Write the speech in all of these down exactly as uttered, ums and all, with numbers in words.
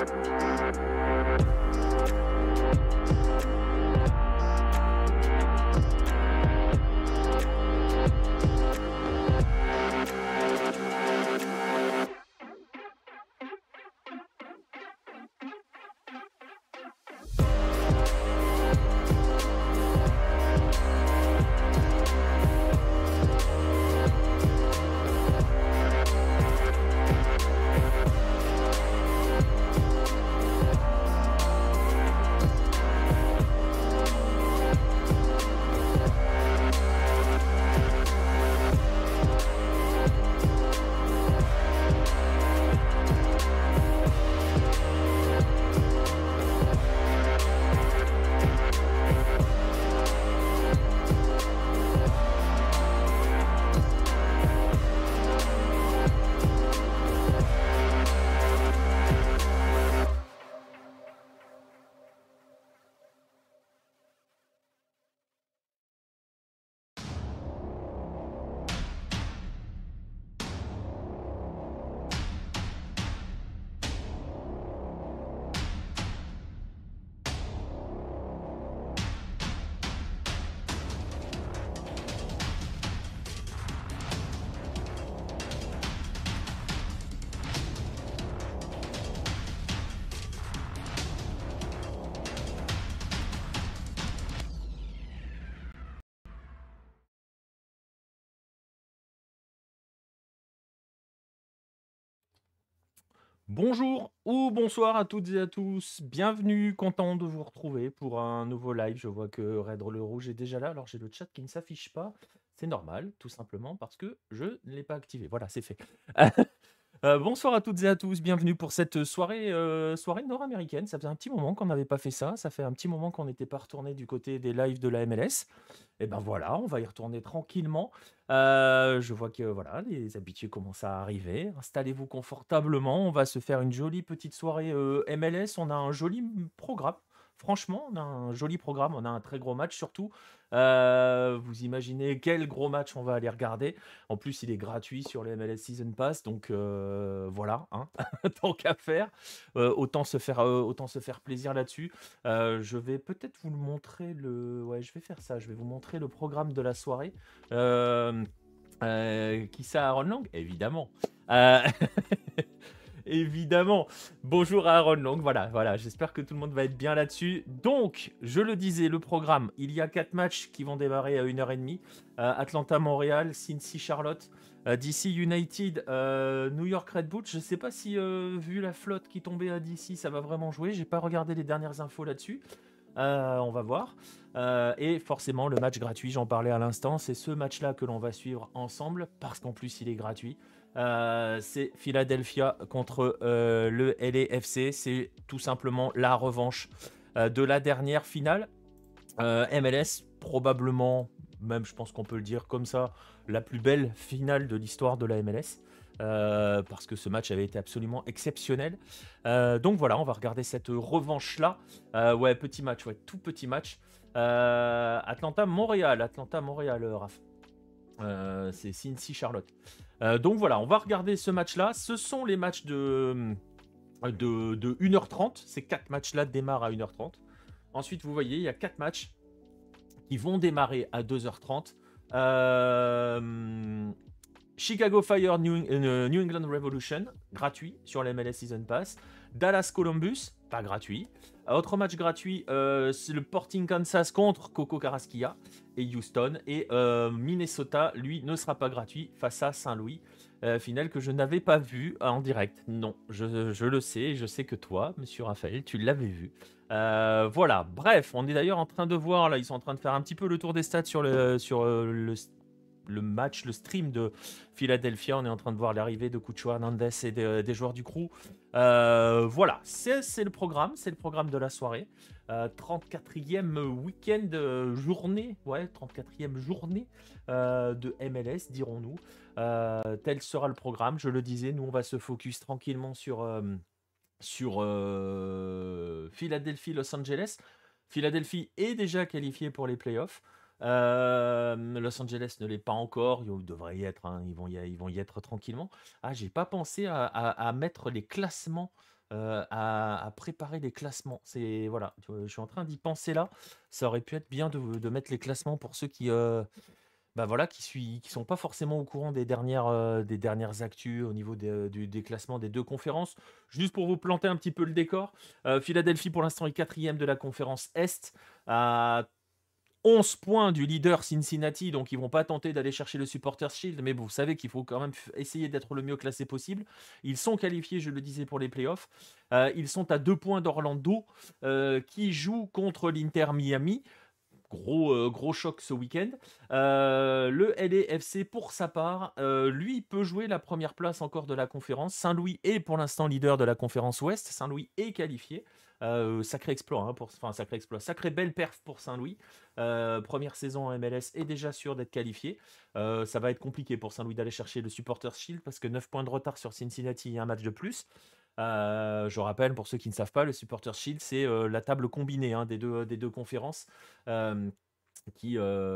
Bonjour ou bonsoir à toutes et à tous, bienvenue, content de vous retrouver pour un nouveau live. Je vois que Red le Rouge est déjà là, alors j'ai le chat qui ne s'affiche pas, c'est normal, tout simplement parce que je ne l'ai pas activé. Voilà, c'est fait. Euh, bonsoir à toutes et à tous, bienvenue pour cette soirée, euh, soirée nord-américaine. Ça faisait un petit moment qu'on n'avait pas fait ça, ça fait un petit moment qu'on n'était pas retourné du côté des lives de la M L S. Et ben voilà, on va y retourner tranquillement. Euh, je vois que voilà, les habitués commencent à arriver. Installez-vous confortablement, on va se faire une jolie petite soirée euh, M L S. On a un joli m- programme. Franchement, on a un joli programme, on a un très gros match surtout. Euh, vous imaginez quel gros match on va aller regarder. En plus, il est gratuit sur le M L S Season Pass, donc euh, voilà, hein, tant qu'à faire, euh, autant se faire, euh, autant se faire plaisir là-dessus. Euh, je vais peut-être vous le montrer le, ouais, je vais faire ça. Je vais vous montrer le programme de la soirée. Euh, euh, qui ça, Aaron Lang? Évidemment. Euh, Évidemment. Bonjour à Aaron Long. Voilà, voilà. J'espère que tout le monde va être bien là-dessus. Donc, je le disais, le programme. Il y a quatre matchs qui vont démarrer à une heure trente. Euh, Atlanta-Montréal, Cincy-Charlotte, euh, D C United, euh, New York Red Bull. Je ne sais pas si, euh, vu la flotte qui tombait à D C, ça va vraiment jouer. J'ai pas regardé les dernières infos là-dessus. Euh, on va voir. Euh, et forcément, le match gratuit, j'en parlais à l'instant, c'est ce match-là que l'on va suivre ensemble, parce qu'en plus, il est gratuit. Euh, c'est Philadelphia contre euh, le L A F C. C'est tout simplement la revanche euh, de la dernière finale. Euh, M L S, probablement, même je pense qu'on peut le dire comme ça, la plus belle finale de l'histoire de la M L S. Euh, parce que ce match avait été absolument exceptionnel. Euh, donc voilà, on va regarder cette revanche-là. Euh, ouais, petit match, ouais, tout petit match. Euh, Atlanta-Montréal, Atlanta-Montréal, euh, Raph. Euh, c'est Cincy-Charlotte. Euh, donc voilà, on va regarder ce match-là. Ce sont les matchs de, de, de une heure trente. Ces quatre matchs-là démarrent à une heure trente. Ensuite, vous voyez, il y a quatre matchs qui vont démarrer à deux heures trente. Euh, Chicago Fire New, euh, New England Revolution, gratuit sur la M L S Season Pass. Dallas Columbus, pas gratuit. Autre match gratuit, euh, c'est le Sporting Kansas contre Coco Carrasquilla et Houston. Et euh, Minnesota, lui, ne sera pas gratuit face à Saint-Louis. Euh, finale que je n'avais pas vu en direct. Non, je, je le sais, je sais que toi, monsieur Raphaël, tu l'avais vu. Euh, voilà, bref, on est d'ailleurs en train de voir, là, ils sont en train de faire un petit peu le tour des stats sur le, sur, euh, le, le match, le stream de Philadelphia. On est en train de voir l'arrivée de Cucho Hernandez et de, des joueurs du crew. Euh, voilà, c'est, c'est le programme, c'est le programme de la soirée. Euh, trente-quatrième week-end, euh, journée, ouais, trente-quatrième journée euh, de M L S, dirons-nous. Euh, tel sera le programme, je le disais, nous on va se focus tranquillement sur... Euh, sur euh, Philadelphie-Los Angeles. Philadelphie est déjà qualifié pour les playoffs. Euh, Los Angeles ne l'est pas encore. Ils devraient y être. Hein. Ils, vont y, ils vont y être tranquillement. Ah, j'ai pas pensé à, à- à mettre les classements euh, à, à préparer les classements. C'est voilà, je suis en train d'y penser là. Ça aurait pu être bien de, de mettre les classements pour ceux qui, euh, bah voilà, qui suit, qui sont pas forcément au courant des dernières, euh, des dernières actus au niveau des, euh, du- des classements des deux conférences. Juste pour vous planter un petit peu le décor, euh, Philadelphie pour l'instant est quatrième de la conférence Est, à onze points du leader Cincinnati, donc ils vont pas tenter d'aller chercher le Supporters Shield, mais vous savez qu'il faut quand même f- essayer d'être le mieux classé possible. Ils sont qualifiés, je le disais, pour les playoffs. Euh, ils sont à deux points d'Orlando, euh, qui joue contre l'Inter Miami. Gros, euh, gros choc ce week-end. Euh, le L A F C, pour sa part, euh, lui, peut jouer la première place encore de la conférence. Saint-Louis est pour l'instant leader de la conférence Ouest. Saint-Louis est qualifié. Euh, sacré exploit, hein, pour, enfin sacré exploit, sacré belle perf pour Saint-Louis. Euh, première saison en M L S est déjà sûr d'être qualifié. Euh, ça va être compliqué pour Saint-Louis d'aller chercher le Supporters Shield parce que neuf points de retard sur Cincinnati et un match de plus. Euh, je rappelle, pour ceux qui ne savent pas, le Supporters Shield, c'est euh, la table combinée hein, des, deux, des deux conférences. Euh, qui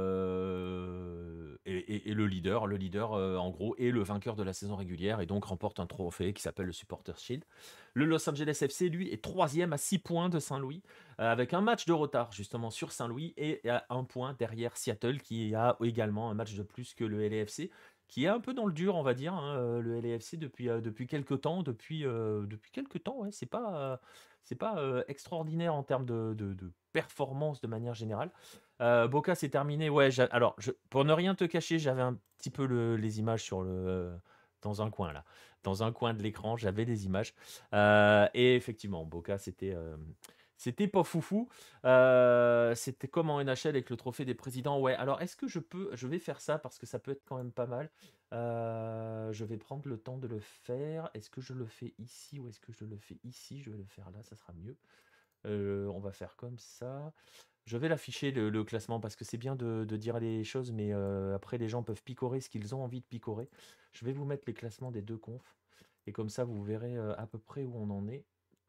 euh, est, est- est le leader. Le leader, euh, en gros, est le vainqueur de la saison régulière et donc remporte un trophée qui s'appelle le Supporters Shield. Le Los Angeles F C, lui, est troisième à six points de Saint-Louis, euh, avec un match de retard justement sur Saint-Louis et à un point derrière Seattle, qui a également un match de plus que le L A F C, qui est un peu dans le dur, on va dire, hein, euh, le L A F C depuis, euh, depuis quelques temps. Depuis, euh, depuis quelques temps, ouais, c'est pas, euh, c'est pas euh, extraordinaire en termes de, de- de performance de manière générale. Euh, Boca, c'est terminé. Ouais, j'a- alors, je- pour ne rien te cacher, j'avais un petit peu le- les images sur le, dans un coin là. Dans un coin de l'écran, j'avais des images. Euh, et effectivement, Boca, c'était euh, c'était pas foufou. Euh, c'était comme en N H L avec le trophée des présidents. Ouais, alors est-ce que je peux. Je vais faire ça parce que ça peut être quand même pas mal. Euh, je vais prendre le temps de le faire. Est-ce que je le fais ici ou est-ce que je le fais ici? Je vais le faire là, ça sera mieux. Euh, on va faire comme ça. Je vais l'afficher le, le classement parce que c'est bien de, de dire les choses, mais euh, après les gens peuvent picorer ce qu'ils ont envie de picorer. Je vais vous mettre les classements des deux confs et comme ça vous verrez euh, à peu près où on en est.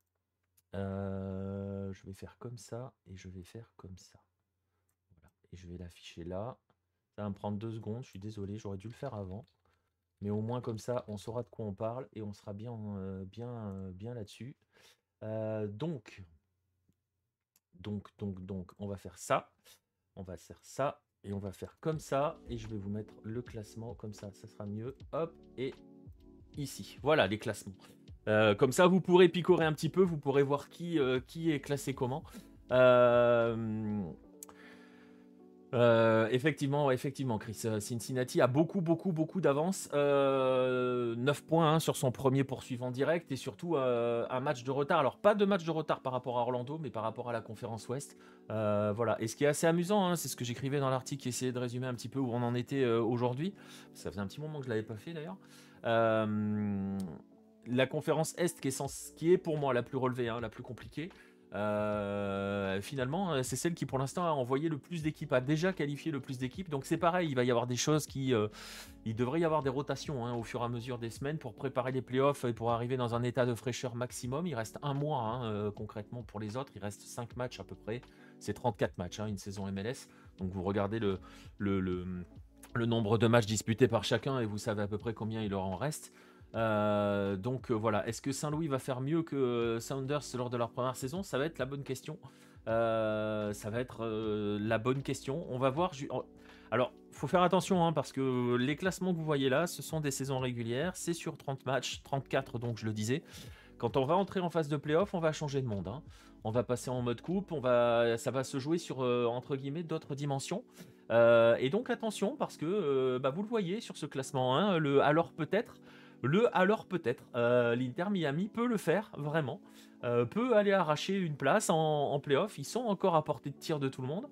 Euh, je vais faire comme ça et je vais faire comme ça. Voilà. Et je vais l'afficher là. Ça va me prendre deux secondes, je suis désolé, j'aurais dû le faire avant. Mais au moins comme ça, on saura de quoi on parle et on sera bien, euh, bien, euh, bien là-dessus. Euh, donc, donc, donc, donc, on va faire ça. On va faire ça et on va faire comme ça et je vais vous mettre le classement comme ça, ça sera mieux. Hop et ici. Voilà les classements. Euh, comme ça, vous pourrez picorer un petit peu, vous pourrez voir qui, euh, qui est classé comment. Euh, euh, effectivement, ouais, effectivement, Chris. euh, Cincinnati a beaucoup, beaucoup, beaucoup d'avance. Euh, neuf points hein, sur son premier poursuivant direct et surtout euh, un match de retard. Alors, pas de match de retard par rapport à Orlando, mais par rapport à la conférence Ouest. Euh, voilà. Et ce qui est assez amusant, hein, c'est ce que j'écrivais dans l'article qui essayait de résumer un petit peu où on en était euh, aujourd'hui. Ça faisait un petit moment que je ne l'avais pas fait d'ailleurs. Euh, la conférence Est qui est, sens- qui est pour moi la plus relevée, hein, la plus compliquée. Euh, finalement, euh, c'est celle qui pour l'instant a envoyé le plus d'équipes, a déjà qualifié le plus d'équipes. Donc c'est pareil, il va y avoir des choses qui, euh, il devrait y avoir des rotations hein, au fur et à mesure des semaines pour préparer les playoffs et pour arriver dans un état de fraîcheur maximum. Il reste un mois hein, euh, concrètement pour les autres, il reste cinq matchs à peu près. C'est trente-quatre matchs, hein, une saison M L S. Donc vous regardez le, le, le, le nombre de matchs disputés par chacun et vous savez à peu près combien il leur en reste. Euh, donc euh, voilà, est-ce que Saint-Louis va faire mieux que Sounders lors de leur première saison? Ça va être la bonne question. Euh, ça va être euh, la bonne question. On va voir. ju- Alors, faut faire attention hein, parce que les classements que vous voyez là, ce sont des saisons régulières. C'est sur trente matchs, trente-quatre donc je le disais. Quand on va entrer en phase de playoff, on va changer de monde. hein. On va passer en mode coupe, on va, ça va se jouer sur euh, entre guillemets d'autres dimensions. Euh, et donc attention parce que euh, bah, vous le voyez sur ce classement, hein, le alors peut-être, le alors peut-être, euh, l'Inter Miami peut le faire vraiment, euh, peut aller arracher une place en, en playoff. Ils sont encore à portée de tir de tout le monde.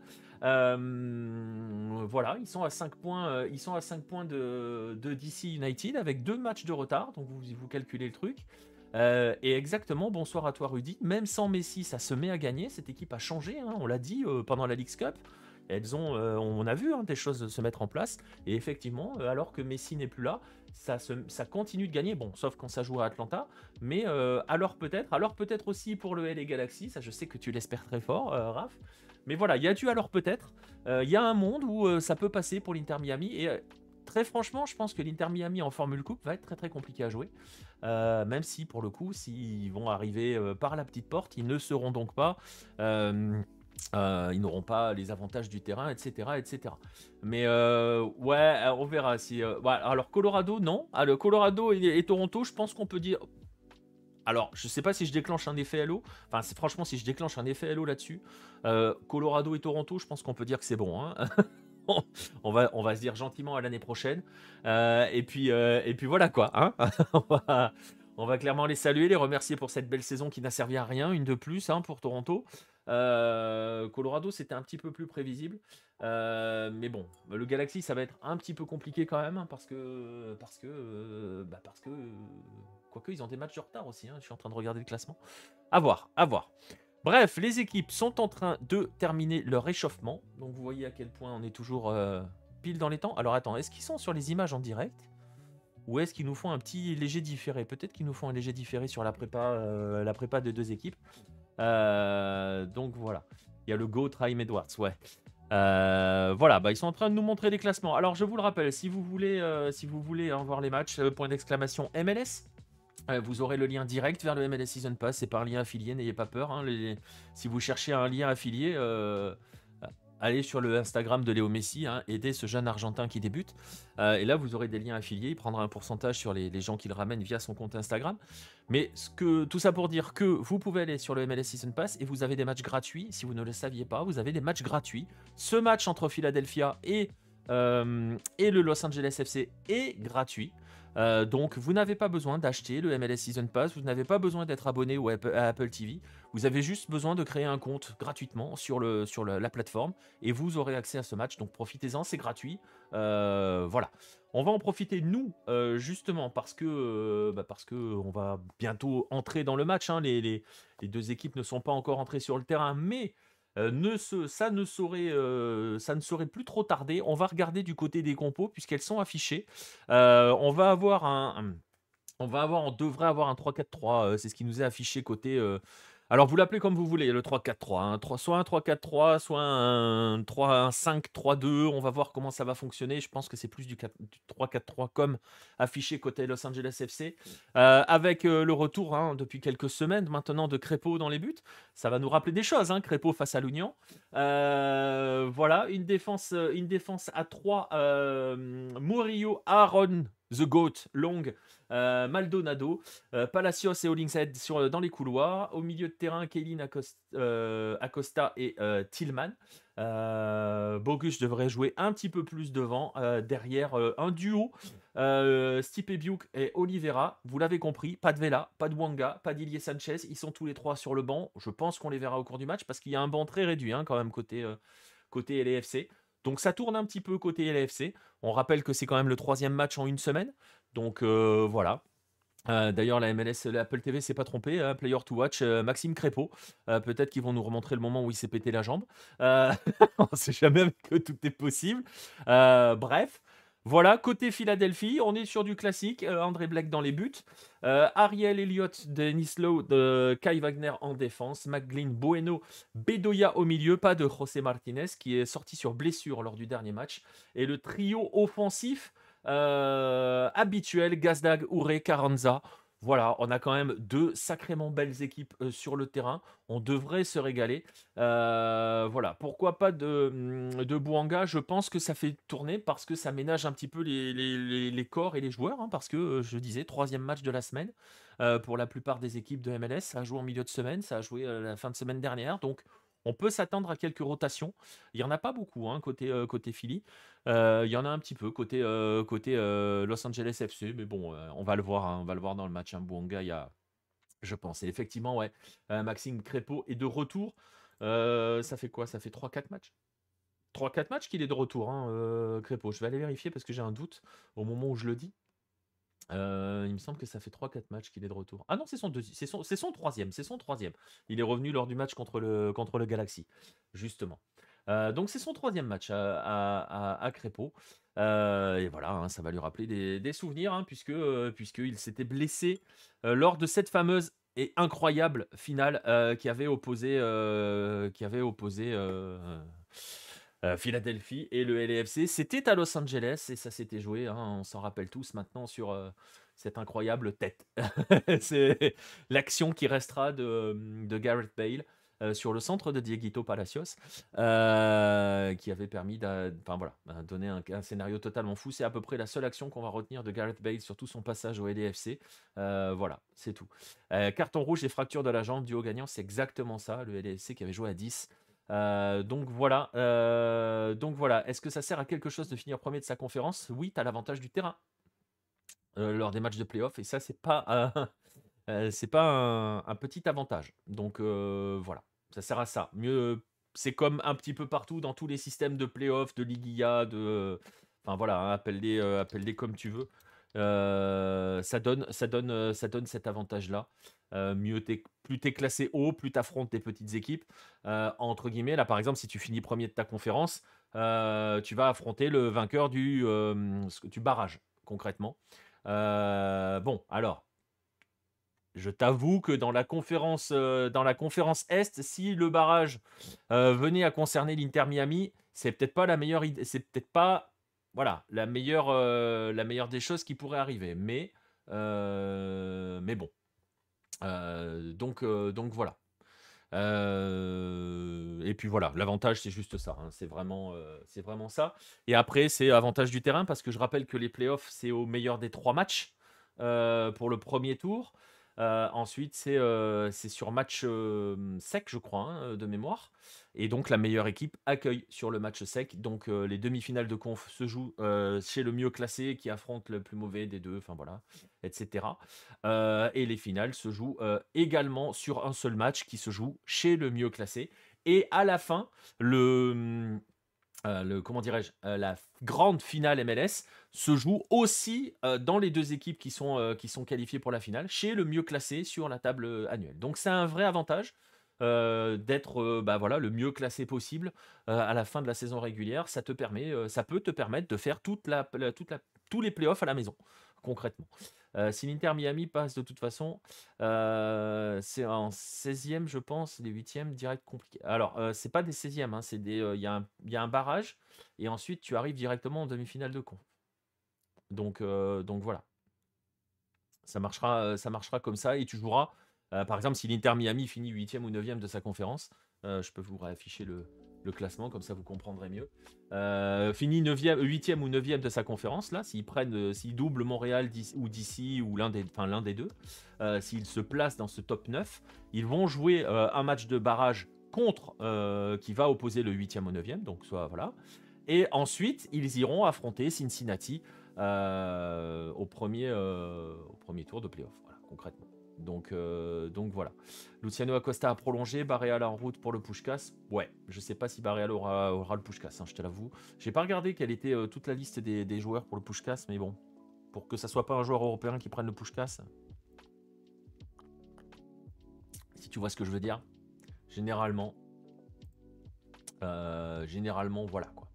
Euh, voilà, ils sont à cinq points, euh, ils sont à cinq points de, de D C United avec deux matchs de retard. Donc vous, vous calculez le truc. Euh, et exactement, bonsoir à toi Rudy. Même sans Messi, ça se met à gagner. Cette équipe a changé, hein, on l'a dit euh, pendant la Leagues Cup. Elles ont, euh, on a vu hein, des choses se mettre en place. Et effectivement, euh, alors que Messi n'est plus là, ça, se, ça continue de gagner. Bon, sauf quand ça joue à Atlanta. Mais euh, alors peut-être, alors peut-être aussi pour le L A Galaxy. Ça, je sais que tu l'espères très fort, euh, Raph. Mais voilà, il y a du alors peut-être. Euh, Il y a un monde où euh, ça peut passer pour l'Inter Miami. Et euh, très franchement, je pense que l'Inter Miami en Formule Coupe va être très très compliqué à jouer. Euh, même si, pour le coup, s'ils vont arriver euh, par la petite porte, ils ne seront donc pas... euh, euh, ils n'auront pas les avantages du terrain, et cetera, et cetera. Mais euh, ouais, on verra si. Euh, ouais, alors Colorado, non. Alors, Colorado et, et Toronto, je pense qu'on peut dire. Alors, je sais pas si je déclenche un effet Halo. Enfin, c'est franchement, si je déclenche un effet Halo là-dessus, euh, Colorado et Toronto, je pense qu'on peut dire que c'est bon. Hein. on va, on va se dire gentiment à l'année prochaine. Euh, et puis, euh, et puis voilà quoi. Hein. on, va, on va clairement les saluer, les remercier pour cette belle saison qui n'a servi à rien, une de plus hein, pour Toronto. Euh, Colorado, c'était un petit peu plus prévisible. Euh, mais bon, le Galaxy, ça va être un petit peu compliqué quand même, hein, parce que, parce que, euh, bah parce que, euh, quoique ils ont des matchs de retard aussi. Hein, je suis en train de regarder le classement. À voir, à voir. Bref, les équipes sont en train de terminer leur réchauffement. Donc vous voyez à quel point on est toujours euh, pile dans les temps. Alors attends, est-ce qu'ils sont sur les images en direct ou est-ce qu'ils nous font un petit léger différé? Peut-être qu'ils nous font un léger différé sur la prépa, euh, la prépa de deux équipes. Euh, donc voilà. Il y a le Go Raheem Edwards, ouais. Euh, voilà, bah, ils sont en train de nous montrer les classements. Alors je vous le rappelle, si vous voulez, euh, si vous voulez hein, voir les matchs, euh, point d'exclamation M L S. Euh, vous aurez le lien direct vers le M L S Season Pass, c'est par lien affilié, n'ayez pas peur. Hein, les... Si vous cherchez un lien affilié, euh... allez sur le Instagram de Léo Messi, hein, aidez ce jeune Argentin qui débute. Euh, et là, vous aurez des liens affiliés, il prendra un pourcentage sur les, les gens qu'il ramène via son compte Instagram. Mais ce que, tout ça pour dire que vous pouvez aller sur le M L S Season Pass et vous avez des matchs gratuits. Si vous ne le saviez pas, vous avez des matchs gratuits. Ce match entre Philadelphia et, euh, et le Los Angeles F C est gratuit. Euh, donc vous n'avez pas besoin d'acheter le M L S Season Pass, vous n'avez pas besoin d'être abonné au Apple, à Apple T V, vous avez juste besoin de créer un compte gratuitement sur, le, sur le, la plateforme et vous aurez accès à ce match, donc profitez-en, c'est gratuit. Euh, voilà, on va en profiter nous euh, justement parce que, euh, bah parce que on va bientôt entrer dans le match, hein. les, les, les deux équipes ne sont pas encore entrées sur le terrain, mais... Euh, ne se, ça, ne saurait, euh, ça ne saurait plus trop tarder. On va regarder du côté des compos puisqu'elles sont affichées. Euh, on va avoir un, un- on va avoir, on devrait avoir un trois quatre trois. Euh, c'est ce qui nous est affiché côté. Euh, alors vous l'appelez comme vous voulez, le trois quatre trois. Hein, trois- soit un trois quatre trois, soit un trois un cinq trois deux. On va voir comment ça va fonctionner. Je pense que c'est plus du, quatre- du trois quatre trois comme affiché côté Los Angeles F C. Euh, avec euh, le retour hein, depuis quelques semaines maintenant de Crépeau dans les buts. Ça va nous rappeler des choses, hein, Crépeau face à l'Union. Euh, voilà, une défense, euh, une défense à trois. Euh, Murillo, Aaron, The Goat, Long, euh, Maldonado, euh, Palacios et Hollingshead sur, dans les couloirs. Au milieu de terrain, Kaylin Acosta, euh, Acosta et euh, Tillman. Euh, Bogus devrait jouer un petit peu plus devant. Euh, derrière, euh, un duo. Euh, Stipe Biuk et Oliveira. Vous l'avez compris, pas de Vela, pas de Wanga, pas d'Ilié Sanchez. Ils sont tous les trois sur le banc. Je pense qu'on les verra au cours du match parce qu'il y a un banc très réduit hein, quand même côté, euh, côté L A F C. Donc ça tourne un petit peu côté L A F C. On rappelle que c'est quand même le troisième match en une semaine. Donc euh, voilà. Euh, D'ailleurs, la M L S, l'Apple T V s'est pas trompé. Hein, Player to watch, euh, Maxime Crépeau. Euh, Peut-être qu'ils vont nous remontrer le moment où il s'est pété la jambe. Euh, on ne sait jamais que tout est possible. Euh, bref. Voilà, côté Philadelphie, on est sur du classique. Euh, André Black dans les buts. Euh, Ariel Elliott, Denis Lowe, de Kai Wagner en défense. McGlynn, Bueno, Bedoya au milieu. Pas de José Martinez qui est sorti sur blessure lors du dernier match. Et le trio offensif euh, habituel, Gazdag, Ouré, Carranza. Voilà, on a quand même deux sacrément belles équipes euh, sur le terrain. On devrait se régaler. Euh, voilà, pourquoi pas de, hum, de Bouanga. Je pense que ça fait tourner parce que ça ménage un petit peu les, les, les- les corps et les joueurs. Hein, parce que, euh, je disais, troisième match de la semaine euh, pour la plupart des équipes de M L S. Ça a joué en milieu de semaine, ça a joué euh, la fin de semaine dernière. Donc, on peut s'attendre à quelques rotations. Il n'y en a pas beaucoup hein, côté, euh, côté Philly. Euh, Il y en a un petit peu côté, euh, côté euh, Los Angeles F C, mais bon, euh, on va le voir, hein, on va le voir dans le match. Hein, Bouanga, il y a, je pense. Et effectivement, ouais, euh, Maxime Crépeau est de retour. Euh, ça fait quoi? Ça fait trois quatre matchs? Trois quatre matchs qu'il est de retour, hein, euh, Crépeau. Je vais aller vérifier parce que j'ai un doute au moment où je le dis. Euh, il me semble que ça fait trois quatre matchs qu'il est de retour. Ah non, c'est son, deuxi- c'est son, c'est son troisième. C'est son troisième. Il est revenu lors du match contre le, contre le Galaxy, justement. Euh, donc c'est son troisième match à, à, à- à Crépeau. Euh, et voilà, hein, ça va lui rappeler des, des souvenirs, hein, puisque, euh, puisqu'il s'était blessé euh, lors de cette fameuse et incroyable finale euh, qui avait opposé, euh, qui avait opposé euh, euh, Philadelphie et le L A F C. C'était à Los Angeles et ça s'était joué, hein, on s'en rappelle tous maintenant, sur euh, cette incroyable tête. C'est l'action qui restera de, de Gareth Bale euh, sur le centre de Dieguito Palacios, euh, qui avait permis de enfin, voilà, donner un, un scénario totalement fou. C'est à peu près la seule action qu'on va retenir de Gareth Bale sur tout son passage au L A F C. Euh, voilà, c'est tout. Euh, carton rouge et fracture de la jambe, duo gagnant, c'est exactement ça. Le L A F C qui avait joué à dix. Euh, donc voilà, euh, donc voilà. Est-ce que ça sert à quelque chose de finir premier de sa conférence? Oui, tu as l'avantage du terrain euh, lors des matchs de playoff, et ça, c'est pas, euh, euh, c'est pas un, un petit avantage. Donc euh, voilà, ça sert à ça. Mieux, c'est comme un petit peu partout dans tous les systèmes de playoff, de Liguilla, de, enfin voilà, hein, appelle-les, euh, appelle-les comme tu veux. Euh, ça donne, ça donne, euh, ça donne cet avantage-là. Euh, mieux t'es, plus t'es classé haut, plus t'affrontes des petites équipes. Euh, entre guillemets, là par exemple, si tu finis premier de ta conférence, euh, tu vas affronter le vainqueur du, euh, du barrage, concrètement. Euh, bon, alors, je t'avoue que dans la conférence, euh, dans la conférence Est, si le barrage euh, venait à concerner l'Inter Miami, c'est peut-être pas la meilleure idée, c'est peut-être pas, voilà, la meilleure, euh, la meilleure des choses qui pourrait arriver. Mais, euh, mais bon. Euh, donc, euh, donc voilà. Euh, et puis voilà, l'avantage c'est juste ça, hein, c'est vraiment, euh, c'est vraiment ça. Et après c'est avantage du terrain parce que je rappelle que les playoffs c'est au meilleur des trois matchs euh, pour le premier tour. Euh, ensuite c'est euh, c'est sur match euh, sec je crois, hein, de mémoire. Et donc la meilleure équipe accueille sur le match sec. Donc euh, les demi-finales de conf se jouent euh, chez le mieux classé qui affronte le plus mauvais des deux, enfin voilà, et cetera. Euh, et les finales se jouent euh, également sur un seul match qui se joue chez le mieux classé. Et à la fin, le, euh, le comment dirais-je, euh, la grande finale M L S se joue aussi euh, dans les deux équipes qui sont, euh, qui sont qualifiées pour la finale, chez le mieux classé sur la table euh, annuelle. Donc c'est un vrai avantage euh, d'être euh, bah, voilà, le mieux classé possible euh, à la fin de la saison régulière. Ça te permet, euh, ça peut te permettre de faire toute la, la- toute la, tous les playoffs à la maison, concrètement. Euh, si l'Inter Miami passe de toute façon, euh, c'est en seizième, je pense, les huitièmes direct compliqué. Alors, euh, c'est pas des seizièmes, hein, c'est des, euh, il y, a un- il y a un barrage et ensuite tu arrives directement en demi-finale de conf. Donc, euh, donc voilà, ça marchera, euh, ça marchera comme ça et tu joueras. Euh, par exemple, si l'Inter Miami finit huitième ou neuvième de sa conférence, euh, je peux vous réafficher le, le classement, comme ça vous comprendrez mieux. Euh, finit neuvième, huitième ou neuvième de sa conférence, là, s'ils prennent, euh, s'ils doublent Montréal D C ou D C ou l'un des, enfin, l'un des deux, euh, s'ils se placent dans ce top neuf, ils vont jouer euh, un match de barrage contre euh, qui va opposer le huitième au neuvième, donc soit voilà. Et ensuite, ils iront affronter Cincinnati euh, au, premier, euh, au premier tour de playoff, voilà, concrètement. Donc, euh, donc voilà. Luciano Acosta a prolongé, Barreal en route pour le Puskás. Ouais, je sais pas si Barreal aura, aura le Puskás, hein, je te l'avoue. J'ai pas regardé quelle était euh, toute la liste des, des joueurs pour le Puskás, mais bon, pour que ça soit pas un joueur européen qui prenne le Puskás, si tu vois ce que je veux dire, généralement, euh, généralement, voilà quoi.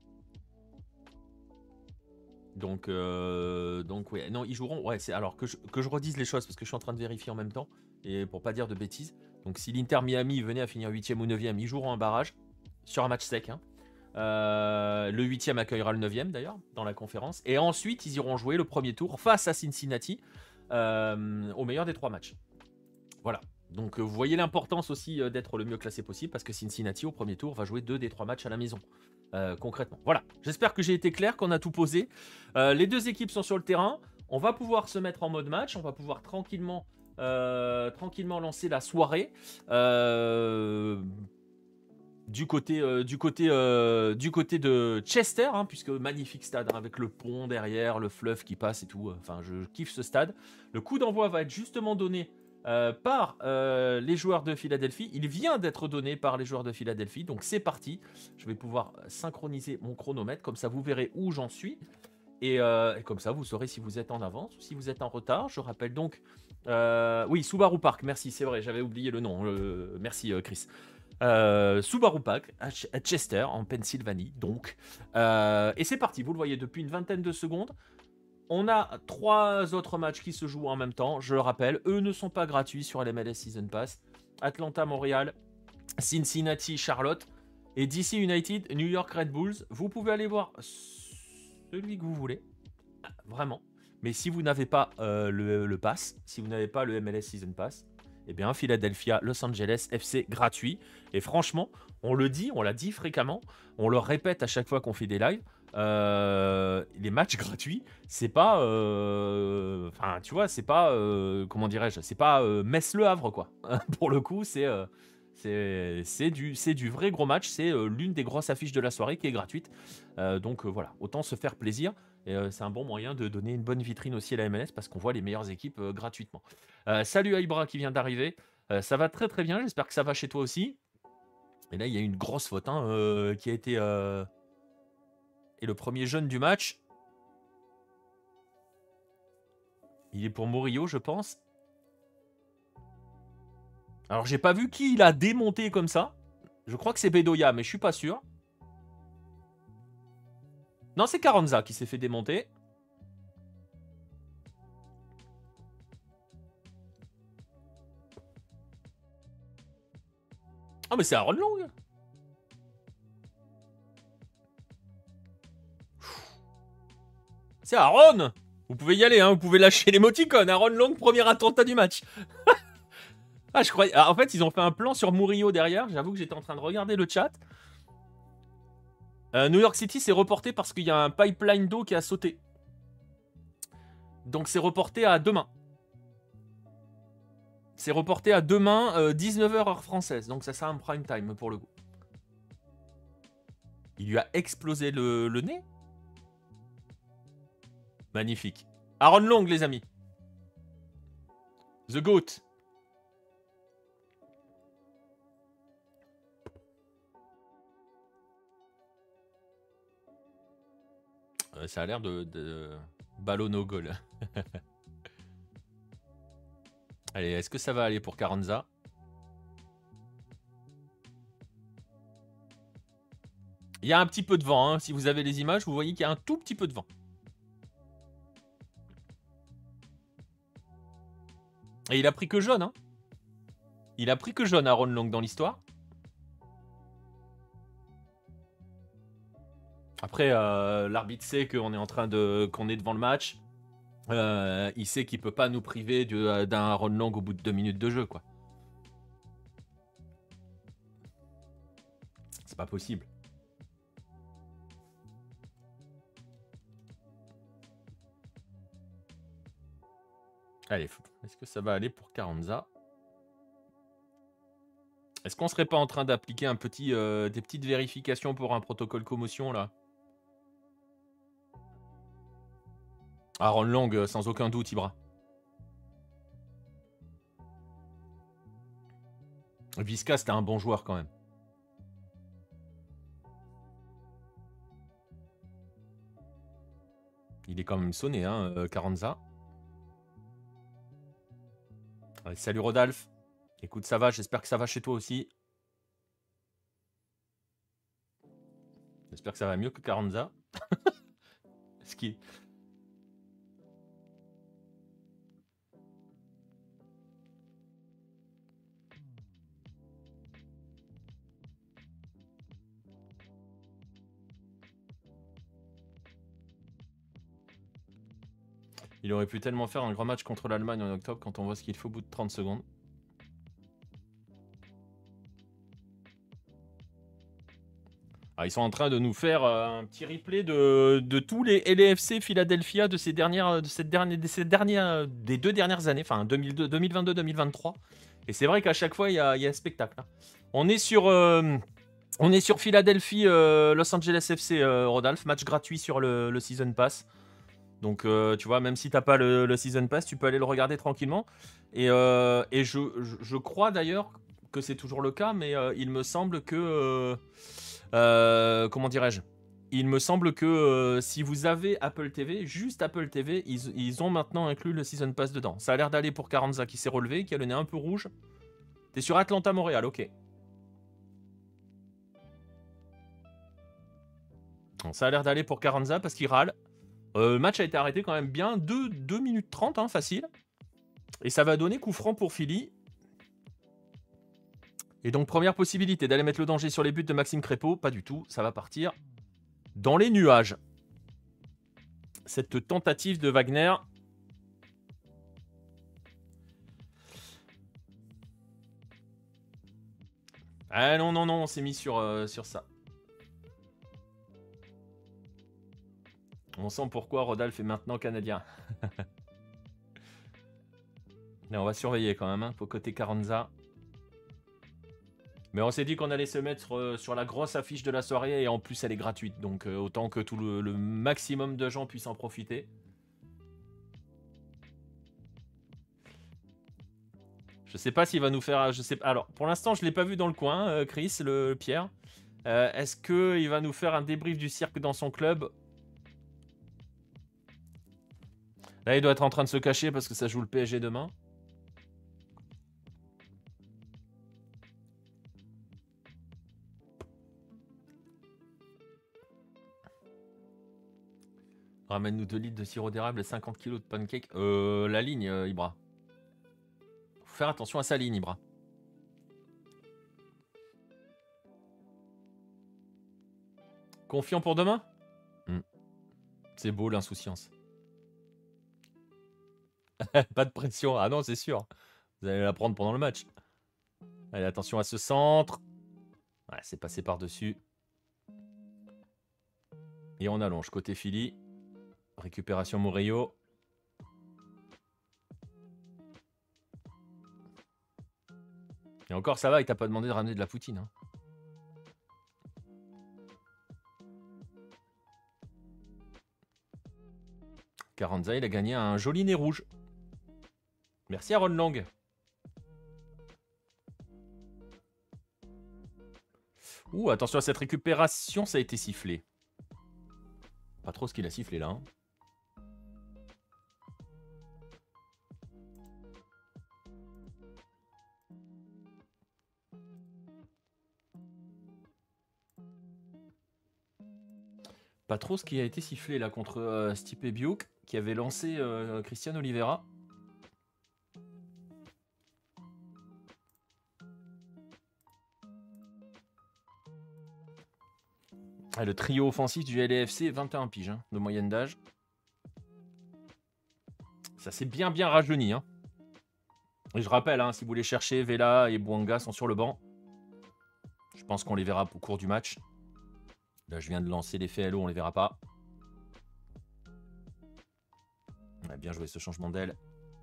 Donc, euh, donc ouais, non, ils joueront. Ouais, c'est alors que je, que je redise les choses parce que je suis en train de vérifier en même temps et pour pas dire de bêtises. Donc, si l'Inter Miami venait à finir huitième ou neuvième, ils joueront un barrage sur un match sec, hein. Euh, le huitième accueillera le neuvième d'ailleurs dans la conférence et ensuite ils iront jouer le premier tour face à Cincinnati euh, au meilleur des trois matchs. Voilà. Donc, euh, vous voyez l'importance aussi euh, d'être le mieux classé possible parce que Cincinnati au premier tour va jouer deux des trois matchs à la maison. Euh, concrètement. Voilà, j'espère que j'ai été clair, qu'on a tout posé. Euh, les deux équipes sont sur le terrain. On va pouvoir se mettre en mode match. On va pouvoir tranquillement, euh, tranquillement lancer la soirée. Euh, du côté, euh, du, côté, euh, du côté de Chester, hein, puisque magnifique stade, hein, avec le pont derrière, le fleuve qui passe et tout. Enfin, je kiffe ce stade. Le coup d'envoi va être justement donné Euh, par euh, les joueurs de Philadelphie. Il vient d'être donné par les joueurs de Philadelphie. Donc c'est parti. Je vais pouvoir synchroniser mon chronomètre. Comme ça, vous verrez où j'en suis. Et, euh, et comme ça, vous saurez si vous êtes en avance ou si vous êtes en retard. Je rappelle donc... Euh, oui, Subaru Park. Merci, c'est vrai. J'avais oublié le nom. Euh, merci, euh, Chris. Euh, Subaru Park à, Ch à Chester, en Pennsylvanie. Donc. Euh, et c'est parti. Vous le voyez depuis une vingtaine de secondes. On a trois autres matchs qui se jouent en même temps, je le rappelle. Eux ne sont pas gratuits sur l'M L S Season Pass. Atlanta, Montréal, Cincinnati, Charlotte. Et D C United, New York Red Bulls. Vous pouvez aller voir celui que vous voulez. Vraiment. Mais si vous n'avez pas euh, le, le pass, si vous n'avez pas le M L S Season Pass, eh bien Philadelphia, Los Angeles, F C gratuit. Et franchement, on le dit, on l'a dit fréquemment, on le répète à chaque fois qu'on fait des lives, euh, les matchs gratuits, c'est pas... Enfin, euh, tu vois, c'est pas... Euh, comment dirais-je, c'est pas euh, Metz-Le Havre, quoi. Pour le coup, c'est... Euh, c'est du, du vrai gros match, c'est euh, l'une des grosses affiches de la soirée qui est gratuite. Euh, donc euh, voilà, autant se faire plaisir. Et euh, c'est un bon moyen de donner une bonne vitrine aussi à la M L S parce qu'on voit les meilleures équipes euh, gratuitement. Euh, salut à Ibra qui vient d'arriver. Euh, ça va très très bien, j'espère que ça va chez toi aussi. Et là, il y a une grosse faute hein, euh, qui a été... Euh... Et le premier jeune du match, il est pour Murillo, je pense. Alors, j'ai pas vu qui il a démonté comme ça. Je crois que c'est Bedoya, mais je suis pas sûr. Non, c'est Carranza qui s'est fait démonter. Ah, mais c'est Aaron Long. C'est Aaron. Vous pouvez y aller, hein. Vous pouvez lâcher l'émoticône. Aaron Long, premier attentat du match. Ah, je croyais... Ah, en fait, ils ont fait un plan sur Murillo derrière. J'avoue que j'étais en train de regarder le chat. Euh, New York City, c'est reporté parce qu'il y a un pipeline d'eau qui a sauté. Donc, c'est reporté à demain. C'est reporté à demain, euh, dix-neuf heures heure française. Donc, ça sera un prime time pour le coup. Il lui a explosé le, le nez. Magnifique. Aaron Long, les amis. The GOAT. Euh, ça a l'air de, de... ballon au goal. Allez, est-ce que ça va aller pour Carranza? Il y a un petit peu de vent. Hein. Si vous avez les images, vous voyez qu'il y a un tout petit peu de vent. Et il a pris que jaune. Hein. Il a pris que jaune, Aaron Long, dans l'histoire. Après, euh, l'arbitre sait qu'on est en train de, qu'on est devant le match. Euh, il sait qu'il peut pas nous priver d'un Aaron Long au bout de deux minutes de jeu, quoi. C'est pas possible. Allez, est-ce que ça va aller pour Carranza? Est-ce qu'on serait pas en train d'appliquer un petit, euh, des petites vérifications pour un protocole commotion, là? Aaron Long, sans aucun doute, Ibra. Visca, c'était un bon joueur, quand même. Il est quand même sonné, hein, euh, Carranza. Allez, salut Rodolphe. Écoute, ça va, j'espère que ça va chez toi aussi. J'espère que ça va mieux que Carranza. Ce qui... Il aurait pu tellement faire un grand match contre l'Allemagne en octobre quand on voit ce qu'il faut au bout de trente secondes. Ah, ils sont en train de nous faire euh, un petit replay de, de tous les L F C Philadelphia de ces dernières, de cette dernière, de ces dernières, des deux dernières années, enfin deux mille vingt-deux deux mille vingt-trois. Et c'est vrai qu'à chaque fois, il y a, il y a un spectacle. Hein. On est sur, euh, on est sur Philadelphie, euh, Los Angeles F C, euh, Rodolphe, match gratuit sur le, le Season Pass. Donc, euh, tu vois, même si t'as pas le, le Season Pass, tu peux aller le regarder tranquillement. Et, euh, et je, je, je crois d'ailleurs que c'est toujours le cas, mais euh, il me semble que... Euh, euh, comment dirais-je? Il me semble que euh, si vous avez Apple T V, juste Apple T V, ils, ils ont maintenant inclus le Season Pass dedans. Ça a l'air d'aller pour Carranza qui s'est relevé, qui a le nez un peu rouge. T'es sur Atlanta-Montréal, ok. Bon, ça a l'air d'aller pour Carranza parce qu'il râle. Euh, le match a été arrêté quand même bien, deux minutes trente, hein, facile. Et ça va donner coup franc pour Philly. Et donc, première possibilité d'aller mettre le danger sur les buts de Maxime Crépeau. Pas du tout, ça va partir dans les nuages. Cette tentative de Wagner. Ah non, non, non, on s'est mis sur, euh, sur ça. On sent pourquoi Rodolphe est maintenant canadien. Mais on va surveiller quand même, hein, pour côté Carranza. Mais on s'est dit qu'on allait se mettre euh, sur la grosse affiche de la soirée et en plus elle est gratuite. Donc euh, autant que tout le, le maximum de gens puissent en profiter. Je sais pas s'il va nous faire... Je sais pas. Alors, pour l'instant, je ne l'ai pas vu dans le coin, euh, Chris, le, le Pierre. Euh, Est-ce qu'il va nous faire un débrief du cirque dans son club? Là, il doit être en train de se cacher parce que ça joue le P S G demain. Ramène-nous deux litres de sirop d'érable et cinquante kilos de pancake. Euh, la ligne, euh, Ibra. Faut faire attention à sa ligne, Ibra. Confiant pour demain? hmm. C'est beau, l'insouciance. Pas de pression. Ah non, c'est sûr. Vous allez la prendre pendant le match. Allez, attention à ce centre. Ouais, c'est passé par-dessus. Et on allonge. Côté Philly. Récupération Murillo. Et encore, ça va, il t'a pas demandé de ramener de la poutine. Hein. Carranza, il a gagné un joli nez rouge. Merci Aaron Lang. Ouh, attention à cette récupération, ça a été sifflé. Pas trop ce qu'il a sifflé là. Hein. Pas trop ce qui a été sifflé là contre euh, Stipe Biuk qui avait lancé euh, Christian Oliveira. Ah, le trio offensif du L F C, vingt et un piges hein, de moyenne d'âge. Ça s'est bien bien rajeuni. Hein. Et je rappelle, hein, si vous voulez chercher, Vela et Bouanga sont sur le banc. Je pense qu'on les verra au cours du match. Là, je viens de lancer l'effet L O, on les verra pas. On a bien joué ce changement d'aile.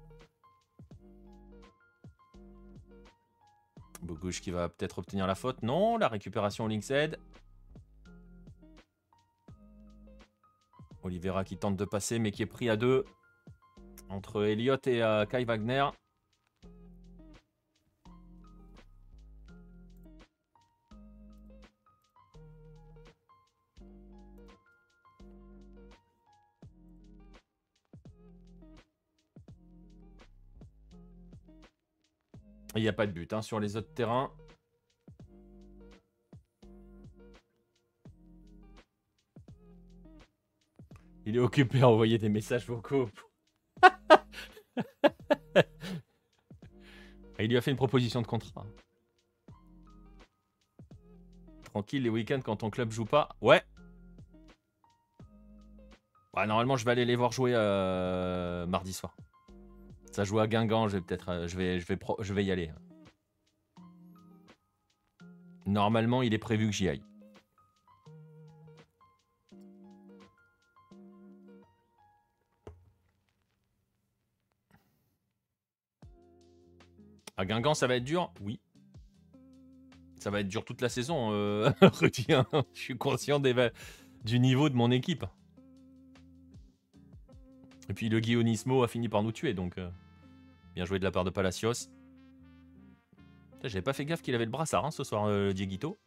Bogush qui va peut-être obtenir la faute. Non, la récupération au Linkshead. Oliveira qui tente de passer, mais qui est pris à deux. Entre Elliott et euh, Kai Wagner. Il n'y a pas de but hein, sur les autres terrains. Il est occupé à envoyer des messages vocaux. Il lui a fait une proposition de contrat. Tranquille les week-ends quand ton club joue pas. Ouais. Bah, normalement, je vais aller les voir jouer euh, mardi soir. Ça joue à Guingamp, je vais peut-être, euh, je vais, je vais, pro, je vais y aller. Normalement, il est prévu que j'y aille. À Guingamp, ça va être dur? Oui. Ça va être dur toute la saison, euh, Rudy. Hein. Je suis conscient des, du niveau de mon équipe. Et puis le Guionismo a fini par nous tuer, donc euh, bien joué de la part de Palacios. J'avais pas fait gaffe qu'il avait le brassard hein, ce soir, euh, Dieguito.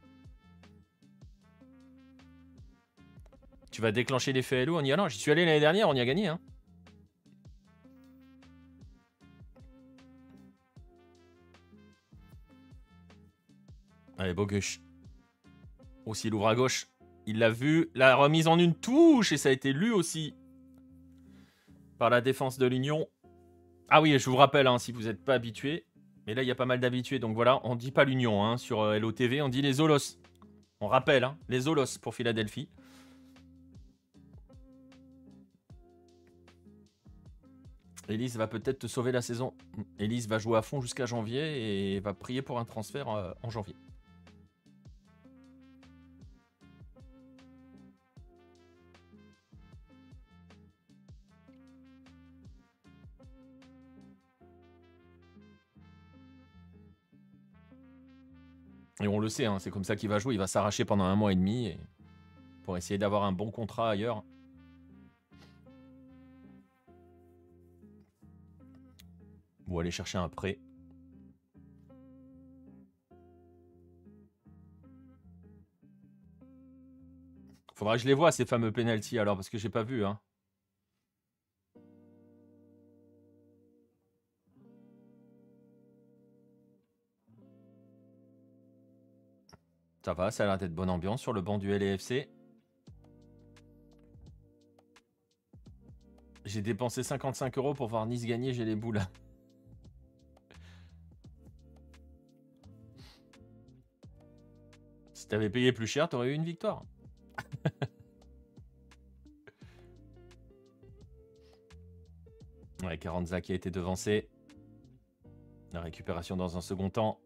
Tu vas déclencher l'effet L O en y allant. J'y suis allé l'année dernière, on y a gagné. Hein. Allez, Bogush. Aussi, il ouvre à gauche. Il l'a vu. La remise en une touche. Et ça a été lu aussi par la défense de l'Union. Ah oui, je vous rappelle, hein, si vous n'êtes pas habitué, Mais là, il y a pas mal d'habitués. Donc voilà, on dit pas l'Union hein, sur L O T V, on dit les Zolos. On rappelle, hein, les Zolos pour Philadelphie. Elise va peut-être te sauver la saison. Elise va jouer à fond jusqu'à janvier et va prier pour un transfert euh, en janvier. Et on le sait, hein, c'est comme ça qu'il va jouer. Il va s'arracher pendant un mois et demi et... pour essayer d'avoir un bon contrat ailleurs. Ou aller chercher un prêt. Faudra que je les vois ces fameux penalties alors parce que j'ai pas vu. Hein. Ça va, ça a l'air d'être bonne ambiance sur le banc du L A F C. J'ai dépensé cinquante-cinq euros pour voir Nice gagner, j'ai les boules. Si t'avais payé plus cher, t'aurais eu une victoire. Ouais, Carranza qui a été devancé. La récupération dans un second temps.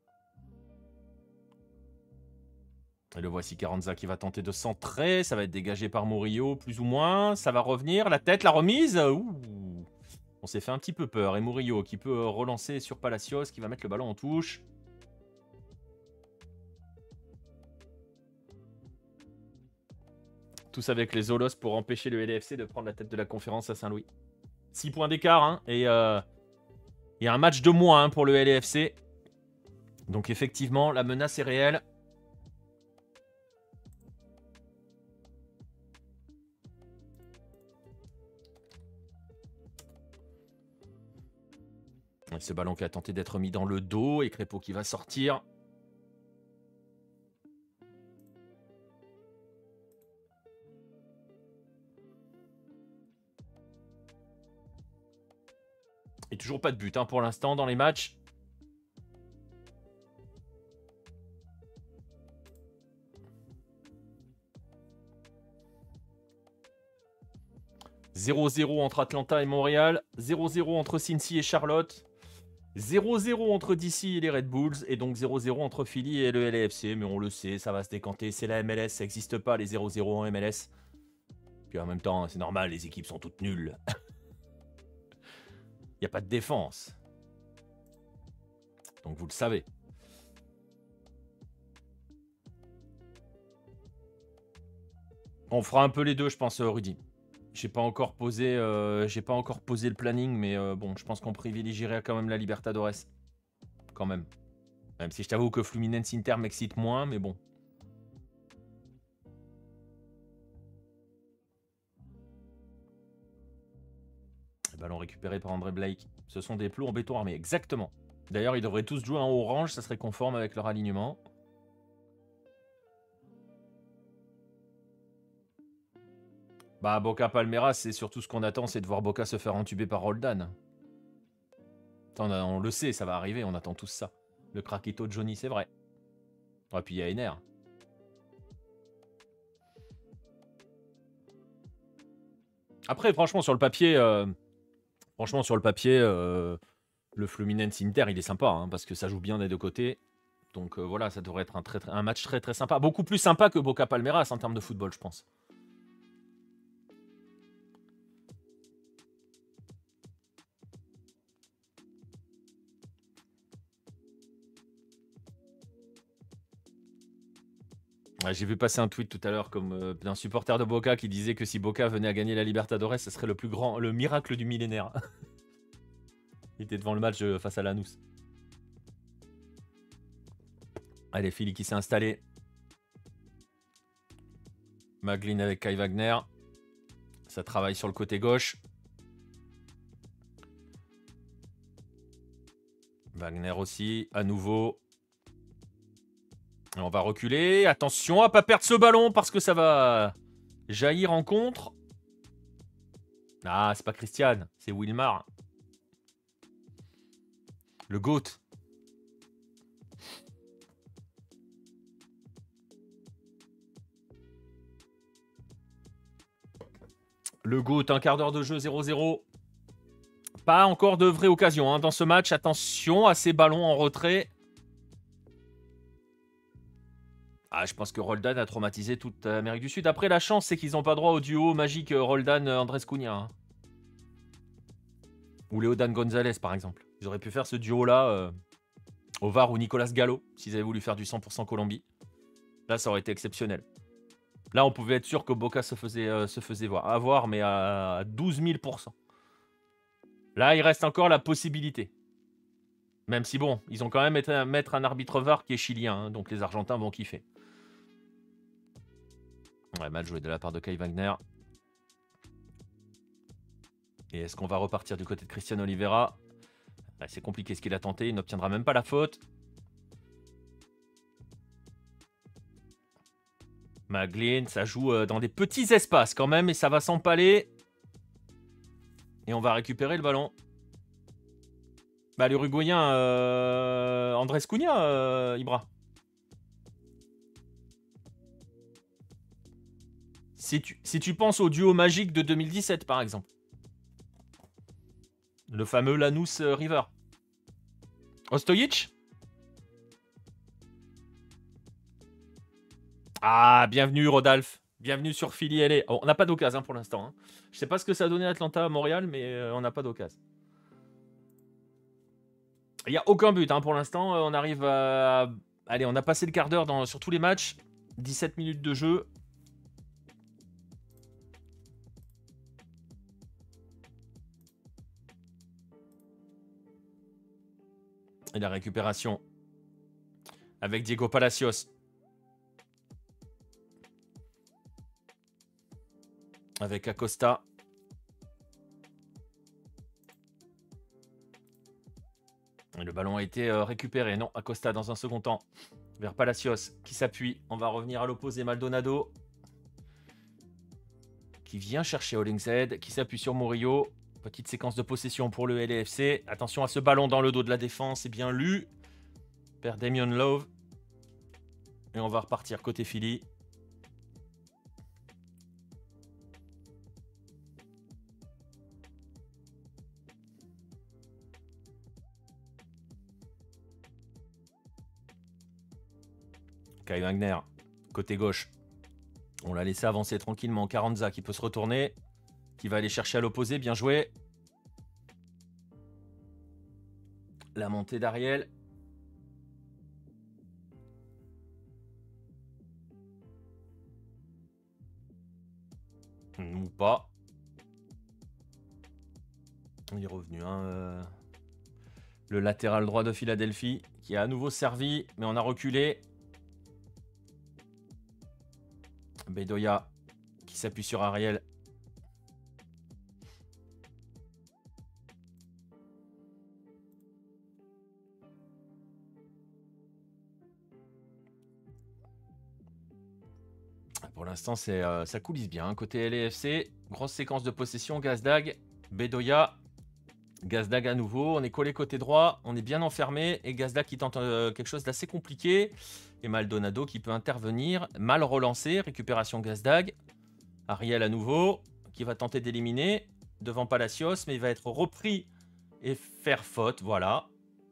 Et le voici Carranza qui va tenter de centrer. Ça va être dégagé par Murillo, plus ou moins. Ça va revenir. La tête, la remise. Ouh. On s'est fait un petit peu peur. Et Murillo qui peut relancer sur Palacios, qui va mettre le ballon en touche. Tous avec les Zolos pour empêcher le L F C de prendre la tête de la conférence à Saint-Louis. six points d'écart. Hein, et euh, il y a un match de moins hein, pour le L F C. Donc effectivement, la menace est réelle. Et ce ballon qui a tenté d'être mis dans le dos. Et Crépeau qui va sortir. Et toujours pas de but hein, pour l'instant dans les matchs. zéro zéro entre Atlanta et Montréal. zéro zéro entre Cincy et Charlotte. zéro zéro entre D C et les Red Bulls. Et donc zéro zéro entre Philly et le L A F C. Mais on le sait, ça va se décanter. C'est la M L S, ça n'existe pas les zéro zéro en M L S. Puis en même temps, c'est normal, les équipes sont toutes nulles. Il n'y a pas de défense. Donc vous le savez. On fera un peu les deux, je pense, Rudy. J'ai pas encore posé, euh, j'ai pas encore posé le planning, mais euh, bon, je pense qu'on privilégierait quand même la Libertadores. Quand même. Même si je t'avoue que Fluminense Inter m'excite moins, mais bon. Le ballon récupéré par André Blake. Ce sont des plots en béton armé, exactement. D'ailleurs, ils devraient tous jouer en orange, ça serait conforme avec leur alignement. Bah, Boca Palmeiras, c'est surtout ce qu'on attend, c'est de voir Boca se faire entuber par Roldan. On, a, on le sait, ça va arriver, on attend tous ça. Le craquito de Johnny, c'est vrai. Et puis il y a Ener. Après, franchement, sur le papier, euh, franchement, sur le papier, euh, le Fluminense Inter, il est sympa, hein, parce que ça joue bien des deux côtés. Donc euh, voilà, ça devrait être un, très, très, un match très très sympa. Beaucoup plus sympa que Boca Palmeiras en termes de football, je pense. Ouais, j'ai vu passer un tweet tout à l'heure comme euh, d'un supporter de Boca qui disait que si Boca venait à gagner la Libertadores, ce serait le plus grand, le miracle du millénaire. Il était devant le match euh, face à Lanús. Allez, Philly qui s'est installé. Maglin avec Kai Wagner. Ça travaille sur le côté gauche. Wagner aussi, à nouveau. Et on va reculer. Attention à pas perdre ce ballon parce que ça va jaillir en contre. Ah, c'est pas Christian, c'est Wilmar. Le GOAT. Le GOAT, un quart d'heure de jeu, zéro zéro. Pas encore de vraie occasion hein, dans ce match. Attention à ces ballons en retrait. Ah, je pense que Roldan a traumatisé toute l'Amérique du Sud. Après, la chance, c'est qu'ils n'ont pas droit au duo magique Roldan-Andrés Cunha. Hein. Ou Leodan Gonzalez, par exemple. Ils auraient pu faire ce duo-là, euh, au V A R ou Nicolas Gallo, s'ils avaient voulu faire du cent pour cent Colombie. Là, ça aurait été exceptionnel. Là, on pouvait être sûr que Boca se faisait, euh, se faisait voir. À voir, mais à douze mille pour cent. Là, il reste encore la possibilité. Même si, bon, ils ont quand même été mettre un arbitre V A R qui est chilien, hein, donc les Argentins vont kiffer. Ouais, mal joué de la part de Kai Wagner. Et est-ce qu'on va repartir du côté de Christian Oliveira? Ouais, c'est compliqué ce qu'il a tenté, il n'obtiendra même pas la faute. Maglin, ça joue dans des petits espaces quand même, et ça va s'empaler. Et on va récupérer le ballon. Bah, l'Uruguayen euh, Andrés Cunha, euh, Ibra. Si tu, si tu penses au duo magique de deux mille dix-sept, par exemple. Le fameux Lanús euh, River. Ostojic. Ah, bienvenue Rodolphe. Bienvenue sur Philly L A. Oh, on n'a pas d'occasion hein, pour l'instant. Hein. Je sais pas ce que ça a donné Atlanta à Montréal, mais euh, on n'a pas d'occasion. Il n'y a aucun but hein, pour l'instant. On arrive à... Allez, on a passé le quart d'heure dans... sur tous les matchs. dix-sept minutes de jeu. Et la récupération avec Diego Palacios. Avec Acosta. Et le ballon a été euh, récupéré. Non, Acosta dans un second temps. Vers Palacios qui s'appuie. On va revenir à l'opposé. Maldonado. Qui vient chercher Hollingshead. Qui s'appuie sur Murillo. Petite séquence de possession pour le L A F C. Attention à ce ballon dans le dos de la défense. C'est bien lu. Perd Damien Love. Et on va repartir côté Philly. Kai Wagner, côté gauche. On l'a laissé avancer tranquillement. Carranza qui peut se retourner. Qui va aller chercher à l'opposé. Bien joué. La montée d'Ariel. Ou pas. Il est revenu. Hein, euh... Le latéral droit de Philadelphie qui a à nouveau servi. Mais on a reculé. Bedoya qui s'appuie sur Ariel. Pour l'instant, euh, ça coulisse bien. Hein. Côté L A F C, grosse séquence de possession. Gazdag, Bedoya, Gazdag à nouveau. On est collé côté droit. On est bien enfermé. Et Gazdag qui tente euh, quelque chose d'assez compliqué. Et Maldonado qui peut intervenir. Mal relancé. Récupération Gazdag. Ariel à nouveau. Qui va tenter d'éliminer. Devant Palacios. Mais il va être repris et faire faute. Voilà.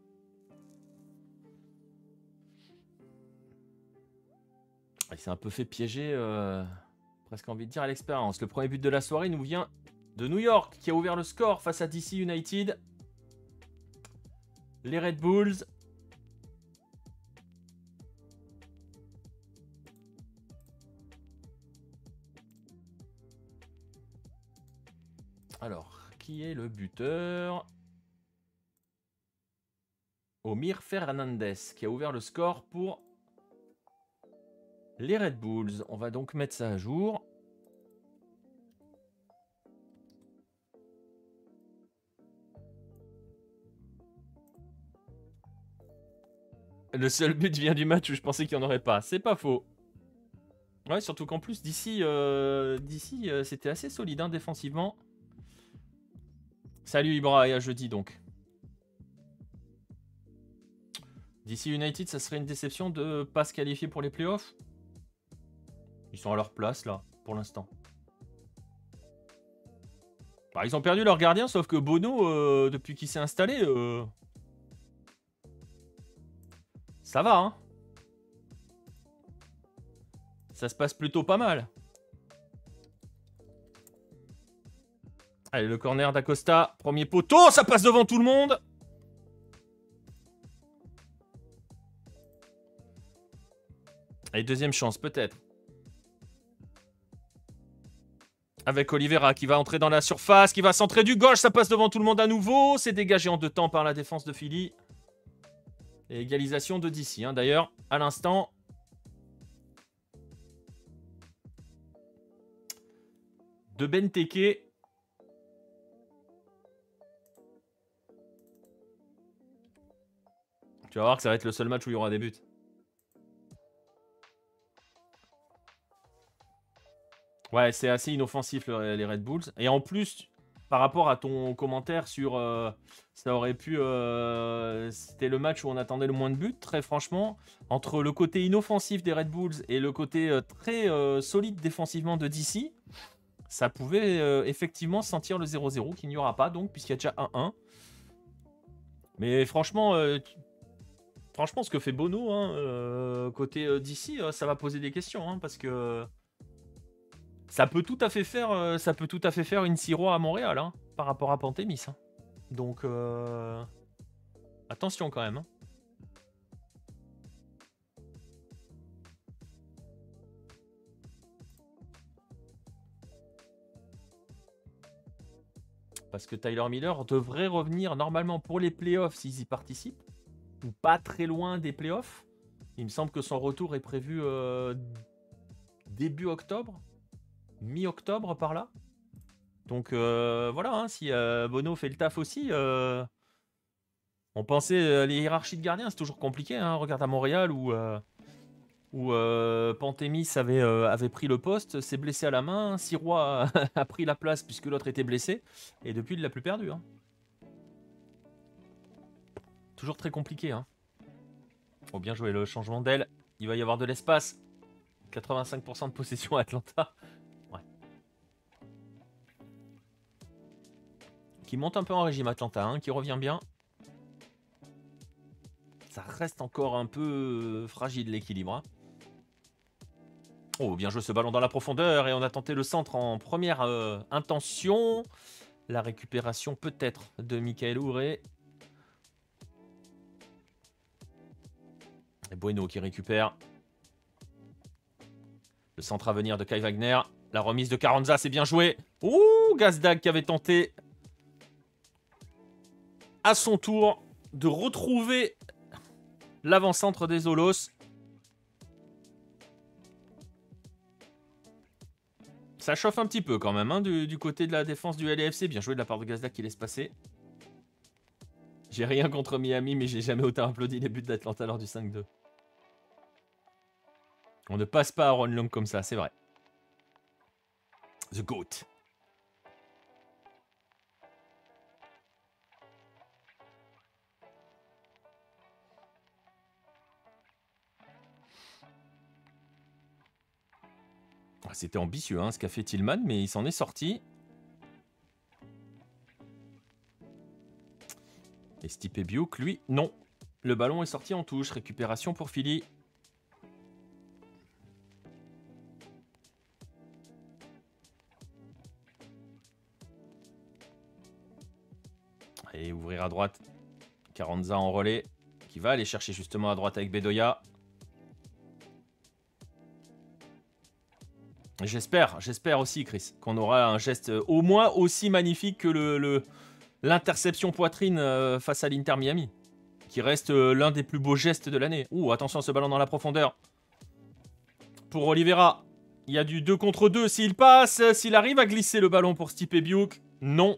Il s'est un peu fait piéger, euh, presque envie de dire, à l'expérience. Le premier but de la soirée nous vient de New York, qui a ouvert le score face à D C United. Les Red Bulls. Alors, qui est le buteur? Omir Fernandez, qui a ouvert le score pour... les Red Bulls. On va donc mettre ça à jour. Le seul but vient du match où je pensais qu'il n'y en aurait pas. C'est pas faux. Ouais, surtout qu'en plus, d'ici, euh, d'ici euh, c'était assez solide hein, défensivement. Salut Ibra, et à jeudi donc. D C United, ça serait une déception de ne pas se qualifier pour les playoffs. Ils sont à leur place là, pour l'instant. Bah, ils ont perdu leur gardien, sauf que Bono, euh, depuis qu'il s'est installé, euh... ça va, hein. Ça se passe plutôt pas mal. Allez, le corner d'Acosta. Premier poteau, ça passe devant tout le monde. Allez, deuxième chance, peut-être. Avec Oliveira qui va entrer dans la surface, qui va centrer du gauche. Ça passe devant tout le monde à nouveau. C'est dégagé en deux temps par la défense de Philly. Et égalisation de D C, hein, d'ailleurs, à l'instant. De Benteke. Tu vas voir que ça va être le seul match où il y aura des buts. Ouais, c'est assez inoffensif les Red Bulls. Et en plus, par rapport à ton commentaire sur euh, ça aurait pu... Euh, c'était le match où on attendait le moins de buts, très franchement. Entre le côté inoffensif des Red Bulls et le côté euh, très euh, solide défensivement de D C, ça pouvait euh, effectivement sentir le zéro zéro qu'il n'y aura pas, donc, puisqu'il y a déjà un un. Mais franchement... Euh, Franchement, ce que fait Bono, hein, euh, côté euh, D C, euh, ça va poser des questions, hein, parce que ça peut tout à fait faire, euh, ça peut tout à fait faire une Siro à Montréal, hein, par rapport à Pantémis. Hein. Donc, euh, attention quand même. Hein. Parce que Tyler Miller devrait revenir normalement pour les playoffs s'ils y participent. Ou pas très loin des playoffs. Il me semble que son retour est prévu euh, début octobre, mi-octobre par là. Donc euh, voilà, hein, si euh, Bono fait le taf aussi, euh, on pensait euh, les hiérarchies de gardiens, c'est toujours compliqué. Hein. Regarde à Montréal où, euh, où euh, Pantémis avait, euh, avait pris le poste, s'est blessé à la main, Sirois a, a pris la place puisque l'autre était blessé, et depuis il l'a plus perdu. Hein. Toujours très compliqué. Hein. Oh, bien joué le changement d'aile. Il va y avoir de l'espace. quatre-vingt-cinq pour cent de possession à Atlanta. Ouais. Qui monte un peu en régime Atlanta, hein, qui revient bien. Ça reste encore un peu fragile l'équilibre. Hein. Oh, bien joué ce ballon dans la profondeur. Et on a tenté le centre en première euh, intention. La récupération peut-être de Michael Ouré. Et Bueno qui récupère. Le centre à venir de Kai Wagner. La remise de Carranza, c'est bien joué. Ouh, Gazdag qui avait tenté à son tour de retrouver l'avant-centre des Zolos. Ça chauffe un petit peu quand même hein, du, du côté de la défense du L A F C. Bien joué de la part de Gazdag qui laisse passer. J'ai rien contre Miami, mais j'ai jamais autant applaudi les buts d'Atlanta lors du cinq deux. On ne passe pas à Ron Long comme ça, c'est vrai. The GOAT. C'était ambitieux hein, ce qu'a fait Tillman, mais il s'en est sorti. Et Stipe Biuk, lui, non. Le ballon est sorti en touche. Récupération pour Philly. Et ouvrir à droite. Carranza en relais. Qui va aller chercher justement à droite avec Bedoya. J'espère, j'espère aussi, Chris, qu'on aura un geste au moins aussi magnifique que le, le, l'interception poitrine euh, face à l'Inter Miami. Qui reste euh, l'un des plus beaux gestes de l'année. Ouh, attention à ce ballon dans la profondeur. Pour Oliveira. Il y a du deux contre deux. S'il passe, s'il arrive à glisser le ballon pour Stipe Biuk. Non.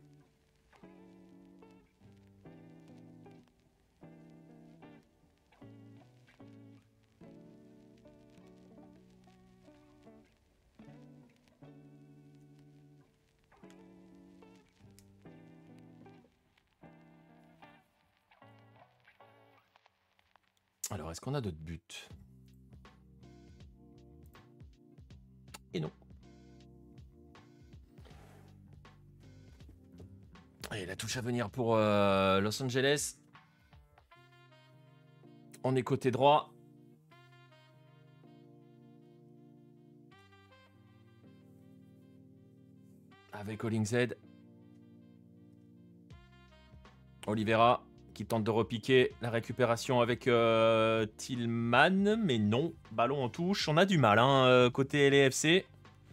Alors, est-ce qu'on a d'autres buts? Et non. Allez, la touche à venir pour euh, Los Angeles. On est côté droit. Avec Hollingshead. Oliveira qui tente de repiquer la récupération avec euh, Tillman. Mais non, ballon en touche. On a du mal hein, euh, côté L A F C.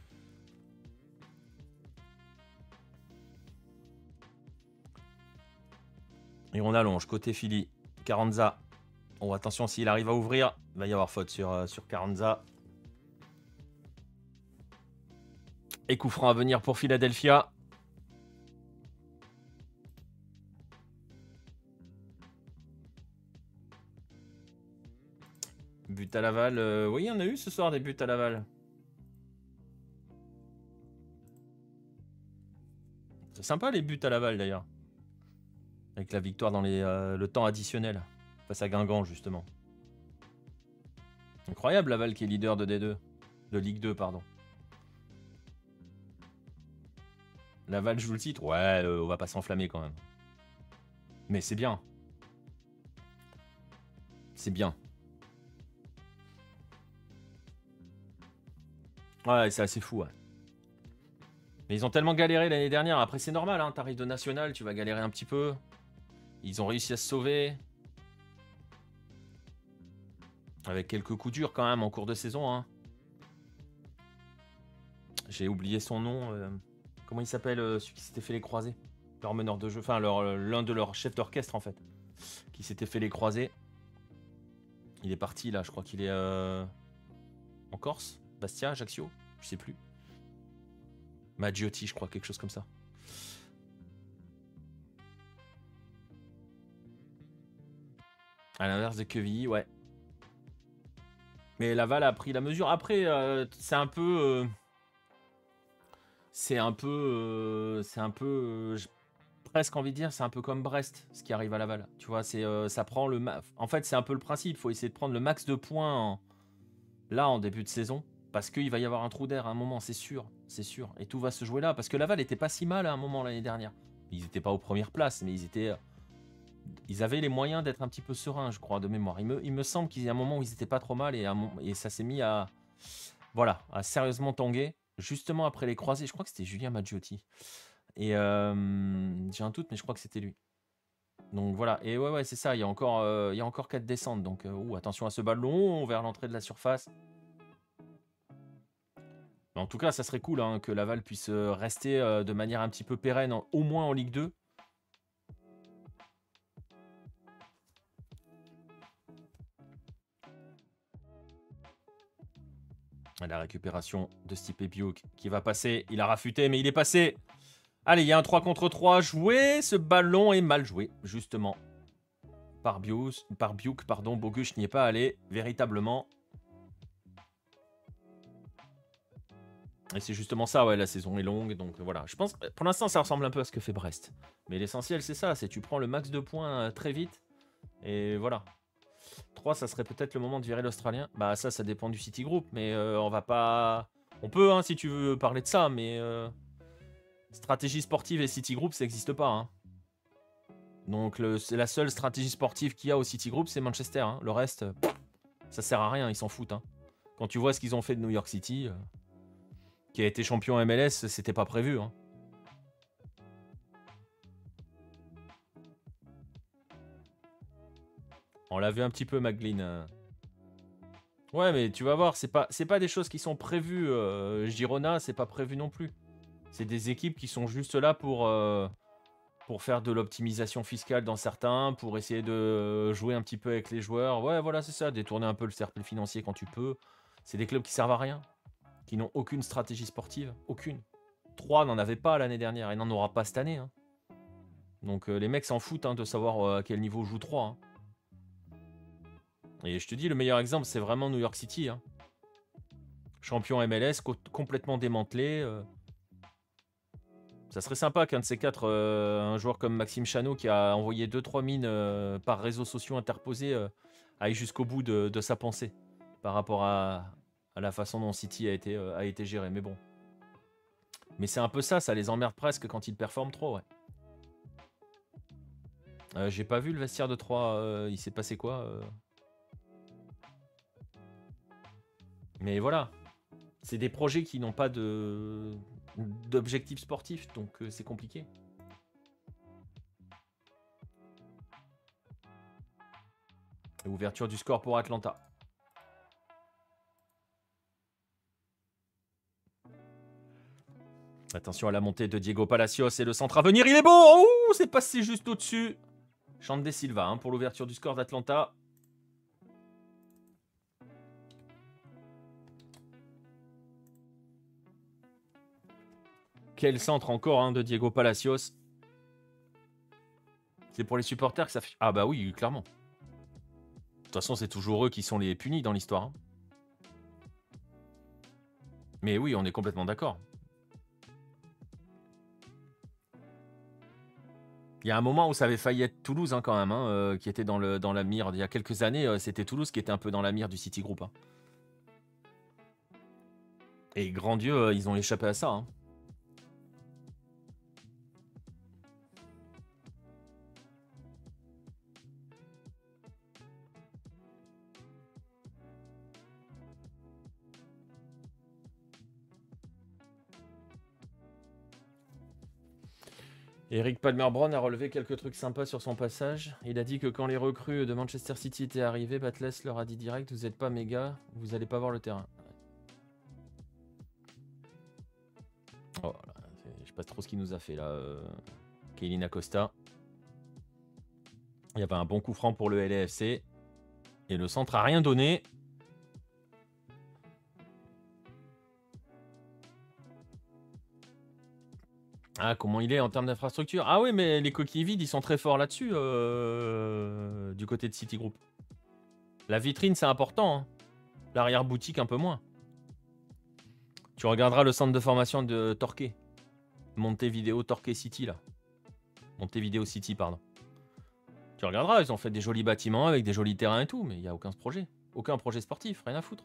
Et on allonge côté Philly. Carranza. Oh, attention, s'il arrive à ouvrir, il va y avoir faute sur, euh, sur Carranza. Et coup franc à venir pour Philadelphia. But à Laval. Euh, oui, on a eu ce soir des buts à Laval. C'est sympa les buts à Laval d'ailleurs. Avec la victoire dans les, euh, le temps additionnel. Face à Guingamp justement. Incroyable Laval qui est leader de D deux. De Ligue deux, pardon. Laval joue le titre. Ouais, euh, on va pas s'enflammer quand même. Mais c'est bien. C'est bien. Ouais, c'est assez fou, ouais. Mais ils ont tellement galéré l'année dernière. Après, c'est normal, hein. T'arrives de national, tu vas galérer un petit peu. Ils ont réussi à se sauver. Avec quelques coups durs quand même en cours de saison, hein. J'ai oublié son nom. Euh... Comment il s'appelle, euh, celui qui s'était fait les croisés? Leur meneur de jeu. Enfin, leur, euh, l'un de leurs chefs d'orchestre, en fait. Qui s'était fait les croisés. Il est parti, là. Je crois qu'il est... Euh... En Corse? Bastia, Ajaccio? Je sais plus. Maggiotti, je crois, quelque chose comme ça. À l'inverse de Quevilly, ouais. Mais Laval a pris la mesure. Après, euh, c'est un peu... Euh... C'est un peu... Euh... C'est un peu... Euh... J'ai presque envie de dire, c'est un peu comme Brest, ce qui arrive à Laval. Tu vois, c'est, euh, ça prend le... Ma... En fait, c'est un peu le principe. Il faut essayer de prendre le max de points en... là, en début de saison. Parce qu'il va y avoir un trou d'air à un moment, c'est sûr. C'est sûr. Et tout va se jouer là. Parce que Laval n'était pas si mal à un moment l'année dernière. Ils n'étaient pas aux premières places, mais ils étaient... Ils avaient les moyens d'être un petit peu sereins, je crois, de mémoire. Il me, il me semble qu'il y a un moment où ils n'étaient pas trop mal et, un, et ça s'est mis à... Voilà, à sérieusement tanguer. Justement après les croisés, je crois que c'était Julien Maggiotti. Et euh, j'ai un doute, mais je crois que c'était lui. Donc voilà, et ouais, ouais, c'est ça, il y a encore, euh, il y a encore quatre descentes. Donc euh, ouh, attention à ce ballon vers l'entrée de la surface. Mais en tout cas, ça serait cool hein, que Laval puisse rester euh, de manière un petit peu pérenne, en, au moins en Ligue deux. La récupération de Stipe Biuk qui va passer. Il a rafuté, mais il est passé. Allez, il y a un trois contre trois joué. Ce ballon est mal joué, justement. Par Biuk, par Biuk pardon. Bogusch n'y est pas allé, véritablement. Et c'est justement ça, ouais, la saison est longue. Donc voilà, je pense, pour l'instant, ça ressemble un peu à ce que fait Brest. Mais l'essentiel, c'est ça. C'est tu prends le max de points très vite. Et voilà. trois, ça serait peut-être le moment de virer l'Australien. Bah ça, ça dépend du City Group, mais euh, on va pas... On peut, hein, si tu veux parler de ça, mais... Euh... Stratégie sportive et City Group, ça n'existe pas. Hein. Donc c'est la seule stratégie sportive qu'il y a au City Group, c'est Manchester. Hein. Le reste, pff, ça sert à rien, ils s'en foutent. Hein. Quand tu vois ce qu'ils ont fait de New York City, euh, qui a été champion M L S, c'était pas prévu. Hein. On l'a vu un petit peu, McGlynn. Ouais, mais tu vas voir, c'est pas, c'est pas des choses qui sont prévues. Euh, Girona, c'est pas prévu non plus. C'est des équipes qui sont juste là pour, euh, pour faire de l'optimisation fiscale dans certains, pour essayer de jouer un petit peu avec les joueurs. Ouais, voilà, c'est ça, détourner un peu le cercle financier quand tu peux. C'est des clubs qui servent à rien, qui n'ont aucune stratégie sportive, aucune. Trois n'en avaient pas l'année dernière et n'en aura pas cette année. Hein. Donc euh, les mecs s'en foutent hein, de savoir euh, à quel niveau joue trois. Hein. Et je te dis, le meilleur exemple, c'est vraiment New York City. Hein. Champion M L S, co complètement démantelé. Euh. Ça serait sympa qu'un de ces quatre, euh, un joueur comme Maxime Chanot, qui a envoyé deux trois mines euh, par réseaux sociaux interposés, euh, aille jusqu'au bout de, de sa pensée par rapport à, à la façon dont City a été, euh, a été géré. Mais bon. Mais c'est un peu ça, ça les emmerde presque quand ils performent trop, ouais. Euh, J'ai pas vu le vestiaire de Troyes. Euh, il s'est passé quoi euh... Mais voilà. C'est des projets qui n'ont pas de d'objectifs sportifs, donc euh, c'est compliqué. Ouverture du score pour Atlanta. Attention à la montée de Diego Palacios et le centre à venir, il est beau. Oh, c'est passé juste au-dessus. Xande Silva hein, pour l'ouverture du score d'Atlanta. Quel centre encore hein, de Diego Palacios. C'est pour les supporters que ça fait... Ah bah oui, clairement. De toute façon, c'est toujours eux qui sont les punis dans l'histoire. Hein. Mais oui, on est complètement d'accord. Il y a un moment où ça avait failli être Toulouse hein, quand même, hein, euh, qui était dans, le, dans la mire. Il y a quelques années, euh, c'était Toulouse qui était un peu dans la mire du City Group. Hein. Et grand Dieu, euh, ils ont échappé à ça. Hein. Eric Palmer-Brown a relevé quelques trucs sympas sur son passage. Il a dit que quand les recrues de Manchester City étaient arrivées, Batles leur a dit direct, vous n'êtes pas méga, vous n'allez pas voir le terrain. Oh, là, je sais pas trop ce qu'il nous a fait là, euh, Kaylin Acosta. Il y avait un bon coup franc pour le L A F C. Et le centre a rien donné. Ah, comment il est en termes d'infrastructure. Ah oui, mais les coquilles vides, ils sont très forts là-dessus, euh, du côté de Citigroup. La vitrine, c'est important. Hein. L'arrière-boutique, un peu moins. Tu regarderas le centre de formation de Torquay. Montevideo Torquay City, là. Montevideo City, pardon. Tu regarderas, ils ont fait des jolis bâtiments avec des jolis terrains et tout, mais il n'y a aucun projet. Aucun projet sportif, rien à foutre.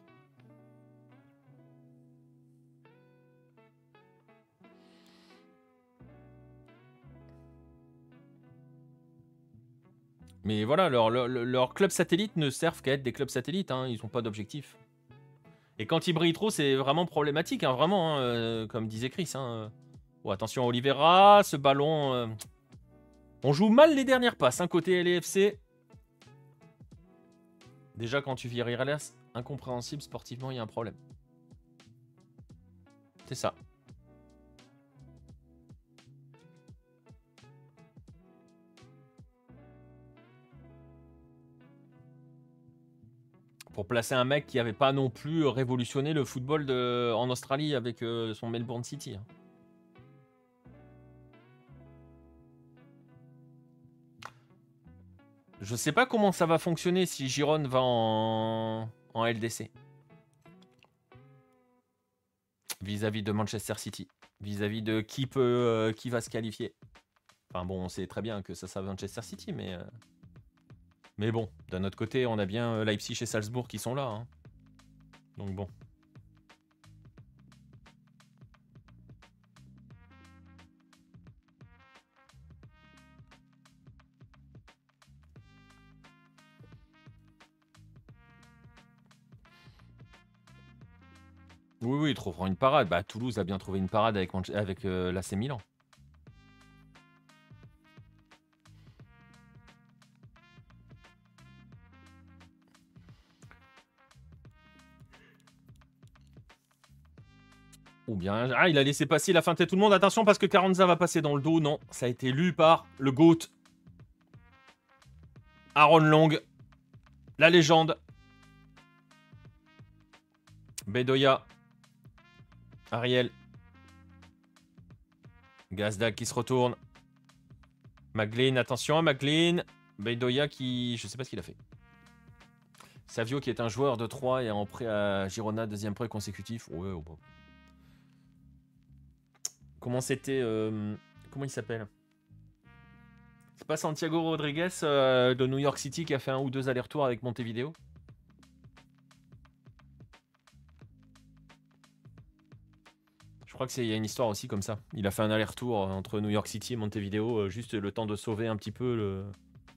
Mais voilà, leurs leur, leur clubs satellites ne servent qu'à être des clubs satellites, hein, ils n'ont pas d'objectif. Et quand ils brillent trop, c'est vraiment problématique, hein, vraiment, hein, euh, comme disait Chris. Hein. Oh, attention à Oliveira, ce ballon... Euh... On joue mal les dernières passes, hein, côté L A F C. Déjà, quand tu vires R L S, incompréhensible, sportivement, il y a un problème. C'est ça. Pour placer un mec qui n'avait pas non plus révolutionné le football de, en Australie avec euh, son Melbourne City. Hein. Je sais pas comment ça va fonctionner si Giron va en, en L D C. Vis-à-vis de Manchester City. Vis-à-vis de qui, peut, euh, qui va se qualifier. Enfin bon, on sait très bien que ça, ça va Manchester City, mais... Euh... Mais bon, d'un autre côté, on a bien Leipzig et Salzbourg qui sont là. Hein. Donc bon. Oui, oui, ils trouveront une parade. Bah, Toulouse a bien trouvé une parade avec, avec euh, l'A C Milan. Ou bien... Ah, il a laissé passer, il a feinté tout le monde. Attention parce que Carranza va passer dans le dos. Non, ça a été lu par le GOAT. Aaron Long. La légende. Bedoya. Ariel. Gazdag qui se retourne. McLean, attention à McLean. Bedoya qui... Je sais pas ce qu'il a fait. Savio qui est un joueur de trois et en prêt à Girona, deuxième prêt consécutif. Ouais, oh bon. Comment c'était euh, Comment il s'appelle? C'est pas Santiago Rodriguez euh, de New York City qui a fait un ou deux allers-retours avec Montevideo? Je crois qu'il y a une histoire aussi comme ça. Il a fait un aller-retour entre New York City et Montevideo, euh, juste le temps de sauver un petit peu le...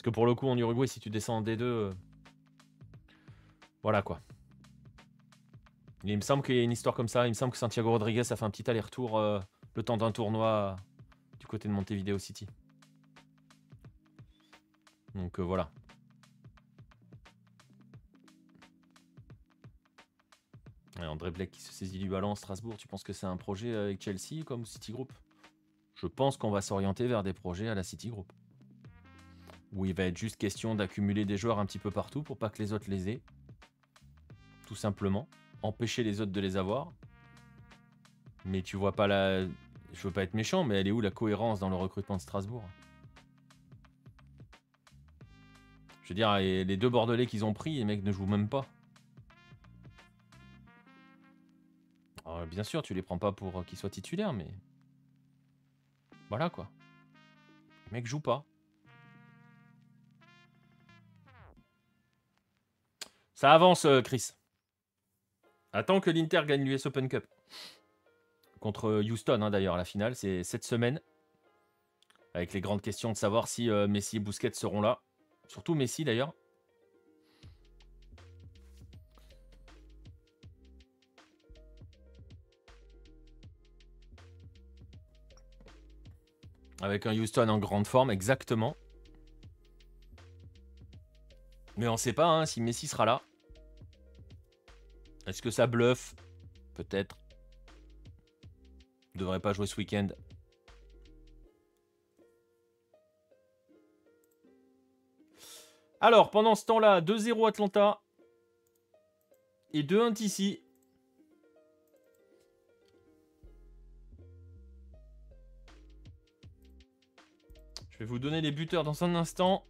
que pour le coup, en Uruguay, si tu descends en D deux... Euh... Voilà, quoi. Et il me semble qu'il y a une histoire comme ça. Il me semble que Santiago Rodriguez a fait un petit aller-retour euh, le temps d'un tournoi euh, du côté de Montevideo City. Donc, euh, voilà. Et André Blake qui se saisit du ballon, Strasbourg. Tu penses que c'est un projet avec Chelsea comme Citigroup? Je pense qu'on va s'orienter vers des projets à la Citigroup. Où il va être juste question d'accumuler des joueurs un petit peu partout pour pas que les autres les aient. Tout simplement. Empêcher les autres de les avoir. Mais tu vois pas la... Je veux pas être méchant, mais elle est où la cohérence dans le recrutement de Strasbourg? Je veux dire, les deux Bordelais qu'ils ont pris, les mecs ne jouent même pas. Alors, bien sûr, tu les prends pas pour qu'ils soient titulaires, mais... Voilà, quoi. Les mecs jouent pas. Ça avance, Chris. Attends que l'Inter gagne l'U S Open Cup. Contre Houston, hein, d'ailleurs, la finale, c'est cette semaine. Avec les grandes questions de savoir si euh, Messi et Busquets seront là. Surtout Messi, d'ailleurs. Avec un Houston en grande forme, exactement. Mais on ne sait pas hein, si Messi sera là. Est-ce que ça bluffe? Peut-être. Il ne devrait pas jouer ce week-end. Alors, pendant ce temps-là, deux zéro Atlanta. Et deux un ici. Je vais vous donner les buteurs dans un instant.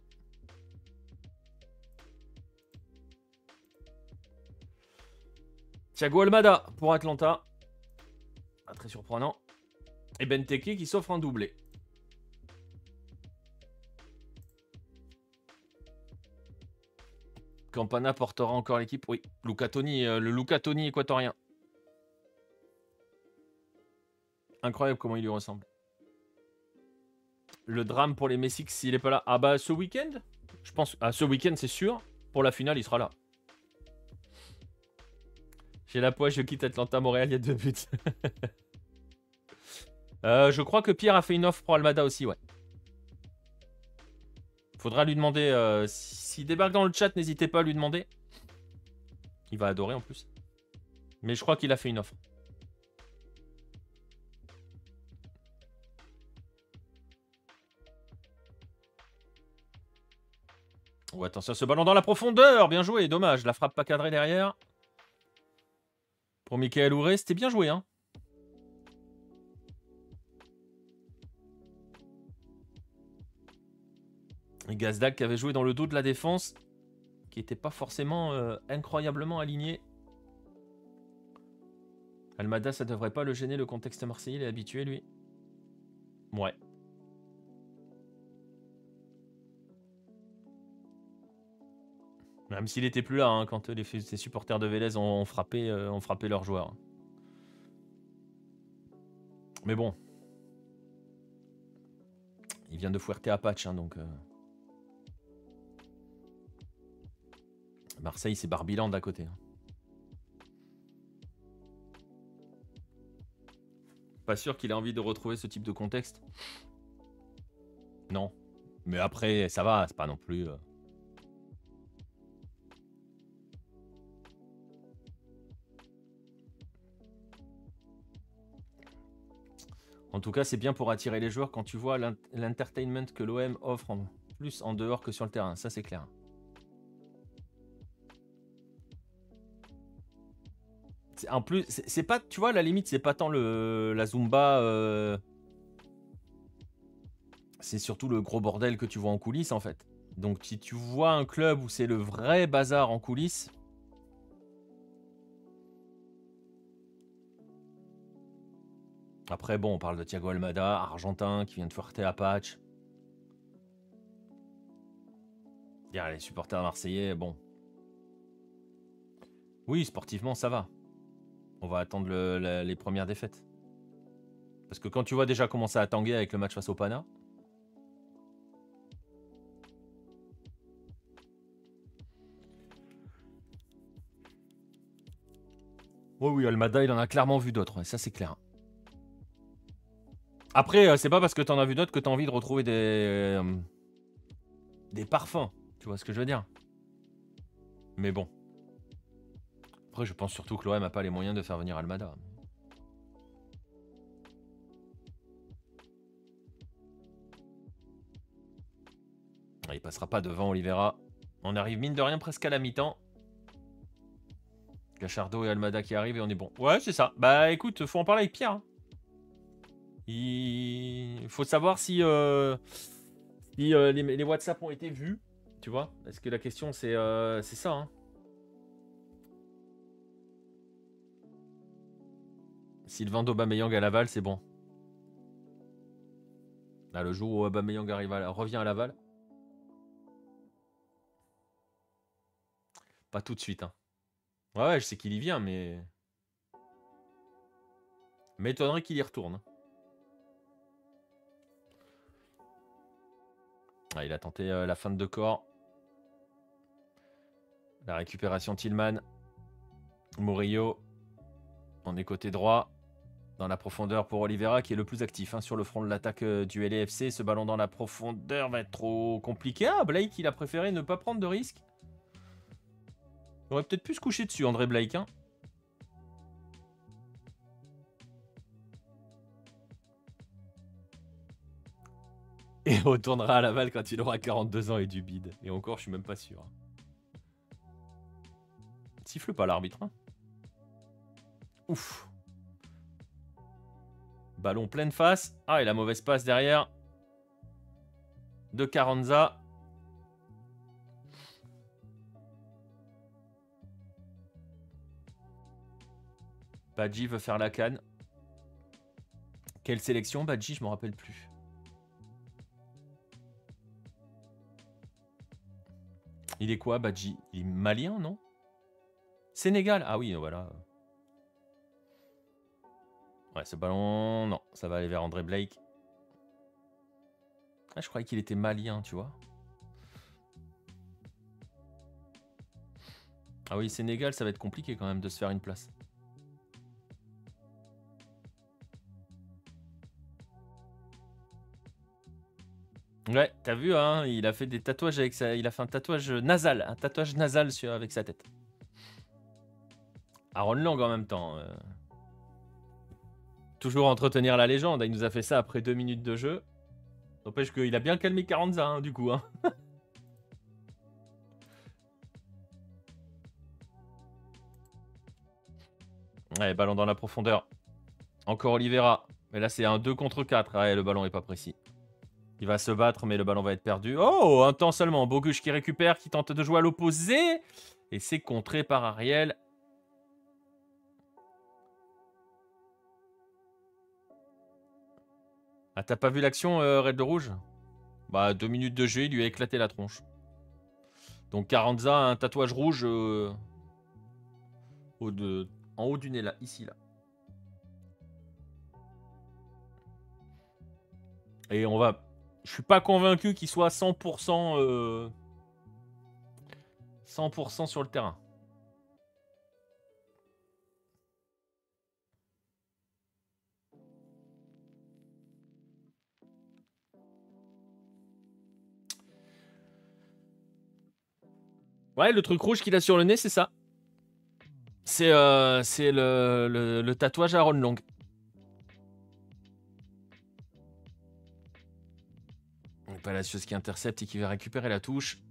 Thiago Almada pour Atlanta. Pas très surprenant. Et Benteke qui s'offre un doublé. Campana portera encore l'équipe. Oui, Luca Toni, euh, le Luca Toni équatorien. Incroyable comment il lui ressemble. Le drame pour les Messiques s'il n'est pas là. Ah bah ce week-end, je pense. Ah ce week-end c'est sûr. Pour la finale il sera là. J'ai la poisse, je quitte Atlanta, Montréal, il y a deux buts. euh, je crois que Pierre a fait une offre pour Almada aussi, ouais. Faudra lui demander. Euh, S'il débarque dans le chat, n'hésitez pas à lui demander. Il va adorer en plus. Mais je crois qu'il a fait une offre. Oh, attention à ce ballon dans la profondeur. Bien joué, dommage. La frappe pas cadrée derrière. Pour Michael Ouré, c'était bien joué, hein. Et Gazdag qui avait joué dans le dos de la défense, qui n'était pas forcément euh, incroyablement aligné. Almada, ça devrait pas le gêner, le contexte marseillais, il est habitué, lui. Ouais. Même s'il était plus là, hein, quand les, les supporters de Vélez ont, ont, frappé, euh, ont frappé leurs joueurs. Mais bon. Il vient de Fuerte Apache, hein, donc... Euh... Marseille, c'est Barbiland à côté. Hein. Pas sûr qu'il ait envie de retrouver ce type de contexte. Non. Mais après, ça va, c'est pas non plus... Euh... En tout cas, c'est bien pour attirer les joueurs quand tu vois l'entertainment que l'O M offre en plus en dehors que sur le terrain. Ça, c'est clair. En plus, c'est pas, tu vois, à la limite, c'est pas tant le, la Zumba. Euh, c'est surtout le gros bordel que tu vois en coulisses, en fait. Donc, si tu vois un club où c'est le vrai bazar en coulisses... Après, bon, on parle de Thiago Almada, argentin, qui vient de Fuerte Apache. Les supporters marseillais, bon. Oui, sportivement, ça va. On va attendre le, la, les premières défaites. Parce que quand tu vois déjà comment ça a tangué avec le match face au Pana... Oui, oui, Almada, il en a clairement vu d'autres, ouais, ça c'est clair. Après, euh, c'est pas parce que t'en as vu d'autres que t'as envie de retrouver des... euh, des parfums, tu vois ce que je veux dire. Mais bon. Après, je pense surtout que l'O M a pas les moyens de faire venir Almada. Il passera pas devant Oliveira. On arrive mine de rien presque à la mi-temps. Gachardo et Almada qui arrivent et on est bon. Ouais, c'est ça. Bah écoute, faut en parler avec Pierre. Hein. Il faut savoir si, euh... si euh, les, les WhatsApp ont été vus. Tu vois. Est-ce que la question c'est euh... c'est ça. Hein. Si le vend d'Aubameyang à Laval, c'est bon. Là, le jour où Aubameyang arrive à... revient à Laval. Pas tout de suite. Hein. Ouais, ouais, je sais qu'il y vient, mais... M'étonnerait qu'il y retourne. Ah, il a tenté euh, la feinte de corps. La récupération Tillman. Murillo. On est côté droit. Dans la profondeur pour Oliveira qui est le plus actif hein, sur le front de l'attaque euh, du L F C. Ce ballon dans la profondeur va être trop compliqué. Ah, Blake, il a préféré ne pas prendre de risque. Il aurait peut-être pu se coucher dessus, André Blake. Hein. Et retournera à Laval quand il aura quarante-deux ans et du bide. Et encore, je suis même pas sûr. Siffle pas l'arbitre. Hein. Ouf. Ballon pleine face. Ah, et la mauvaise passe derrière. De Carranza. Badji veut faire la canne. Quelle sélection, Badji? Je me rappelle plus. Il est quoi, Badji? Il est malien, non? Sénégal. Ah oui, voilà. Ouais, ce ballon... Non, ça va aller vers André Blake. Ah, je croyais qu'il était malien, tu vois. Ah oui, Sénégal, ça va être compliqué quand même de se faire une place. Ouais, t'as vu, hein, il a fait des tatouages avec ça. Il a fait un tatouage nasal, un tatouage nasal sur, avec sa tête. Aaron Lang en même temps. Euh... Toujours entretenir la légende. Il nous a fait ça après deux minutes de jeu. N'empêche qu'il a bien calmé Carranza, hein, du coup. Hein. Ouais, ballon dans la profondeur. Encore Oliveira. Mais là, c'est un deux contre quatre. Ouais, le ballon est pas précis. Il va se battre, mais le ballon va être perdu. Oh, un temps seulement. Bogusch qui récupère, qui tente de jouer à l'opposé. Et c'est contré par Ariel. Ah, t'as pas vu l'action, euh, Red de Rouge? Bah, deux minutes de jeu, il lui a éclaté la tronche. Donc Carranza a un tatouage rouge euh, au de, en haut du nez, là, ici, là. Et on va... Je suis pas convaincu qu'il soit cent pour cent... Euh, cent pour cent sur le terrain. Ouais, le truc rouge qu'il a sur le nez, c'est ça. C'est euh, le, le, le tatouage Aaron Long. Palacios qui intercepte et qui va récupérer la touche.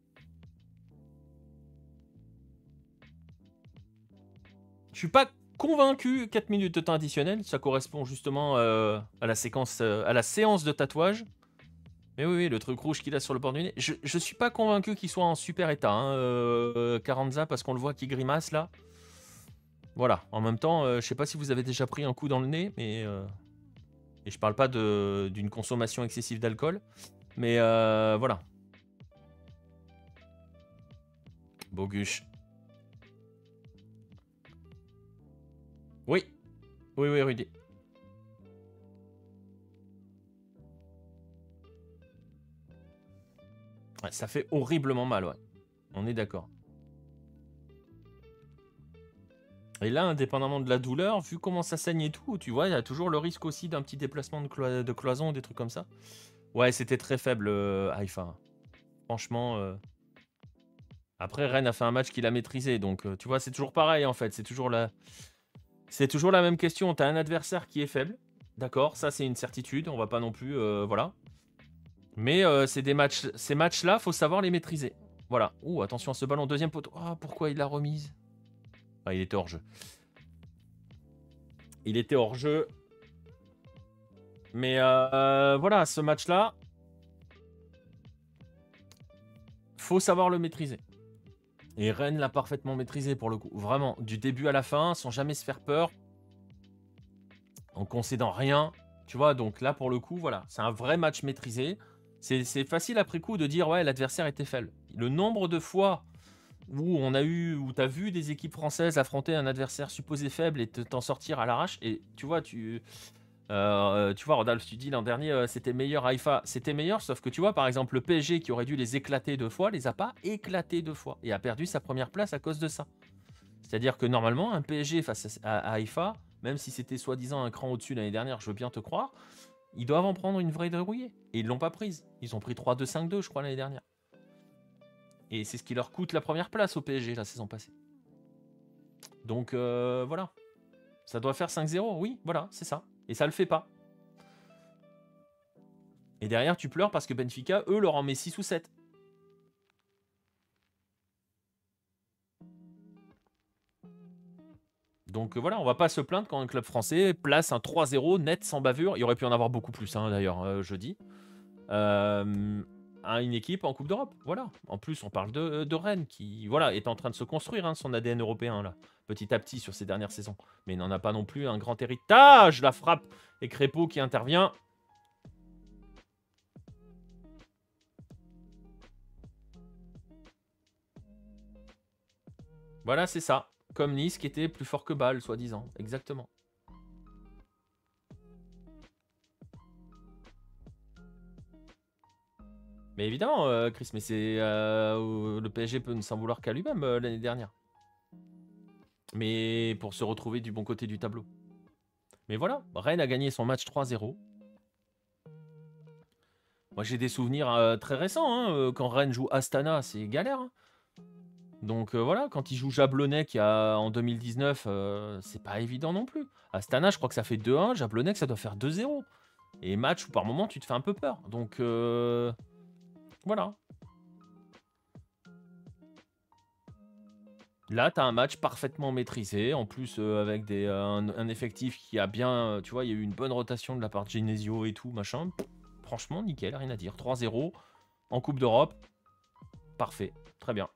Je suis pas convaincu. quatre minutes de temps additionnel, ça correspond justement euh, à la séquence, euh, à la séance de tatouage. Mais oui, oui, le truc rouge qu'il a sur le bord du nez. Je, je suis pas convaincu qu'il soit en super état, hein, euh, Carranza, parce qu'on le voit qui grimace là. Voilà. En même temps, euh, je sais pas si vous avez déjà pris un coup dans le nez, mais euh, et je parle pas de d'une consommation excessive d'alcool, mais euh, voilà. Bogusch. Oui, oui, oui, Rudy. Ouais, ça fait horriblement mal, ouais. On est d'accord. Et là, indépendamment de la douleur, vu comment ça saigne et tout, tu vois, il y a toujours le risque aussi d'un petit déplacement de, clo de cloison ou des trucs comme ça. Ouais, c'était très faible, euh, Haïfa. Franchement. Euh... Après, Rennes a fait un match qu'il a maîtrisé. Donc, euh, tu vois, c'est toujours pareil, en fait. C'est toujours la... C'est toujours la même question. Tu as un adversaire qui est faible. D'accord, ça, c'est une certitude. On va pas non plus... Euh, voilà. Mais euh, c'est des matchs... ces matchs-là, faut savoir les maîtriser. Voilà. Ouh, attention à ce ballon. Deuxième poteau. Ah, oh, pourquoi il l'a remise? Ah, il était hors jeu. Il était hors jeu. Mais euh, voilà, ce match-là, faut savoir le maîtriser. Et Rennes l'a parfaitement maîtrisé pour le coup. Vraiment, du début à la fin, sans jamais se faire peur. En concédant rien. Tu vois, donc là, pour le coup, voilà. C'est un vrai match maîtrisé. C'est facile après coup de dire, ouais, l'adversaire était faible. Le nombre de fois où on a eu, où tu as vu des équipes françaises affronter un adversaire supposé faible et t'en sortir à l'arrache. Et tu vois, tu... Euh, tu vois, Rodolphe, tu dis l'an dernier, euh, c'était meilleur Haïfa. C'était meilleur, sauf que tu vois, par exemple, le P S G qui aurait dû les éclater deux fois, les a pas éclatés deux fois et a perdu sa première place à cause de ça. C'est-à-dire que normalement, un P S G face à, à Haïfa, même si c'était soi-disant un cran au-dessus l'année dernière, je veux bien te croire, ils doivent en prendre une vraie dérouillée. Et ils l'ont pas prise. Ils ont pris trois deux cinq deux, je crois, l'année dernière. Et c'est ce qui leur coûte la première place au P S G la saison passée. Donc euh, voilà. Ça doit faire cinq zéro, oui, voilà, c'est ça. Et ça le fait pas. Et derrière, tu pleures parce que Benfica, eux, leur en met six ou sept. Donc voilà, on va pas se plaindre quand un club français place un trois zéro net sans bavure. Il y aurait pu en avoir beaucoup plus, hein, d'ailleurs, euh, jeudi. Euh, à une équipe en Coupe d'Europe. Voilà. En plus, on parle de, de Rennes qui voilà, est en train de se construire, hein, son A D N européen, là, petit à petit sur ces dernières saisons. Mais il n'en a pas non plus un grand héritage. La frappe et Crépeau qui intervient. Voilà, c'est ça. Comme Nice qui était plus fort que Bâle, soi-disant. Exactement. Mais évidemment, euh, Chris, mais c'est euh, le P S G peut ne s'en vouloir qu'à lui-même euh, l'année dernière. Mais pour se retrouver du bon côté du tableau. Mais voilà, Rennes a gagné son match trois zéro. Moi, j'ai des souvenirs euh, très récents. Hein, euh, quand Rennes joue Astana, c'est galère. Hein. Donc euh, voilà, quand il joue Jablonec a, en deux mille dix-neuf, euh, c'est pas évident non plus. Astana, je crois que ça fait deux un. Jablonec, ça doit faire deux zéro. Et match où par moment, tu te fais un peu peur. Donc euh, voilà. Là, tu as un match parfaitement maîtrisé. En plus, euh, avec des, euh, un, un effectif qui a bien... Euh, tu vois, il y a eu une bonne rotation de la part de Genesio et tout, machin. Franchement, nickel, rien à dire. trois zéro en Coupe d'Europe. Parfait, très bien.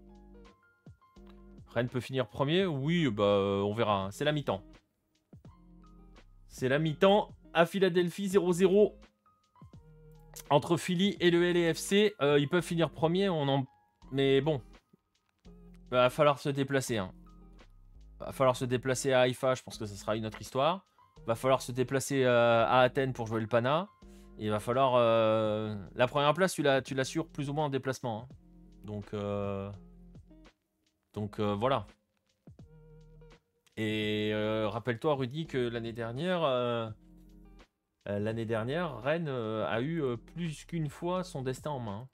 Rennes peut finir premier? Oui, bah, euh, on verra. C'est la mi-temps. C'est la mi-temps à Philadelphie, zéro zéro. Entre Philly et le L A F C, euh, ils peuvent finir premier. On en... Mais bon, va falloir se déplacer. Hein. Va falloir se déplacer à Haïfa, je pense que ce sera une autre histoire. Va falloir se déplacer euh, à Athènes pour jouer le Pana. Et il va falloir... Euh... La première place, tu l'assures plus ou moins en déplacement. Hein. Donc... Euh... Donc euh, voilà. Et euh, rappelle-toi, Rudy, que l'année dernière, euh, euh, l'année dernière, Rennes euh, a eu euh, plus qu'une fois son destin en main.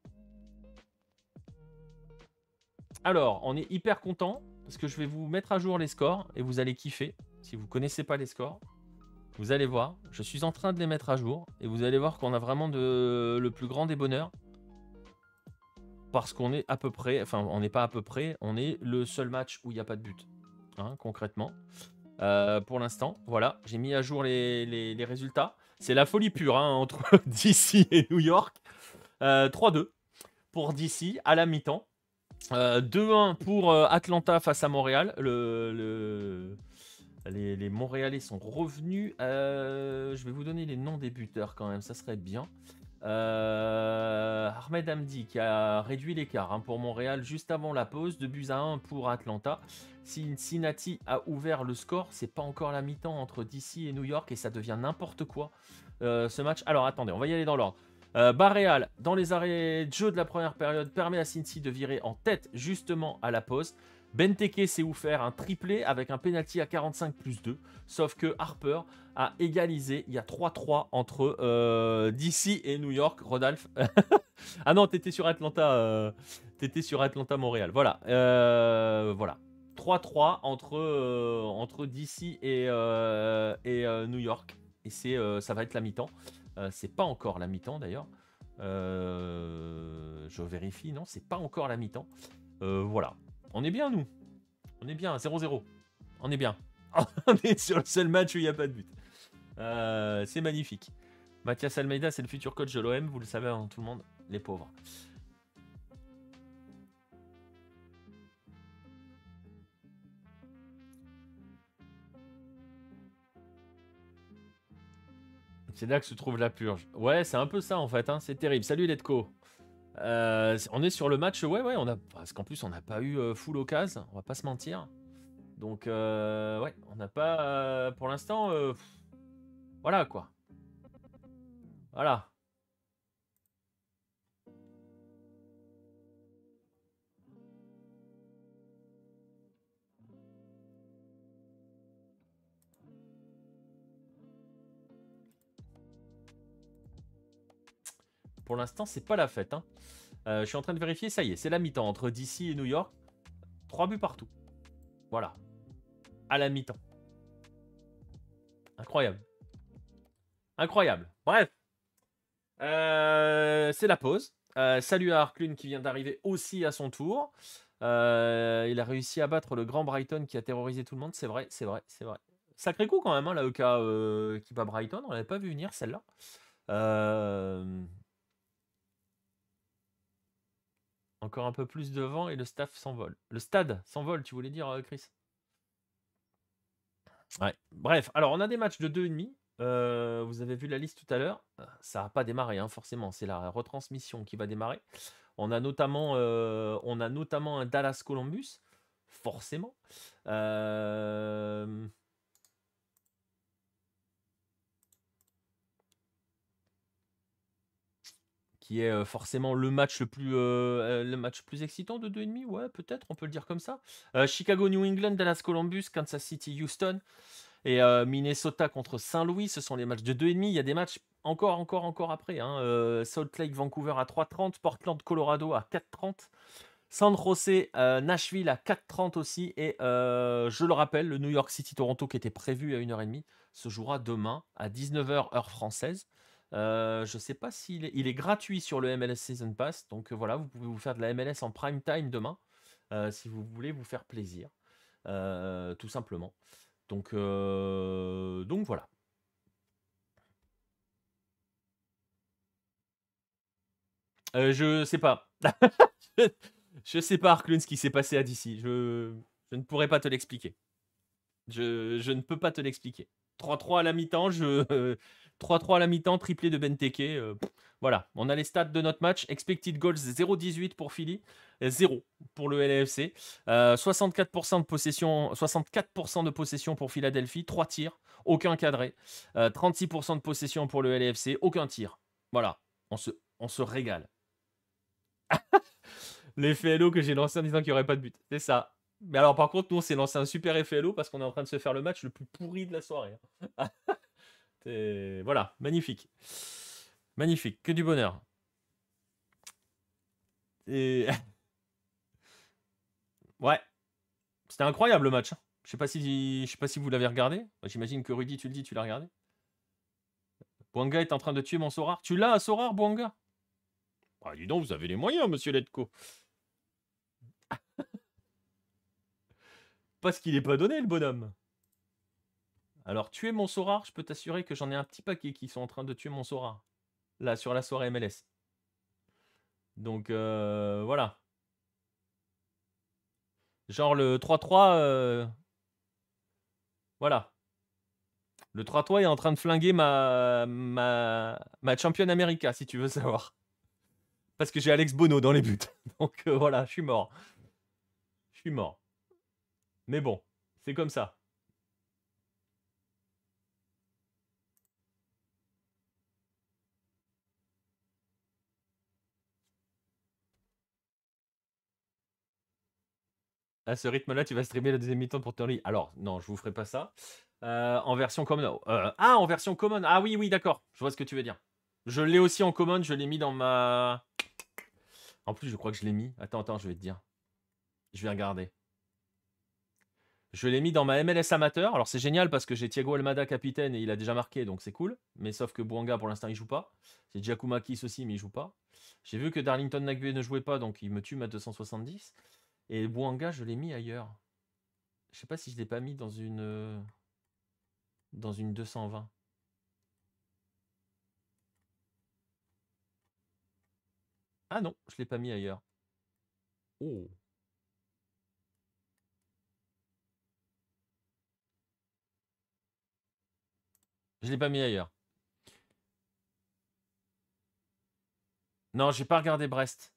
Alors, on est hyper content parce que je vais vous mettre à jour les scores et vous allez kiffer. Si vous ne connaissez pas les scores, vous allez voir. Je suis en train de les mettre à jour et vous allez voir qu'on a vraiment de, le plus grand des bonheurs. Parce qu'on est à peu près, enfin on n'est pas à peu près, on est le seul match où il n'y a pas de but, hein, concrètement. Euh, pour l'instant, voilà, j'ai mis à jour les, les, les résultats. C'est la folie pure hein, entre D C et New York. Euh, trois deux pour D C à la mi-temps. Euh, deux un pour euh, Atlanta face à Montréal. Le, le... Les, les Montréalais sont revenus. Euh, je vais vous donner les noms des buteurs quand même, ça serait bien. Euh, Ahmed Hamdi qui a réduit l'écart hein, pour Montréal juste avant la pause, deux buts à un pour Atlanta. Cincinnati a ouvert le score, c'est pas encore la mi-temps entre D C et New York et ça devient n'importe quoi euh, ce match. Alors attendez, on va y aller dans l'ordre. Euh, Barréal, dans les arrêts de jeu de la première période, permet à Cincy de virer en tête justement à la pause. Benteke s'est offert un triplé avec un penalty à quarante-cinq plus deux. Sauf que Harper a égalisé. Il y a trois trois entre euh, D C et New York. Rodolphe. Ah non, t'étais sur Atlanta. Euh, t'étais sur Atlanta-Montréal. Voilà. Euh, voilà. trois trois entre, euh, entre D C et, euh, et euh, New York. Et c'est, euh, ça va être la mi-temps. Euh, c'est pas encore la mi-temps d'ailleurs. Euh, je vérifie. Non, c'est pas encore la mi-temps. Euh, voilà. On est bien, nous. On est bien, zéro zéro. On est bien. On est sur le seul match où il n'y a pas de but. Euh, c'est magnifique. Mathias Almeida, c'est le futur coach de l'O M. Vous le savez, hein, tout le monde. Les pauvres. C'est là que se trouve la purge. Ouais, c'est un peu ça, en fait. Hein. C'est terrible. Salut, Letco. Euh, on est sur le match. Ouais, ouais. On a... Parce qu'en plus, on n'a pas eu euh, full occasion. On va pas se mentir. Donc, euh, ouais. On n'a pas... Euh, pour l'instant... Euh, voilà, quoi. Voilà. Pour l'instant, c'est pas la fête. Hein. Euh, je suis en train de vérifier. Ça y est, c'est la mi-temps entre D C et New York. Trois buts partout. Voilà. À la mi-temps. Incroyable. Incroyable. Bref. Euh, c'est la pause. Euh, salut à Arklun qui vient d'arriver aussi à son tour. Euh, il a réussi à battre le grand Brighton qui a terrorisé tout le monde. C'est vrai, c'est vrai, c'est vrai. Sacré coup quand même, hein, la E K euh, qui bat Brighton. On l'avait pas vu venir celle-là. Euh, Encore un peu plus de vent et le staff s'envole. Le stade s'envole, tu voulais dire, euh, Chris? Ouais. Bref, alors on a des matchs de deux virgule cinq. Euh, vous avez vu la liste tout à l'heure. Euh, Ça n'a pas démarré, hein, forcément. C'est la retransmission qui va démarrer. On a notamment, euh, on a notamment un Dallas Columbus, forcément. Euh, qui est euh, forcément le match le plus, euh, le match plus excitant de deux virgule cinq. Ouais, peut-être, on peut le dire comme ça. Euh, Chicago, New England, Dallas Columbus, Kansas City, Houston. Et euh, Minnesota contre Saint-Louis, ce sont les matchs de deux virgule cinq. Il y a des matchs encore, encore, encore après. Hein. Euh, Salt Lake, Vancouver à trois trente. Portland, Colorado à quatre trente. San Jose, euh, Nashville à quatre trente aussi. Et euh, je le rappelle, le New York City Toronto qui était prévu à une heure trente se jouera demain à dix-neuf heures heure française. Euh, je ne sais pas s'il est, il est gratuit sur le M L S Season Pass. Donc euh, voilà, vous pouvez vous faire de la M L S en prime time demain euh, si vous voulez vous faire plaisir. Euh, tout simplement. Donc, euh, donc voilà. Euh, je sais pas. je sais pas, Arclun, ce qui s'est passé à D C. Je, je ne pourrais pas te l'expliquer. Je, je ne peux pas te l'expliquer. trois trois à la mi-temps, je, euh, trois trois à la mi-temps, triplé de Benteke. Euh, pff, voilà, on a les stats de notre match. Expected goals zéro virgule dix-huit pour Philly, zéro pour le L A F C. Euh, soixante-quatre pour cent de possession, soixante-quatre pour cent de possession pour Philadelphie, trois tirs, aucun cadré. Euh, trente-six pour cent de possession pour le L A F C, aucun tir. Voilà, on se, on se régale. L'effet L O que j'ai lancé en disant qu'il n'y aurait pas de but. C'est ça. Mais alors, par contre, nous, on s'est lancé un super effet L O parce qu'on est en train de se faire le match le plus pourri de la soirée. C'est- Voilà, magnifique. Magnifique, que du bonheur. Et ouais, c'était incroyable le match. Hein. Je sais pas si, je sais pas si vous l'avez regardé. J'imagine que Rudy, tu le dis, tu l'as regardé. Bouanga est en train de tuer mon Sorar. Tu l'as, Sorar, Bouanga? Ah, dis donc, vous avez les moyens, monsieur Letko. Parce qu'il est pas donné, le bonhomme. Alors, tuer mon Sorar, je peux t'assurer que j'en ai un petit paquet qui sont en train de tuer mon Sorar. Là, sur la soirée M L S. Donc, euh, voilà. Genre le trois trois, euh, voilà. Le trois trois est en train de flinguer ma, ma, ma championne America, si tu veux savoir. Parce que j'ai Alex Bono dans les buts. Donc euh, voilà, je suis mort. Je suis mort. Mais bon, c'est comme ça. À ce rythme-là, tu vas streamer la deuxième mi-temps pour Turley. Alors, non, je vous ferai pas ça. Euh, en version common. Euh, ah, en version common. Ah oui, oui, d'accord. Je vois ce que tu veux dire. Je l'ai aussi en common. Je l'ai mis dans ma. En plus, je crois que je l'ai mis. Attends, attends, je vais te dire. Je vais regarder. Je l'ai mis dans ma M L S amateur. Alors, c'est génial parce que j'ai Thiago Almada capitaine et il a déjà marqué, donc c'est cool. Mais sauf que Bouanga, pour l'instant, il joue pas. J'ai Giacomakis aussi, mais il joue pas. J'ai vu que Darlington Nagbe ne jouait pas, donc il me tue ma deux cent soixante-dix. Et Bouanga, je l'ai mis ailleurs. Je sais pas si je l'ai pas mis dans une. euh, Dans une deux cent vingt. Ah non, je l'ai pas mis ailleurs. Oh. Je l'ai pas mis ailleurs. Non, j'ai pas regardé Brest.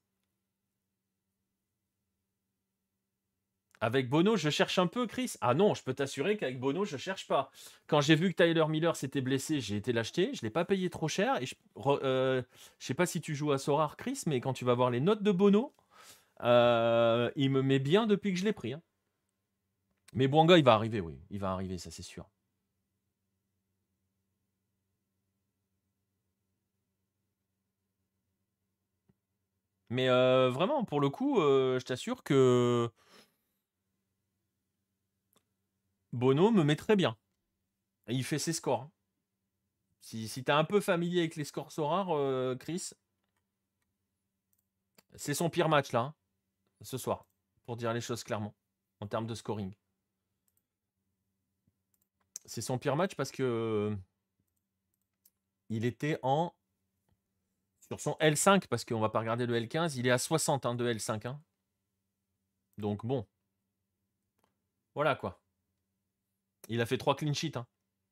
Avec Bono, je cherche un peu, Chris. Ah non, je peux t'assurer qu'avec Bono, je cherche pas. Quand j'ai vu que Tyler Miller s'était blessé, j'ai été l'acheter. Je l'ai pas payé trop cher. Et je, re- euh, je sais pas si tu joues à Sorare, Chris, mais quand tu vas voir les notes de Bono, euh, il me met bien depuis que je l'ai pris, hein. Mais Bouanga, il va arriver, oui. Il va arriver, ça c'est sûr. Mais euh, vraiment, pour le coup, euh, je t'assure que Bono me met très bien. Et il fait ses scores, hein. Si, si tu es un peu familier avec les scores Sorare, euh, Chris, c'est son pire match là, hein, ce soir, pour dire les choses clairement, en termes de scoring. C'est son pire match parce que euh, il était en. Sur son L cinq, parce qu'on va pas regarder le L quinze, il est à soixante, hein, de L cinq, hein. Donc bon, voilà quoi. Il a fait trois clean sheets, hein.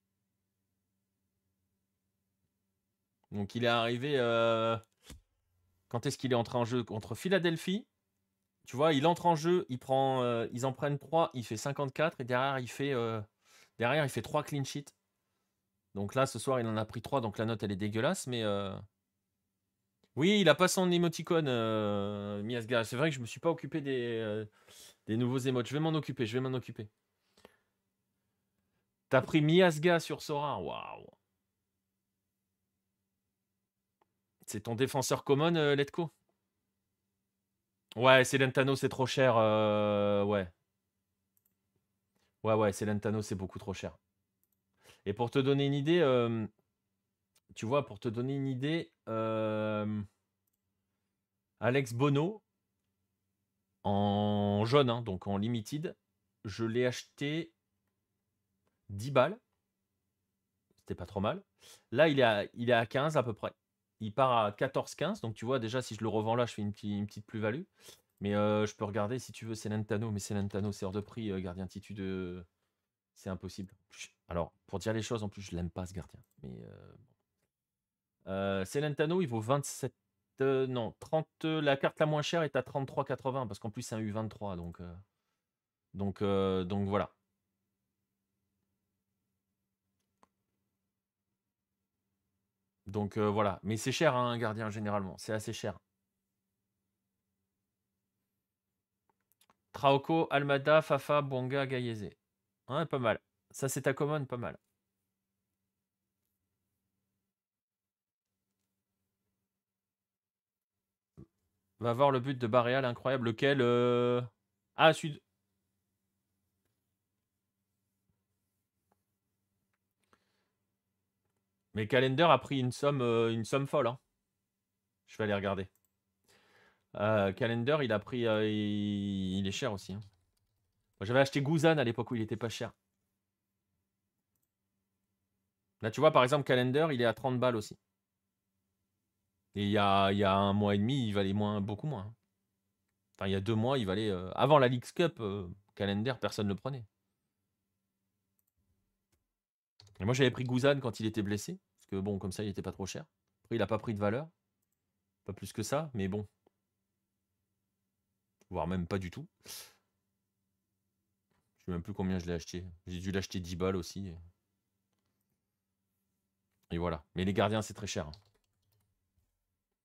Donc il est arrivé. euh, Quand est-ce qu'il est entré en jeu? Contre Philadelphie. Tu vois, il entre en jeu, il prend, euh, ils en prennent trois, il fait cinquante-quatre et derrière il fait, euh, derrière il fait trois clean sheets. Donc là, ce soir, il en a pris trois, donc la note elle est dégueulasse, mais euh, oui, il a pas son émoticône, euh, Miasga. C'est vrai que je me suis pas occupé des, euh, des nouveaux émotes. Je vais m'en occuper, je vais m'en occuper. T'as pris Miasga sur Sora, waouh. C'est ton défenseur common, euh, Letco? Ouais, Celentano, c'est trop cher. euh, ouais, ouais, ouais, Celentano, c'est beaucoup trop cher. Et pour te donner une idée, euh, tu vois, pour te donner une idée, euh, Alex Bono, en jaune, hein, donc en limited, je l'ai acheté dix balles. C'était pas trop mal. Là, il est à, il est à quinze à peu près. Il part à quatorze quinze. Donc, tu vois, déjà, si je le revends là, je fais une, petite- une petite plus-value. Mais euh, je peux regarder si tu veux Celentano. Mais Celentano, c'est hors de prix, euh, gardien titu de. C'est impossible. Chut. Alors, pour dire les choses, en plus, je l'aime pas ce gardien. Mais euh, euh, Celentano, il vaut vingt-sept. euh, non, trente. euh, La carte la moins chère est à trente-trois quatre-vingts. Parce qu'en plus, c'est un U vingt-trois. Donc, euh, donc, euh, donc voilà. Donc euh, voilà. Mais c'est cher, hein, un gardien, généralement. C'est assez cher. Traoko, Almada, Fafa, Bonga, Gayeze. Ouais, pas mal. Ça, c'est ta commande, pas mal. Va voir le but de Barréal, incroyable. Lequel euh... Ah, celui. Mais Calender a pris une somme, euh, une somme folle, hein. Je vais aller regarder. Euh, Calender, il a pris. euh, il... il est cher aussi, hein. Moi, j'avais acheté Guzan à l'époque où il était pas cher. Là, tu vois, par exemple, Calender, il est à trente balles aussi. Et il y a, il y a un mois et demi, il valait moins, beaucoup moins, hein. Enfin, il y a deux mois, il valait. euh, Avant la Leagues Cup, euh, Calender, personne ne le prenait. Et moi, j'avais pris Guzan quand il était blessé. Parce que bon, comme ça, il était pas trop cher. Après, il a pas pris de valeur. Pas plus que ça, mais bon. Voire même pas du tout. Je sais même plus combien je l'ai acheté. J'ai dû l'acheter dix balles aussi. Et, et voilà. Mais les gardiens, c'est très cher, hein.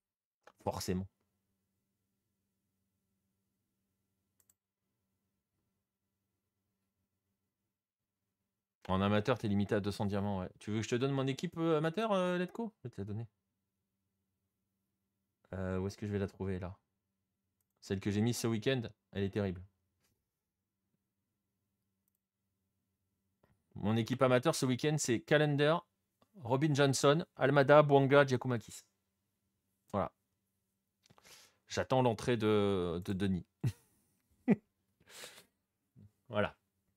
Forcément. En amateur, t'es limité à deux cents diamants, ouais. Tu veux que je te donne mon équipe euh, amateur, euh, Letco? Je vais te la donner. Euh, où est-ce que je vais la trouver, là? Celle que j'ai mise ce week-end, elle est terrible. Mon équipe amateur ce week-end, c'est Calendar, Robin Johnson, Almada, Bouanga, Giacomakis. Voilà. J'attends l'entrée de, de Denis. Voilà.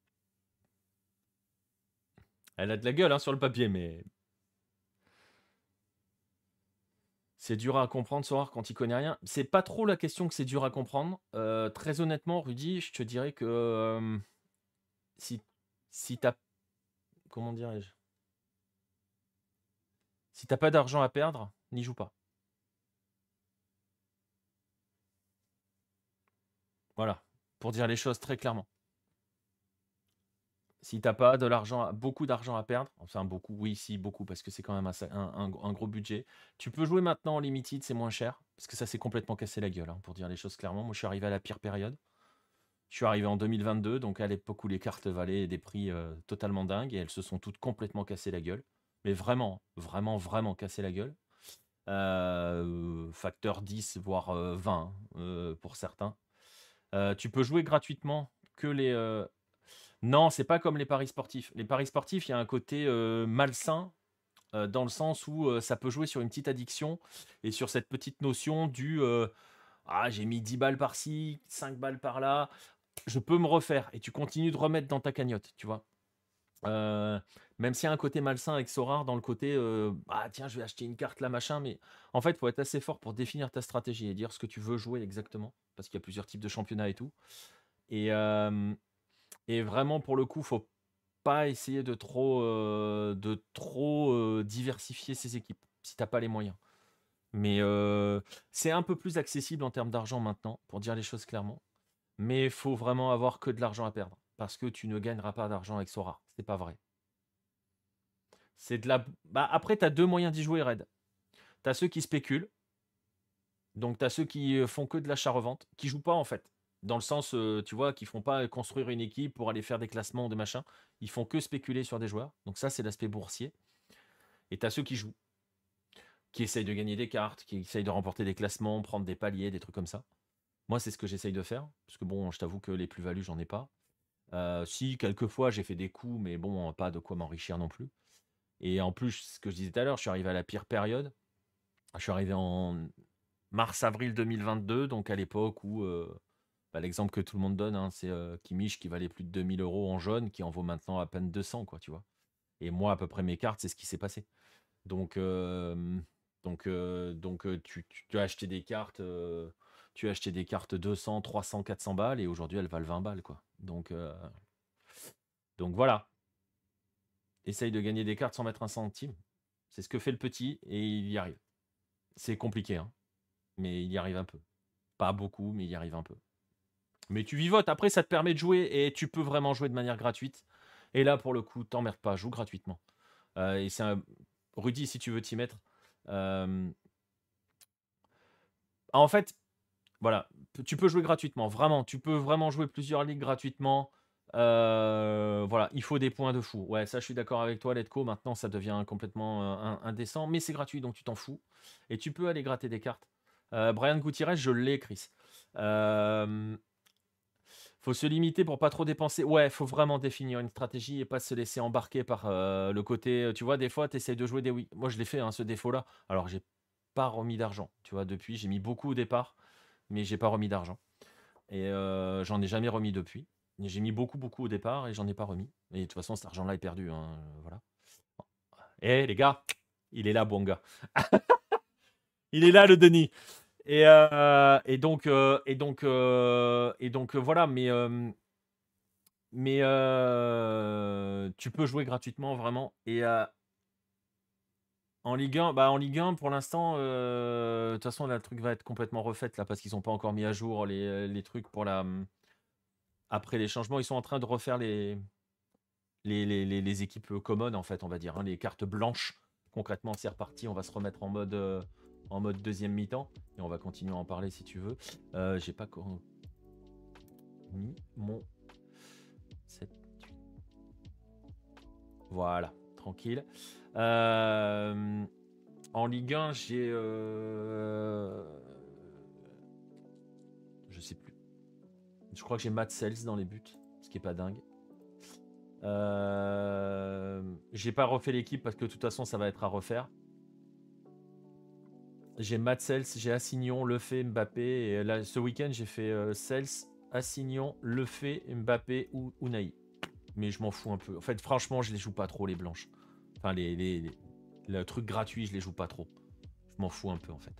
Elle a de la gueule hein, sur le papier, mais... C'est dur à comprendre, Sorar, quand il connaît rien. C'est pas trop la question que c'est dur à comprendre. Euh, très honnêtement, Rudy, je te dirais que... euh, si si t'as... Comment dirais-je? Si t'as pas d'argent à perdre, n'y joue pas. Voilà. Pour dire les choses très clairement. Si t'as pas de l'argent, beaucoup d'argent à perdre, enfin beaucoup, oui, si, beaucoup, parce que c'est quand même un, un- un- un gros budget. Tu peux jouer maintenant en limited, c'est moins cher, parce que ça s'est complètement cassé la gueule, hein, pour dire les choses clairement. Moi, je suis arrivé à la pire période. Je suis arrivé en deux mille vingt-deux, donc à l'époque où les cartes valaient des prix euh, totalement dingues, et elles se sont toutes complètement cassées la gueule. Mais vraiment, vraiment, vraiment cassé la gueule. Euh, facteur dix, voire euh, vingt hein, euh, pour certains. Euh, tu peux jouer gratuitement que les, euh, non, c'est pas comme les paris sportifs. Les paris sportifs, il y a un côté euh, malsain euh, dans le sens où euh, ça peut jouer sur une petite addiction et sur cette petite notion du euh, ah, j'ai mis dix balles par-ci, cinq balles par-là, je peux me refaire et tu continues de remettre dans ta cagnotte, tu vois. Euh, même s'il y a un côté malsain avec Sorare dans le côté euh, ah tiens, je vais acheter une carte là, machin, mais en fait, il faut être assez fort pour définir ta stratégie et dire ce que tu veux jouer exactement parce qu'il y a plusieurs types de championnats et tout. Et, euh, et vraiment, pour le coup, faut pas essayer de trop, euh, de trop euh, diversifier ses équipes si t'as pas les moyens. Mais euh, c'est un peu plus accessible en termes d'argent maintenant, pour dire les choses clairement. Mais il faut vraiment avoir que de l'argent à perdre. Parce que tu ne gagneras pas d'argent avec Sora. C'est pas vrai. C'est de la. Bah, après, tu as deux moyens d'y jouer, Red. Tu as ceux qui spéculent. Donc, tu as ceux qui euh, font que de l'achat-revente, qui jouent pas en fait. Dans le sens, euh, tu vois, qui font pas construire une équipe pour aller faire des classements, des machins. Ils font que spéculer sur des joueurs. Donc, ça, c'est l'aspect boursier. Et tu as ceux qui jouent, qui essayent de gagner des cartes, qui essayent de remporter des classements, prendre des paliers, des trucs comme ça. Moi, c'est ce que j'essaye de faire. Parce que bon, je t'avoue que les plus-values, j'en ai pas. Euh, si, quelquefois, j'ai fait des coups, mais bon, pas de quoi m'enrichir non plus. Et en plus, ce que je disais tout à l'heure, je suis arrivé à la pire période. Je suis arrivé en mars-avril deux mille vingt-deux, donc à l'époque où, euh, bah, l'exemple que tout le monde donne, hein, c'est euh, Kimmich qui valait plus de deux mille euros en jaune, qui en vaut maintenant à peine deux cents, quoi, tu vois. Et moi, à peu près mes cartes, c'est ce qui s'est passé. Donc, euh, donc, euh, donc euh, tu, tu- tu as acheté des cartes, euh, tu as acheté des cartes deux cents, trois cents, quatre cents balles, et aujourd'hui, elles valent vingt balles, quoi. Donc, euh, donc voilà. Essaye de gagner des cartes sans mettre un centime. C'est ce que fait le petit, et il y arrive. C'est compliqué, hein, mais il y arrive un peu. Pas beaucoup, mais il y arrive un peu. Mais tu vivotes, après ça te permet de jouer et tu peux vraiment jouer de manière gratuite. Et là, pour le coup, t'emmerdes pas, joue gratuitement. Euh, et c'est un... Rudy, si tu veux t'y mettre. euh, En fait, voilà, tu peux jouer gratuitement, vraiment. Tu peux vraiment jouer plusieurs ligues gratuitement. Euh, Voilà, il faut des points de fou. Ouais, ça, je suis d'accord avec toi, Letco. Maintenant, ça devient complètement euh, in- indécent, mais c'est gratuit, donc tu t'en fous. Et tu peux aller gratter des cartes. Euh, Brian Gutiérrez, je l'ai, Chris. Euh, Faut se limiter pour pas trop dépenser. Ouais, faut vraiment définir une stratégie et pas se laisser embarquer par euh, le côté. euh, Tu vois, des fois, tu essayes de jouer des oui. Moi, je l'ai fait, hein, ce défaut-là. Alors, j'ai pas remis d'argent. Tu vois, depuis, j'ai mis beaucoup au départ, mais j'ai pas remis d'argent. Et euh, j'en ai jamais remis depuis. J'ai mis beaucoup, beaucoup au départ et j'en ai pas remis. Et de toute façon, cet argent-là est perdu, hein, euh, voilà. Eh, les gars, il est là, bon gars. Il est là, le Denis. Et, euh, et donc, euh, et donc, euh, et donc euh, voilà, mais. euh, Mais euh, tu peux jouer gratuitement vraiment. Et euh, en Ligue un, bah en Ligue un, pour l'instant, euh, de toute façon, là, le truc va être complètement refait là parce qu'ils n'ont pas encore mis à jour les, les trucs pour la. Après les changements, ils sont en train de refaire les, les, les, les- les équipes commones, en fait, on va dire, hein, les cartes blanches. Concrètement, c'est reparti. On va se remettre en mode, euh, en mode deuxième mi-temps. Et on va continuer à en parler si tu veux. Euh, j'ai pas co- mis mon. Voilà, tranquille. Euh, en Ligue un, j'ai... Euh... Je sais plus. Je crois que j'ai Matt Sells dans les buts, ce qui est pas dingue. Euh... J'ai pas refait l'équipe parce que de toute façon, ça va être à refaire. J'ai Matt Sells, j'ai Assignon, Lefebvre, Mbappé. Et là, ce week-end, j'ai fait euh, Sells, Assignon, Lefebvre, Mbappé ou Unai. Mais je m'en fous un peu. En fait, franchement, je les joue pas trop, les blanches. Enfin, les, les, les, le truc gratuit, je les joue pas trop. Je m'en fous un peu, en fait.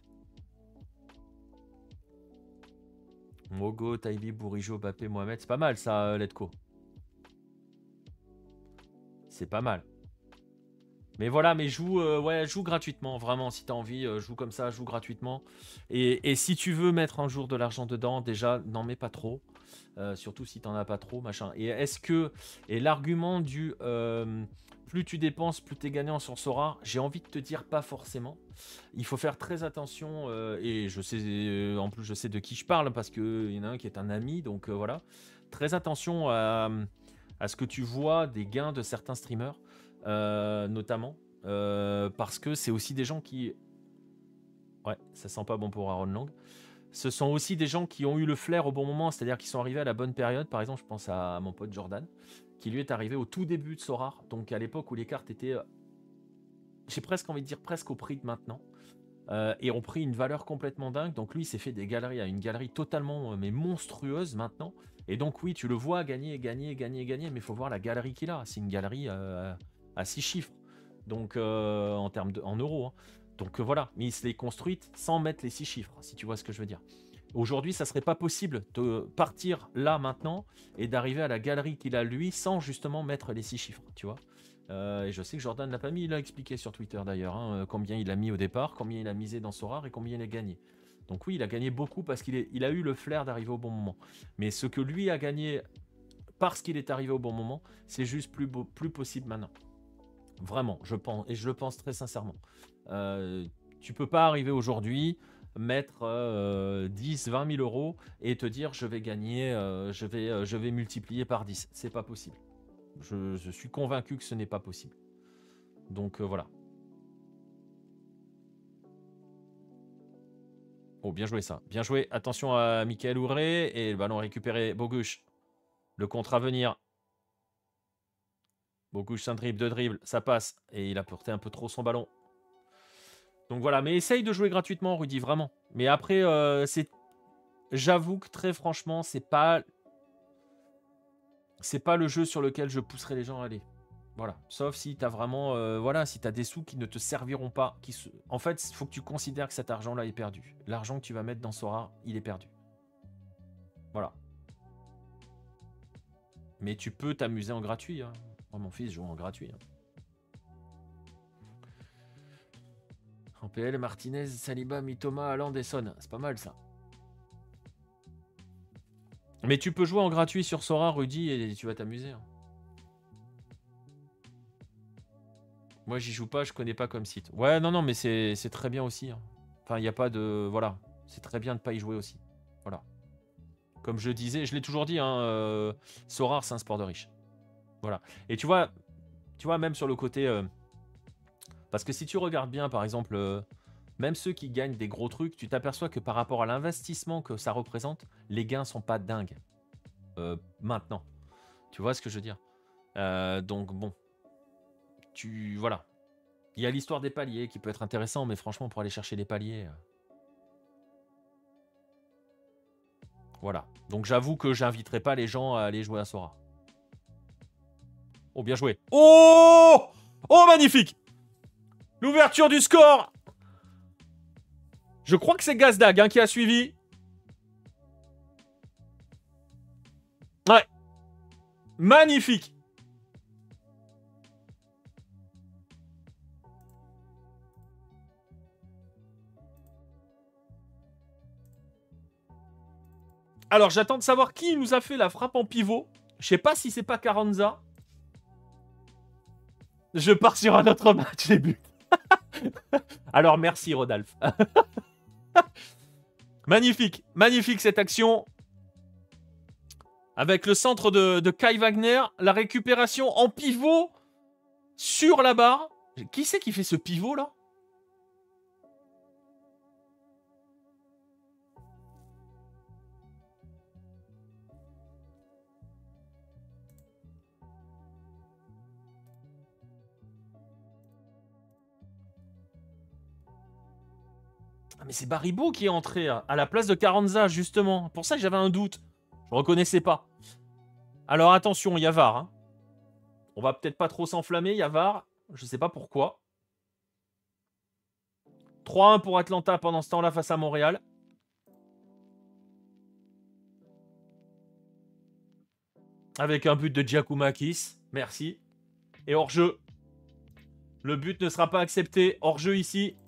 Mogo, Taibi, Bourigeau, Mbappé, Mohamed. C'est pas mal, ça, Letco. C'est pas mal. Mais voilà, mais joue, euh, ouais, joue gratuitement, vraiment, si tu as envie, euh, joue comme ça, joue gratuitement. Et, et si tu veux mettre un jour de l'argent dedans, déjà, n'en mets pas trop. Euh, surtout si tu n'en as pas trop, machin. Et est-ce que, et l'argument du euh, plus tu dépenses, plus tu es gagnant sur Sora, j'ai envie de te dire pas forcément. Il faut faire très attention, euh, et je sais, euh, en plus, je sais de qui je parle, parce qu'il y en a un qui est un ami, donc euh, voilà. Très attention à, à ce que tu vois des gains de certains streamers. Euh, notamment euh, parce que c'est aussi des gens qui, ouais, ça sent pas bon pour Aaron Lang. Ce sont aussi des gens qui ont eu le flair au bon moment, c'est-à-dire qui sont arrivés à la bonne période. Par exemple, je pense à mon pote Jordan, qui lui est arrivé au tout début de Sora, donc à l'époque où les cartes étaient, j'ai presque envie de dire presque au prix de maintenant, euh, et ont pris une valeur complètement dingue. Donc lui, il s'est fait des galeries à une galerie totalement euh, mais monstrueuse maintenant. Et donc oui, tu le vois gagner, gagner, gagner, gagner, mais il faut voir la galerie qu'il a. C'est une galerie euh, à six chiffres, donc euh, en termes de, en euros. Hein. Donc euh, voilà, mais il se l'est construite sans mettre les six chiffres, si tu vois ce que je veux dire. Aujourd'hui, ça serait pas possible de partir là maintenant et d'arriver à la galerie qu'il a lui sans justement mettre les six chiffres, tu vois. Euh, et je sais que Jordan l'a pas mis, il l'a expliqué sur Twitter d'ailleurs, hein, combien il a mis au départ, combien il a misé dans Sora et combien il a gagné. Donc oui, il a gagné beaucoup parce qu'il est, il a eu le flair d'arriver au bon moment. Mais ce que lui a gagné parce qu'il est arrivé au bon moment, c'est juste plus, beau, plus possible maintenant. Vraiment, je pense, et je le pense très sincèrement. Euh, tu peux pas arriver aujourd'hui, mettre euh, dix, vingt mille euros et te dire je vais gagner, euh, je, vais, euh, je vais multiplier par dix. C'est pas possible. Je, je suis convaincu que ce n'est pas possible. Donc euh, voilà. Oh, bien joué ça. Bien joué. Attention à Michael Ouvré et le ballon récupéré. Bogusch. Le contre à venir. Bogusch, un dribble, deux dribbles, ça passe. Et il a porté un peu trop son ballon. Donc voilà, mais essaye de jouer gratuitement, Rudy, vraiment. Mais après, euh, c'est, j'avoue que très franchement, c'est pas, c'est pas le jeu sur lequel je pousserai les gens à aller. Voilà, sauf si t'as vraiment, euh, voilà, si t'as des sous qui ne te serviront pas, qui se... en fait, il faut que tu considères que cet argent-là est perdu. L'argent que tu vas mettre dans Sora, il est perdu. Voilà. Mais tu peux t'amuser en gratuit. Hein. Moi, mon fils joue en gratuit. Hein. En P L, Martinez, Saliba, Mitoma, Haaland et Son. C'est pas mal ça. Mais tu peux jouer en gratuit sur Sora, Rudy, et tu vas t'amuser. Hein. Moi, j'y joue pas, je connais pas comme site. Ouais, non, non, mais c'est très bien aussi. Hein. Enfin, il n'y a pas de... Voilà. C'est très bien de pas y jouer aussi. Voilà. Comme je disais, je l'ai toujours dit, hein, euh, Sora, c'est un sport de riche. Voilà. Et tu vois, tu vois, même sur le côté... Euh, parce que si tu regardes bien, par exemple, euh, même ceux qui gagnent des gros trucs, tu t'aperçois que par rapport à l'investissement que ça représente, les gains sont pas dingues. Euh, maintenant. Tu vois ce que je veux dire? euh, Donc, bon. Tu... Voilà. Il y a l'histoire des paliers qui peut être intéressant, mais franchement, pour aller chercher les paliers... Euh... Voilà. Donc, j'avoue que j'inviterai pas les gens à aller jouer à Sora. Oh, bien joué. Oh! Oh, magnifique! L'ouverture du score! Je crois que c'est Gazdag hein, qui a suivi. Ouais. Magnifique. Alors, j'attends de savoir qui nous a fait la frappe en pivot. Je sais pas si c'est pas Carranza. Je pars sur un autre match, les buts. Alors, merci, Rodolphe. Magnifique. Magnifique, cette action. Avec le centre de, de Kai Wagner. La récupération en pivot. Sur la barre. Qui c'est qui fait ce pivot là? Ah mais c'est Baribo qui est entré à la place de Carranza justement. Pour ça que j'avais un doute. Je reconnaissais pas. Alors attention, il y a V A R. Hein. On va peut-être pas trop s'enflammer, il y a V A R. Je sais pas pourquoi. trois un pour Atlanta pendant ce temps-là face à Montréal. Avec un but de Giacomakis. Merci. Et hors-jeu. Le but ne sera pas accepté. Hors-jeu ici.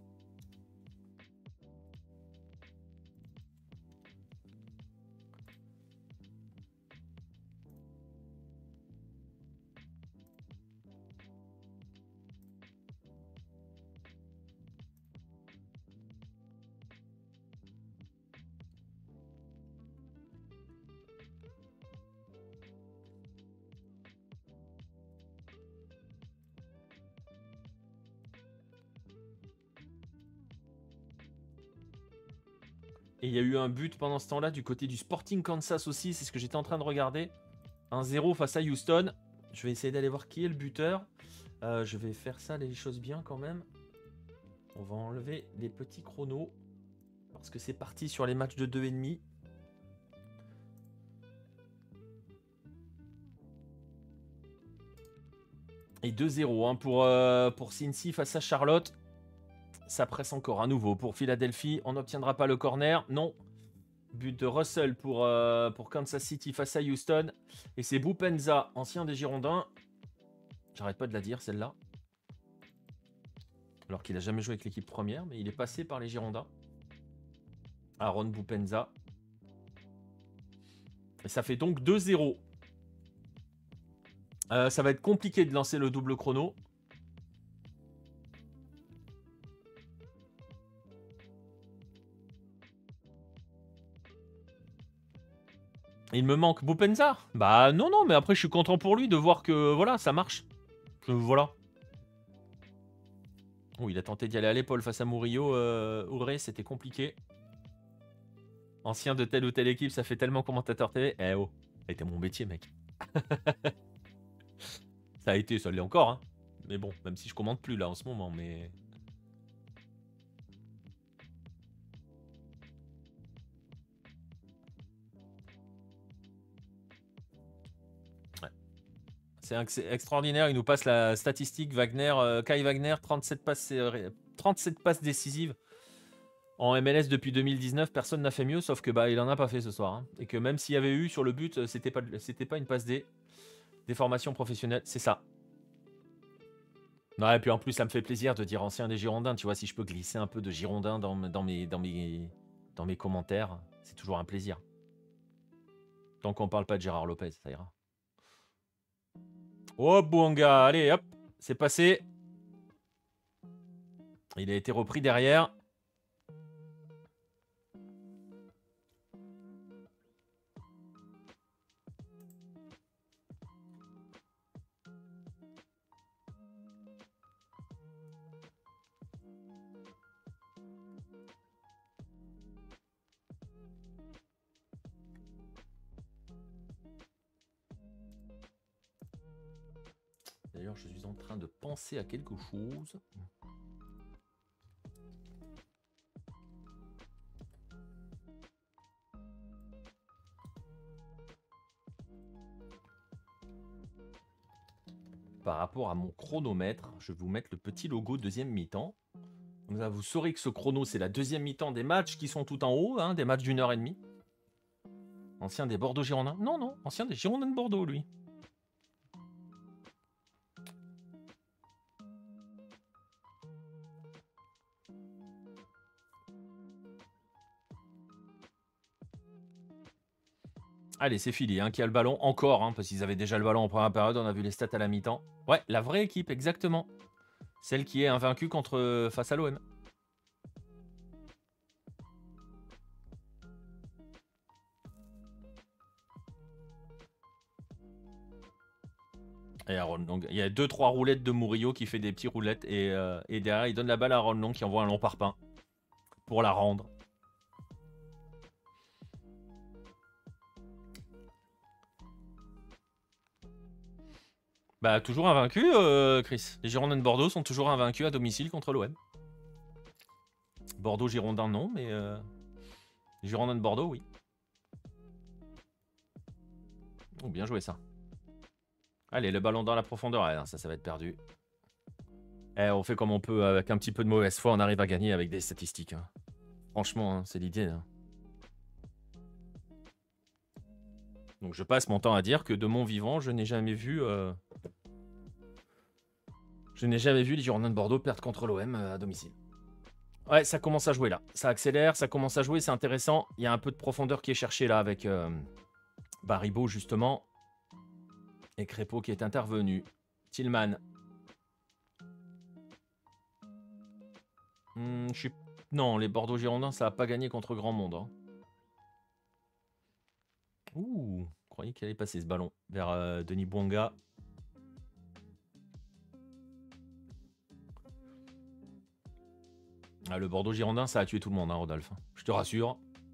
Et il y a eu un but pendant ce temps-là du côté du Sporting Kansas aussi. C'est ce que j'étais en train de regarder. un zéro face à Houston. Je vais essayer d'aller voir qui est le buteur. Euh, je vais faire ça, les choses bien quand même. On va enlever les petits chronos. Parce que c'est parti sur les matchs de deux virgule cinq. Et deux zéro hein, pour, euh, pour Cincy face à Charlotte. Ça presse encore à nouveau pour Philadelphie. On n'obtiendra pas le corner. Non. But de Russell pour, euh, pour Kansas City face à Houston. Et c'est Boupendza, ancien des Girondins. J'arrête pas de la dire, celle-là. Alors qu'il n'a jamais joué avec l'équipe première, mais il est passé par les Girondins. Aaron Boupendza. Et ça fait donc deux zéro. Euh, ça va être compliqué de lancer le double chrono. Il me manque Boupendza. Bah non, non, mais après je suis content pour lui de voir que voilà, ça marche. Que, voilà. Oh, il a tenté d'y aller à l'épaule face à Murillo. Euh, Ouré, c'était compliqué. Ancien de telle ou telle équipe, ça fait tellement commentateur T V. Eh oh, ça a été mon métier, mec. Ça a été, ça l'est encore. Hein. Mais bon, même si je commente plus là en ce moment, mais... C'est extraordinaire, il nous passe la statistique Wagner, euh, Kai Wagner, trente-sept passes, euh, trente-sept passes décisives en M L S depuis deux mille dix-neuf. Personne n'a fait mieux, sauf que bah il en a pas fait ce soir. Hein. Et que même s'il y avait eu sur le but, c'était pas, c'était pas une passe D. Des formations professionnelles, c'est ça. Ouais, et puis en plus, ça me fait plaisir de dire ancien des Girondins. Tu vois, si je peux glisser un peu de Girondins dans, dans, mes, dans, mes, dans mes commentaires, c'est toujours un plaisir. Tant qu'on parle pas de Gérard Lopez, ça ira. Oh, Bouanga, allez, hop, c'est passé. Il a été repris derrière. D'ailleurs, je suis en train de penser à quelque chose. Par rapport à mon chronomètre, je vais vous mettre le petit logo deuxième mi-temps. Comme ça, vous saurez que ce chrono, c'est la deuxième mi-temps des matchs qui sont tout en haut, hein, des matchs d'une heure et demie. Ancien des Bordeaux Girondins. Non, non, ancien des Girondins de Bordeaux, lui. Allez, c'est Philly hein, qui a le ballon encore, hein, parce qu'ils avaient déjà le ballon en première période. On a vu les stats à la mi-temps. Ouais, la vraie équipe, exactement. Celle qui est invaincue contre, face à l'O M. Et Aaron Long. Il y a deux trois roulettes de Murillo qui fait des petites roulettes. Et, euh, et derrière, il donne la balle à Aaron Long qui envoie un long parpaing. Pour la rendre. Bah, toujours invaincu, euh, Chris. Les Girondins de Bordeaux sont toujours invaincus à domicile contre l'O M. Bordeaux-Girondins, non, mais... Euh... Les Girondins de Bordeaux, oui. Oh, bien joué, ça. Allez, le ballon dans la profondeur. Ah, non, ça, ça va être perdu. Eh, on fait comme on peut. Avec un petit peu de mauvaise foi, on arrive à gagner avec des statistiques. Hein. Franchement, hein, c'est l'idée. Hein. Donc, je passe mon temps à dire que de mon vivant, je n'ai jamais vu... Euh... Je n'ai jamais vu les Girondins de Bordeaux perdre contre l'O M à domicile. Ouais, ça commence à jouer là. Ça accélère, ça commence à jouer, c'est intéressant. Il y a un peu de profondeur qui est cherché là avec euh, Baribeau justement. Et Crépeau qui est intervenu. Tillman. Hmm, je suis... Non, les Bordeaux Girondins, ça n'a pas gagné contre grand monde. Hein. Ouh, je croyais qu'il allait passer ce ballon vers euh, Denis Bouanga. Ah, le Bordeaux Girondin, ça a tué tout le monde, hein, Rodolphe. Je te rassure.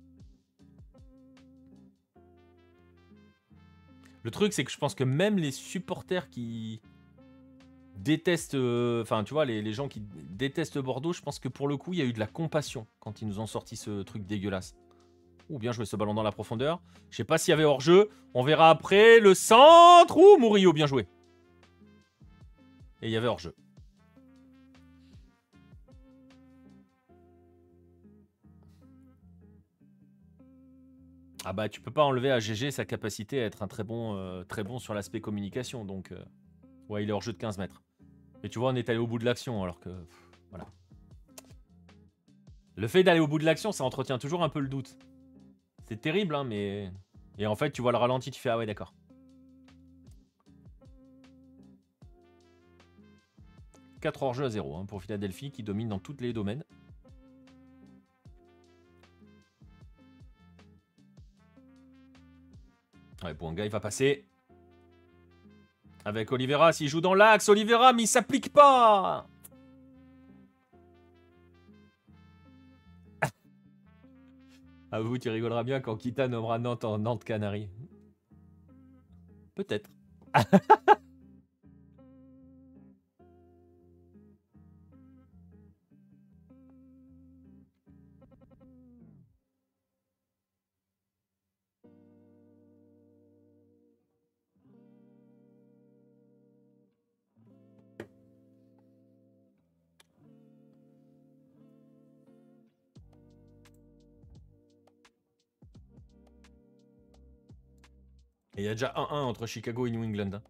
Le truc, c'est que je pense que même les supporters qui détestent... Enfin, euh, tu vois, les, les gens qui détestent Bordeaux, je pense que pour le coup, il y a eu de la compassion quand ils nous ont sorti ce truc dégueulasse. Ouh, bien joué ce ballon dans la profondeur. Je sais pas s'il y avait hors-jeu. On verra après le centre. Ouh, Murillo, bien joué. Et il y avait hors-jeu. Ah bah tu peux pas enlever à G G sa capacité à être un très bon, euh, très bon sur l'aspect communication. Donc euh, ouais, il est hors jeu de quinze mètres. Mais tu vois, on est allé au bout de l'action alors que pff, voilà. Le fait d'aller au bout de l'action, ça entretient toujours un peu le doute. C'est terrible, hein, mais et en fait, tu vois le ralenti, tu fais ah ouais d'accord. quatre hors jeu à zéro hein, pour Philadelphie qui domine dans tous les domaines. Ouais, Bouanga, il va passer. Avec Oliveira, s'il joue dans l'axe, Oliveira, mais il s'applique pas. Ah vous, tu rigoleras bien quand Kita nommera Nantes en Nantes Canaries. Peut-être. Et il y a déjà un un entre Chicago et New England. Hein.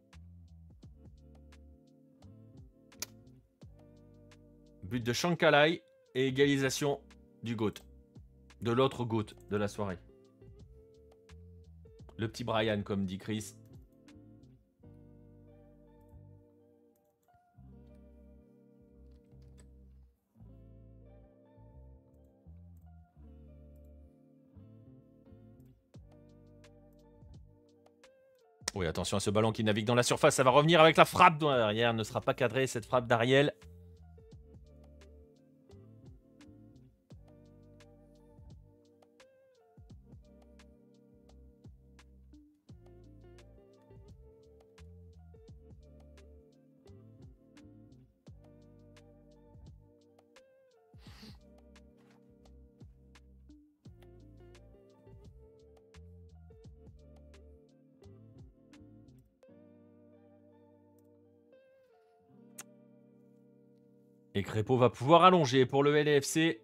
But de Shankalai et égalisation du GOAT. De l'autre GOAT de la soirée. Le petit Brian, comme dit Chris. Oui, attention à ce ballon qui navigue dans la surface. Ça va revenir avec la frappe derrière. Ne sera pas cadrée cette frappe d'Ariel. Et Crépeau va pouvoir allonger pour le L F C.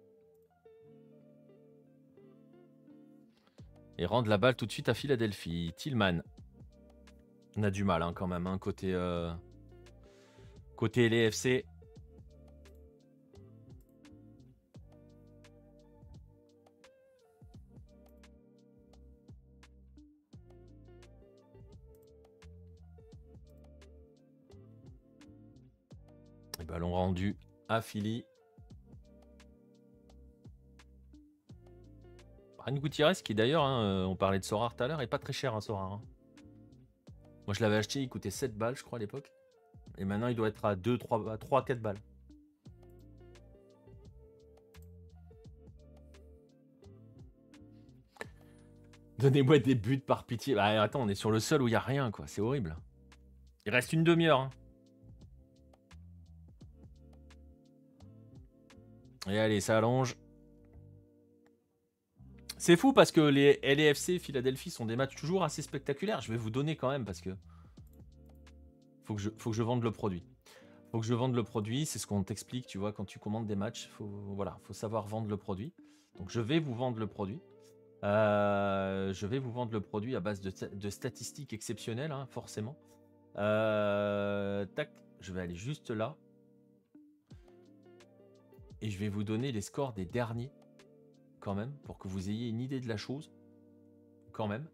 Et rendre la balle tout de suite à Philadelphie. Tillman. On a du mal hein, quand même, hein, côté, euh... côté L F C. Et ballon rendu à Philly. Brian Gutiérrez qui d'ailleurs, hein, on parlait de Sorare tout à l'heure, est pas très cher un hein, Sorare. Hein. Moi, je l'avais acheté, il coûtait sept balles, je crois, à l'époque. Et maintenant, il doit être à deux, trois, trois, quatre balles. Donnez-moi des buts par pitié. Bah attends, on est sur le sol où il n'y a rien, quoi. C'est horrible. Il reste une demi-heure. Hein. Et allez, ça allonge. C'est fou parce que les L A F C Philadelphie sont des matchs toujours assez spectaculaires. Je vais vous donner quand même parce que faut que je, faut que je vende le produit. Faut que je vende le produit. C'est ce qu'on t'explique, tu vois, quand tu commandes des matchs. Faut, voilà, faut savoir vendre le produit. Donc je vais vous vendre le produit. Euh, je vais vous vendre le produit à base de, de statistiques exceptionnelles, hein, forcément. Euh, tac, je vais aller juste là. Et je vais vous donner les scores des derniers, quand même, pour que vous ayez une idée de la chose. Quand même.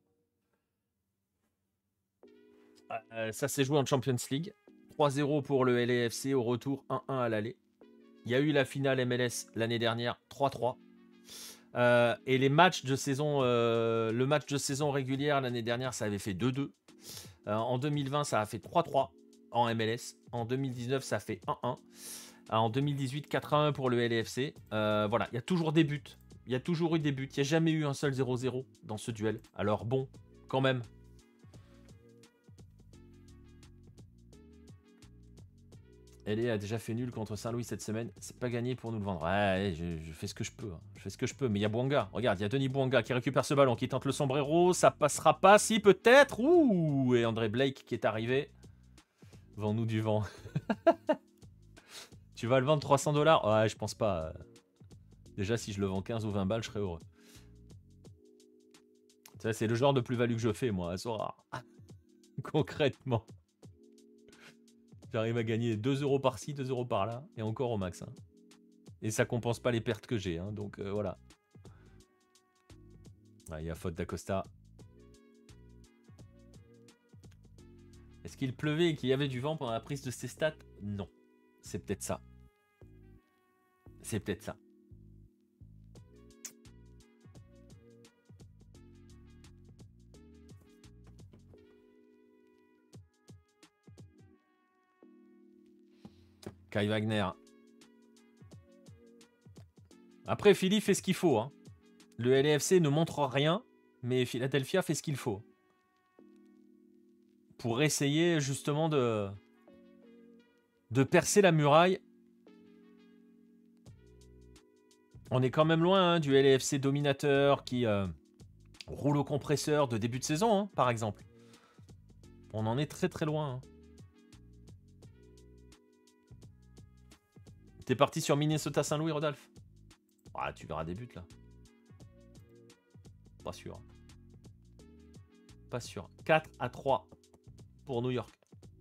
Euh, ça s'est joué en Champions League. trois zéro pour le L A F C au retour, un un à l'aller. Il y a eu la finale M L S l'année dernière, trois trois. Euh, et les matchs de saison, euh, le match de saison régulière l'année dernière, ça avait fait deux deux. Euh, en deux mille vingt, ça a fait trois trois en M L S. En deux mille dix-neuf, ça a fait un un. Euh, en deux mille dix-huit, quatre à un pour le L A F C. Euh, voilà, il y a toujours des buts. Il y a toujours eu des buts. Il n'y a jamais eu un seul zéro zéro dans ce duel. Alors bon, quand même. L A a déjà fait nul contre Saint-Louis cette semaine. C'est pas gagné pour nous le vendre. Ouais, je, je fais ce que je peux. Hein. Je fais ce que je peux. Mais il y a Bouanga. Regarde, il y a Denis Bouanga qui récupère ce ballon, qui tente le sombrero. Ça passera pas, si peut-être. Ouh. Et André Blake qui est arrivé. Vends-nous du vent. Tu vas le vendre trois cents dollars? Ouais, je pense pas. Déjà, si je le vends quinze ou vingt balles, je serais heureux. Ça, c'est le genre de plus-value que je fais, moi, c'est rare. Concrètement. J'arrive à gagner deux euros par-ci, deux euros par-là, et encore au max. Hein. Et ça compense pas les pertes que j'ai, hein, donc euh, voilà. Il ah, y a faute d'Acosta. Est-ce qu'il pleuvait et qu'il y avait du vent pendant la prise de ces stats? Non. C'est peut-être ça. C'est peut-être ça. Kai Wagner. Après, Philly fait ce qu'il faut. Hein. Le L A F C ne montre rien, mais Philadelphia fait ce qu'il faut. Pour essayer justement de, de percer la muraille. On est quand même loin hein, du L A F C dominateur qui euh, roule au compresseur de début de saison, hein, par exemple. On en est très très loin. Hein. T'es parti sur Minnesota Saint-Louis, Rodolphe? Ah, tu verras des buts là. Pas sûr. Pas sûr. quatre à trois pour New York.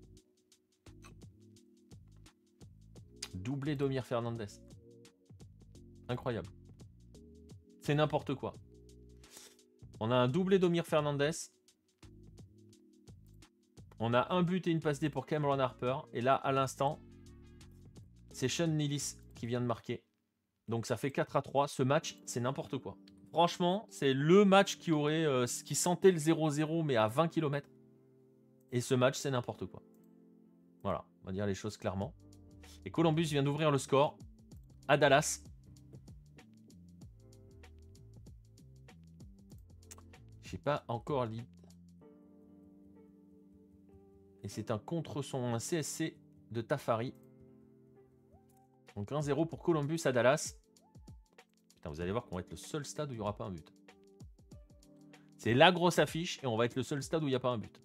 Doublé d'Omir Fernandez. Incroyable. C'est n'importe quoi. On a un doublé d'Omir Fernandez. On a un but et une passe D pour Cameron Harper. Et là, à l'instant, c'est Sean Nealis qui vient de marquer. Donc ça fait quatre à trois. Ce match, c'est n'importe quoi. Franchement, c'est le match qui aurait, euh, qui sentait le zéro zéro, mais à vingt kilomètres. Et ce match, c'est n'importe quoi. Voilà, on va dire les choses clairement. Et Columbus vient d'ouvrir le score à Dallas. J'ai pas encore l'idée. Et c'est un contre son un C S C de Tafari. Donc un zéro pour Columbus à Dallas. Putain, vous allez voir qu'on va être le seul stade où il n'y aura pas un but. C'est la grosse affiche et on va être le seul stade où il n'y a pas un but.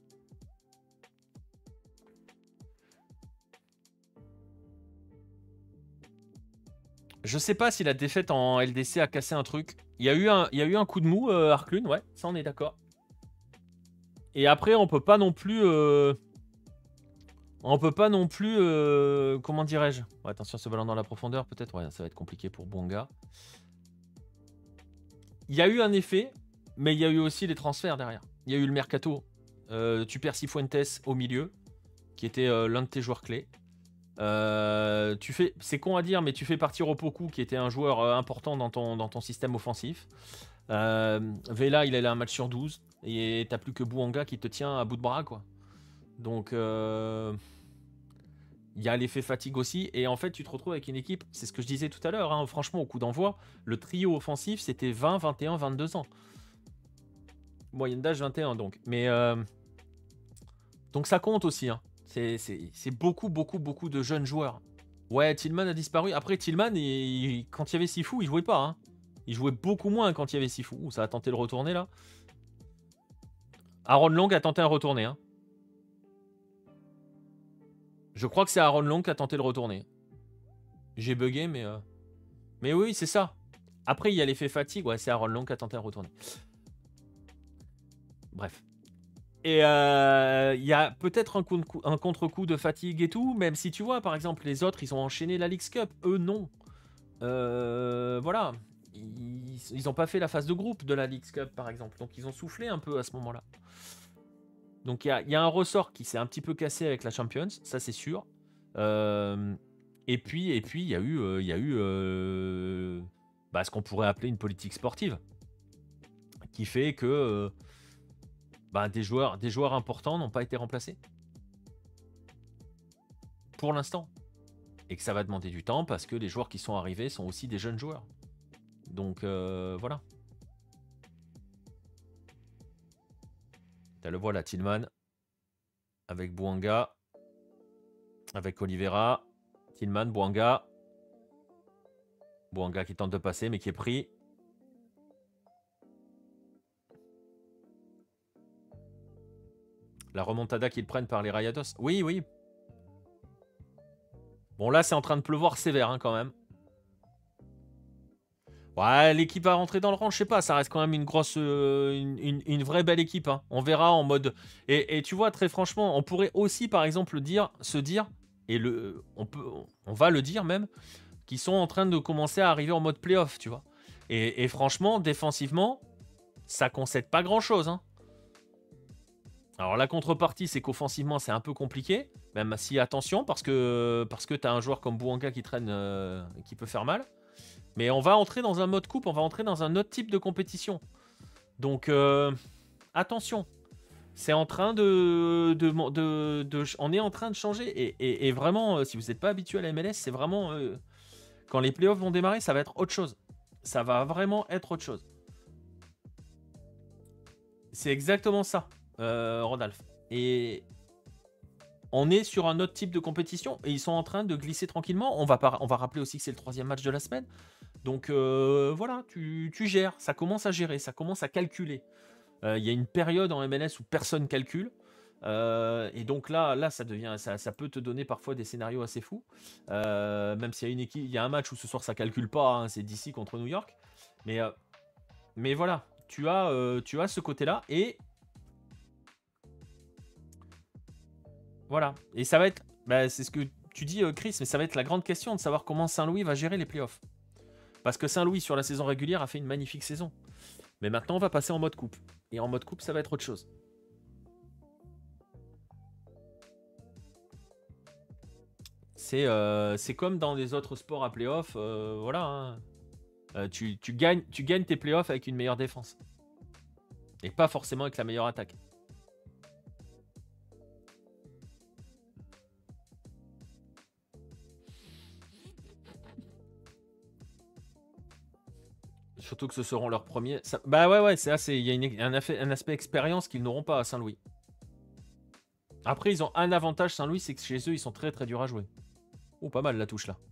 Je sais pas si la défaite en L D C a cassé un truc. Il y a eu un, il y a eu un coup de mou, euh, Arclune, ouais, ça on est d'accord. Et après, on peut pas non plus... Euh... On peut pas non plus... Euh... Comment dirais-je ouais, attention, ce ballon dans la profondeur, peut-être. Ouais, ça va être compliqué pour Bouanga. Il y a eu un effet, mais il y a eu aussi les transferts derrière. Il y a eu le mercato. Euh, tu perds Cifuentes au milieu, qui était euh, l'un de tes joueurs clés. Euh, tu fais, c'est con à dire, mais tu fais partir Opoku, qui était un joueur euh, important dans ton, dans ton système offensif. Euh, Vela, il a un match sur douze. Et t'as plus que Bouanga qui te tient à bout de bras, quoi. Donc, euh, il y a l'effet fatigue aussi. Et en fait, tu te retrouves avec une équipe, c'est ce que je disais tout à l'heure, hein, franchement, au coup d'envoi, le trio offensif, c'était vingt, vingt et un, vingt-deux ans. Moyenne d'âge vingt et un, donc. Mais, euh, donc ça compte aussi. Hein. C'est beaucoup, beaucoup, beaucoup de jeunes joueurs. Ouais, Tillman a disparu. Après, Tillman, il, il, quand il y avait Sifu, il jouait pas. Hein. Il jouait beaucoup moins quand il y avait Sifu. Ouh, ça a tenté de retourner, là. Aaron Long a tenté un retourner. Hein. Je crois que c'est Aaron Long qui a tenté de retourner. J'ai bugué, mais... Euh... Mais oui, c'est ça. Après, il y a l'effet fatigue. Ouais, c'est Aaron Long qui a tenté un retourner. Bref. Et euh, il y a peut-être un, un contre-coup de fatigue et tout, même si tu vois, par exemple, les autres, ils ont enchaîné la Leagues Cup. Eux, non. Euh, voilà. Ils n'ont pas fait la phase de groupe de la Leagues Cup, par exemple. Donc, ils ont soufflé un peu à ce moment-là. Donc, il y, y a un ressort qui s'est un petit peu cassé avec la Champions, ça, c'est sûr. Euh, et puis, et puis, il y a eu, euh, y a eu euh, bah, ce qu'on pourrait appeler une politique sportive, qui fait que euh, bah, des joueurs, des joueurs importants n'ont pas été remplacés. Pour l'instant. Et que ça va demander du temps parce que les joueurs qui sont arrivés sont aussi des jeunes joueurs. Donc euh, voilà. T'as le voilà, Tillman. Avec Bouanga. Avec Oliveira. Tillman, Bouanga. Bouanga qui tente de passer mais qui est pris. La remontada qu'ils prennent par les Rayados. Oui, oui. Bon, là, c'est en train de pleuvoir sévère, hein, quand même. Ouais, l'équipe va rentrer dans le rang, je sais pas, ça reste quand même une grosse, euh, une, une, une vraie belle équipe. Hein. On verra en mode... Et, et tu vois, très franchement, on pourrait aussi, par exemple, dire, se dire, et le, on, peut, on va le dire même, qu'ils sont en train de commencer à arriver en mode playoff, tu vois. Et, et franchement, défensivement, ça concède pas grand-chose, hein. Alors la contrepartie, c'est qu'offensivement, c'est un peu compliqué. Même si, attention, parce que, parce que tu as un joueur comme Bouanga qui traîne, euh, qui peut faire mal. Mais on va entrer dans un mode coupe, on va entrer dans un autre type de compétition. Donc, euh, attention. C'est en train de, de, de, de... On est en train de changer. Et, et, et vraiment, euh, si vous n'êtes pas habitué à la M L S, c'est vraiment... Euh, quand les playoffs vont démarrer, ça va être autre chose. Ça va vraiment être autre chose. C'est exactement ça. Euh, Rodolphe. Et on est sur un autre type de compétition et ils sont en train de glisser tranquillement. On va, pas, on va rappeler aussi que c'est le troisième match de la semaine. Donc euh, voilà, tu, tu gères. Ça commence à gérer, ça commence à calculer. Il euh, y a une période en M L S où personne calcule. Euh, et donc là, là ça, devient, ça, ça peut te donner parfois des scénarios assez fous. Euh, même s'il y a une équipe, il y a un match où ce soir ça calcule pas, hein, c'est D C contre New York. Mais, euh, mais voilà, tu as, euh, tu as ce côté-là et voilà. Et ça va être, bah, c'est ce que tu dis, euh, Chris, mais ça va être la grande question de savoir comment Saint-Louis va gérer les playoffs. Parce que Saint-Louis, sur la saison régulière, a fait une magnifique saison. Mais maintenant, on va passer en mode coupe. Et en mode coupe, ça va être autre chose. C'est euh, comme dans les autres sports à playoff. Euh, voilà. Hein. Euh, tu, tu, gagnes, tu gagnes tes playoffs avec une meilleure défense. Et pas forcément avec la meilleure attaque. Surtout que ce seront leurs premiers. Ça... Bah ouais, ouais, c'est assez. Il y a une... un, affaire... un aspect expérience qu'ils n'auront pas à Saint-Louis. Après, ils ont un avantage, Saint-Louis, c'est que chez eux, ils sont très très durs à jouer. Oh, pas mal la touche là.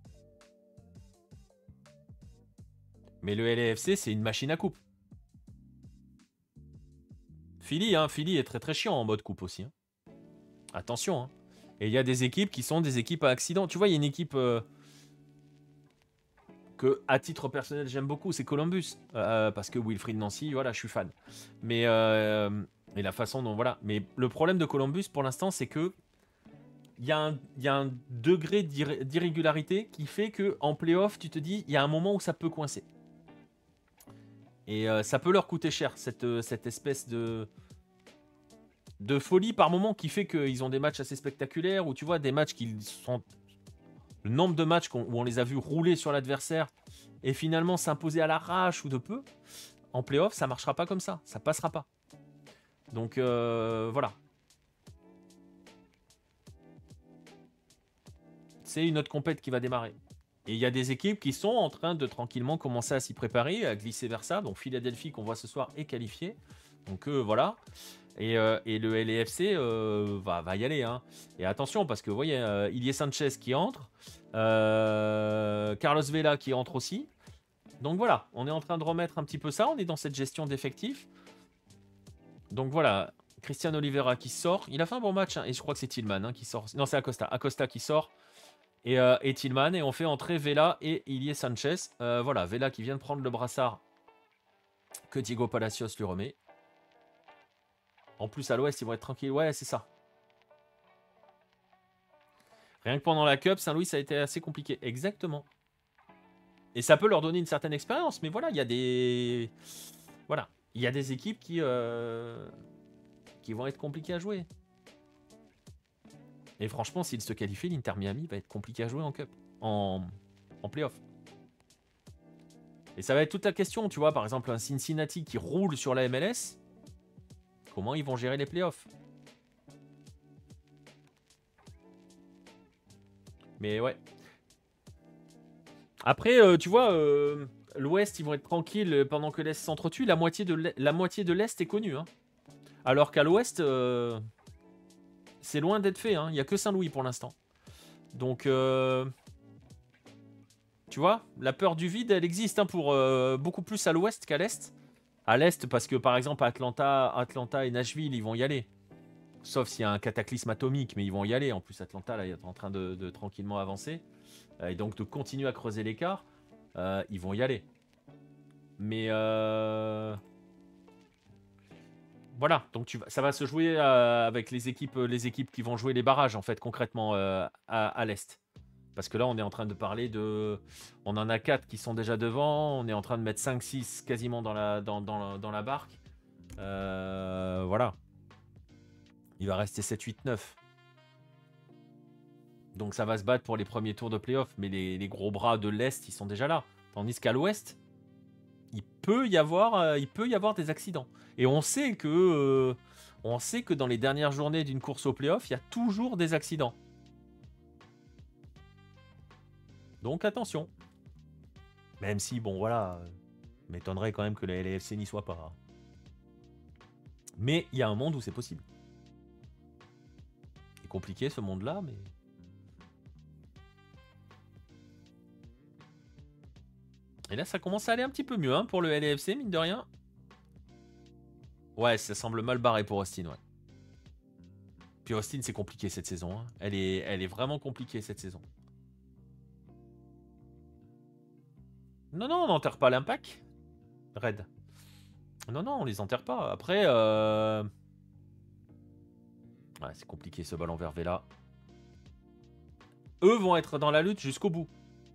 Mais le L A F C, c'est une machine à coupe. Philly, hein, Philly est très très chiant en mode coupe aussi. Hein. Attention. Hein. Et il y a des équipes qui sont des équipes à accident. Tu vois, il y a une équipe euh, que, à titre personnel, j'aime beaucoup, c'est Columbus. Euh, parce que Wilfried Nancy, voilà, je suis fan. Mais, euh, et la façon dont, voilà. Mais le problème de Columbus, pour l'instant, c'est que il y, y a un degré d'irrégularité qui fait qu'en playoff, tu te dis, il y a un moment où ça peut coincer. Et euh, ça peut leur coûter cher, cette, cette espèce de, de folie par moment qui fait qu'ils ont des matchs assez spectaculaires, ou tu vois, des matchs qui sont... Le nombre de matchs où on les a vus rouler sur l'adversaire et finalement s'imposer à l'arrache ou de peu, en playoff, ça marchera pas comme ça, ça passera pas. Donc euh, voilà. c'est une autre compète qui va démarrer. Et il y a des équipes qui sont en train de tranquillement commencer à s'y préparer, à glisser vers ça. Donc Philadelphie, qu'on voit ce soir, est qualifié. Donc euh, voilà. Et, euh, et le L A F C euh, va, va y aller. Hein. Et attention, parce que vous voyez, euh, Ilie Sanchez qui entre, euh, Carlos Vela qui entre aussi. Donc voilà, on est en train de remettre un petit peu ça. On est dans cette gestion d'effectifs. Donc voilà, Christian Oliveira qui sort. Il a fait un bon match. Hein, et je crois que c'est Tillman hein, qui sort. Non, c'est Acosta. Acosta qui sort. Et, euh, et Tillman. Et on fait entrer Vela et Ilie Sanchez. Euh, voilà, Vela qui vient de prendre le brassard que Diego Palacios lui remet. En plus, à l'ouest, ils vont être tranquilles. Ouais, c'est ça. Rien que pendant la Cup, Saint-Louis, ça a été assez compliqué. Exactement. Et ça peut leur donner une certaine expérience. Mais voilà, il y a des... Voilà. Il y a des équipes qui, euh... qui vont être compliquées à jouer. Et franchement, s'ils se qualifient, l'Inter Miami va être compliqué à jouer en Cup. En, en playoff. Et ça va être toute la question, tu vois. Par exemple, un Cincinnati qui roule sur la M L S... Comment ils vont gérer les playoffs? Mais ouais. Après, euh, tu vois, euh, l'Ouest, ils vont être tranquilles pendant que l'Est s'entretue. La moitié de l'Est est connue. Hein. Alors qu'à l'Ouest, euh, c'est loin d'être fait. Hein. Il n'y a que Saint-Louis pour l'instant. Donc, euh, tu vois, la peur du vide, elle existe hein, pour euh, beaucoup plus à l'Ouest qu'à l'Est. À l'Est, parce que par exemple, Atlanta, Atlanta et Nashville, ils vont y aller. Sauf s'il y a un cataclysme atomique, mais ils vont y aller. En plus, Atlanta, là, il est en train de, de tranquillement avancer. Euh, et donc, de continuer à creuser l'écart. Euh, ils vont y aller. Mais... Euh... Voilà. Donc, tu, ça va se jouer euh, avec les équipes, les équipes qui vont jouer les barrages, en fait, concrètement, euh, à, à l'Est. Parce que là, on est en train de parler de... On en a quatre qui sont déjà devant. On est en train de mettre cinq six quasiment dans la, dans, dans, dans la barque. Euh, voilà. Il va rester sept huit neuf. Donc ça va se battre pour les premiers tours de playoff. Mais les, les gros bras de l'Est, ils sont déjà là. Tandis qu'à l'Ouest, il peut y avoir, euh, il peut y avoir des accidents. Et on sait que, euh, on sait que dans les dernières journées d'une course au playoff, il y a toujours des accidents. Donc attention. Même si, bon voilà, m'étonnerait quand même que la L A F C n'y soit pas. Mais il y a un monde où c'est possible. C'est compliqué ce monde-là, mais... Et là, ça commence à aller un petit peu mieux hein, pour le L A F C, mine de rien. Ouais, ça semble mal barré pour Austin, ouais. Puis Austin, c'est compliqué cette saison. Hein. Elle est, elle est vraiment compliquée cette saison. Non, non, on n'enterre pas l'Impact. Red. Non, non, on les enterre pas. Après, euh... ouais, c'est compliqué ce ballon vers Vela. Eux vont être dans la lutte jusqu'au bout.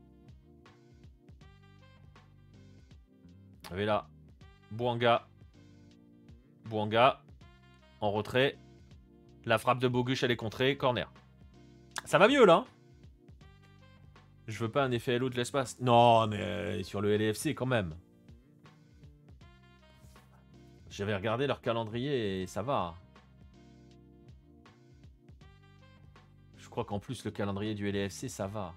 Vela. Bouanga. Bouanga. En retrait. La frappe de Boguch, elle est contrée. Corner. Ça va mieux, là. Je veux pas un effet L O de l'espace. Non, mais sur le L A F C, quand même. J'avais regardé leur calendrier et ça va. Je crois qu'en plus, le calendrier du L A F C, ça va.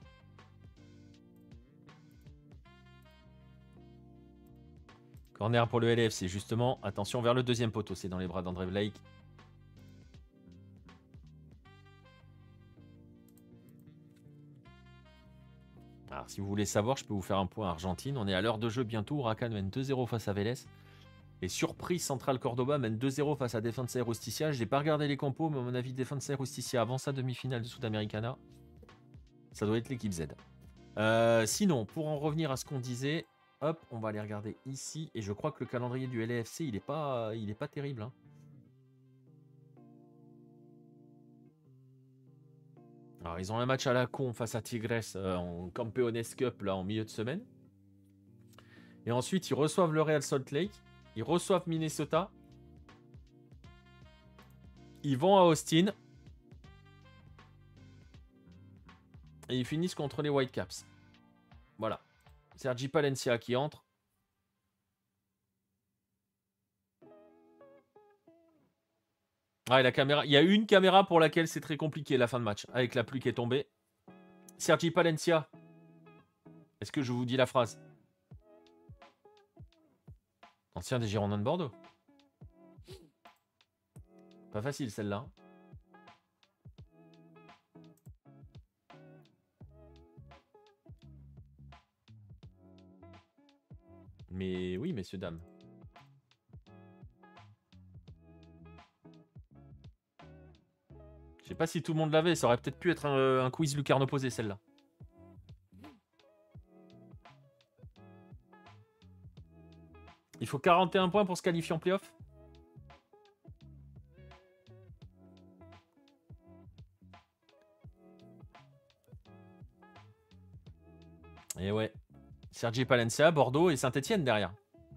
Corner pour le L A F C, justement. Attention vers le deuxième poteau. C'est dans les bras d'André Blake. Alors, si vous voulez savoir, je peux vous faire un point Argentine. On est à l'heure de jeu bientôt. Huracan mène deux zéro face à Vélez. Et surprise, Central Cordoba mène deux zéro face à Defensa y Justicia. Je n'ai pas regardé les compos, mais à mon avis, Defensa y Justicia avant sa demi-finale de Sudamericana. Ça doit être l'équipe Z. Euh, sinon, pour en revenir à ce qu'on disait, hop, on va aller regarder ici. Et je crois que le calendrier du L A F C, il n'est pas, il est pas terrible. Hein. Alors, ils ont un match à la con face à Tigres euh, en Campeones Cup là, en milieu de semaine. Et ensuite, ils reçoivent le Real Salt Lake. Ils reçoivent Minnesota. Ils vont à Austin. Et ils finissent contre les Whitecaps. Voilà. Sergi Palencia qui entre. Ouais, la caméra. Il y a une caméra pour laquelle c'est très compliqué la fin de match. Avec la pluie qui est tombée. Sergi Palencia. Est-ce que je vous dis la phrase? Ancien des Girondins de Bordeaux. Pas facile celle-là. Mais oui, messieurs, dames. Je sais pas si tout le monde l'avait, ça aurait peut-être pu être un, un quiz lucarne opposé, celle-là. Il faut quarante et un points pour se qualifier en playoff. Et ouais. Sergi Palencia, Bordeaux et Saint-Etienne derrière.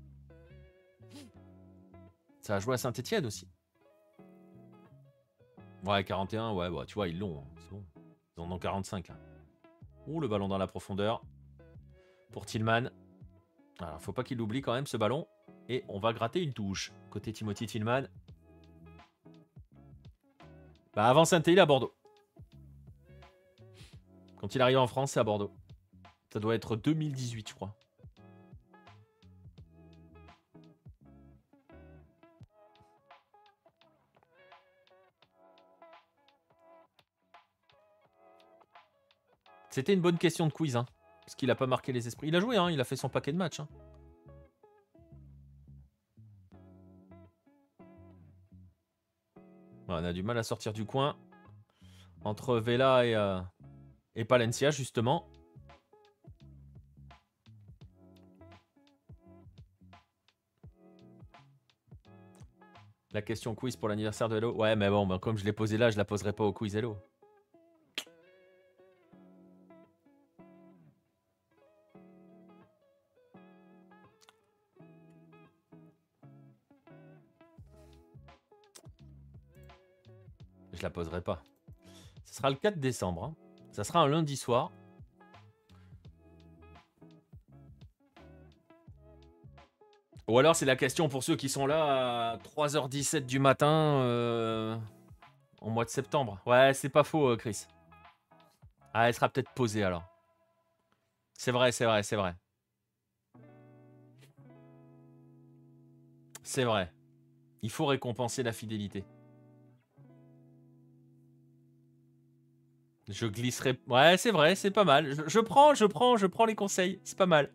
Ça a joué à Saint-Etienne aussi. Ouais, quarante et un, ouais, ouais, tu vois, ils l'ont. Hein, c'est bon. Ils en ont quarante-cinq là. Ouh, le ballon dans la profondeur. Pour Tillman. Alors, faut pas qu'il l'oublie quand même ce ballon. Et on va gratter une touche. Côté Timothy Tillman. Bah, avant Saint-Élie à Bordeaux. Quand il arrive en France, c'est à Bordeaux. Ça doit être deux mille dix-huit, je crois. C'était une bonne question de quiz, hein. Parce qu'il a pas marqué les esprits. Il a joué, hein. Il a fait son paquet de matchs. Hein. Ouais, on a du mal à sortir du coin. Entre Vela et, euh, et Palencia, justement. La question quiz pour l'anniversaire de Hello. Ouais, mais bon, bah, comme je l'ai posée là, je la poserai pas au quiz Hello. Je la poserai pas. Ce sera le quatre décembre. Hein. Ça sera un lundi soir. Ou alors c'est la question pour ceux qui sont là à trois heures dix-sept du matin euh, au mois de septembre. Ouais, c'est pas faux, euh, Chris. Ah, elle sera peut-être posée alors. C'est vrai, c'est vrai, c'est vrai. C'est vrai. Il faut récompenser la fidélité. Je glisserai... Ouais, c'est vrai, c'est pas mal. Je, je prends, je prends, je prends les conseils. C'est pas mal.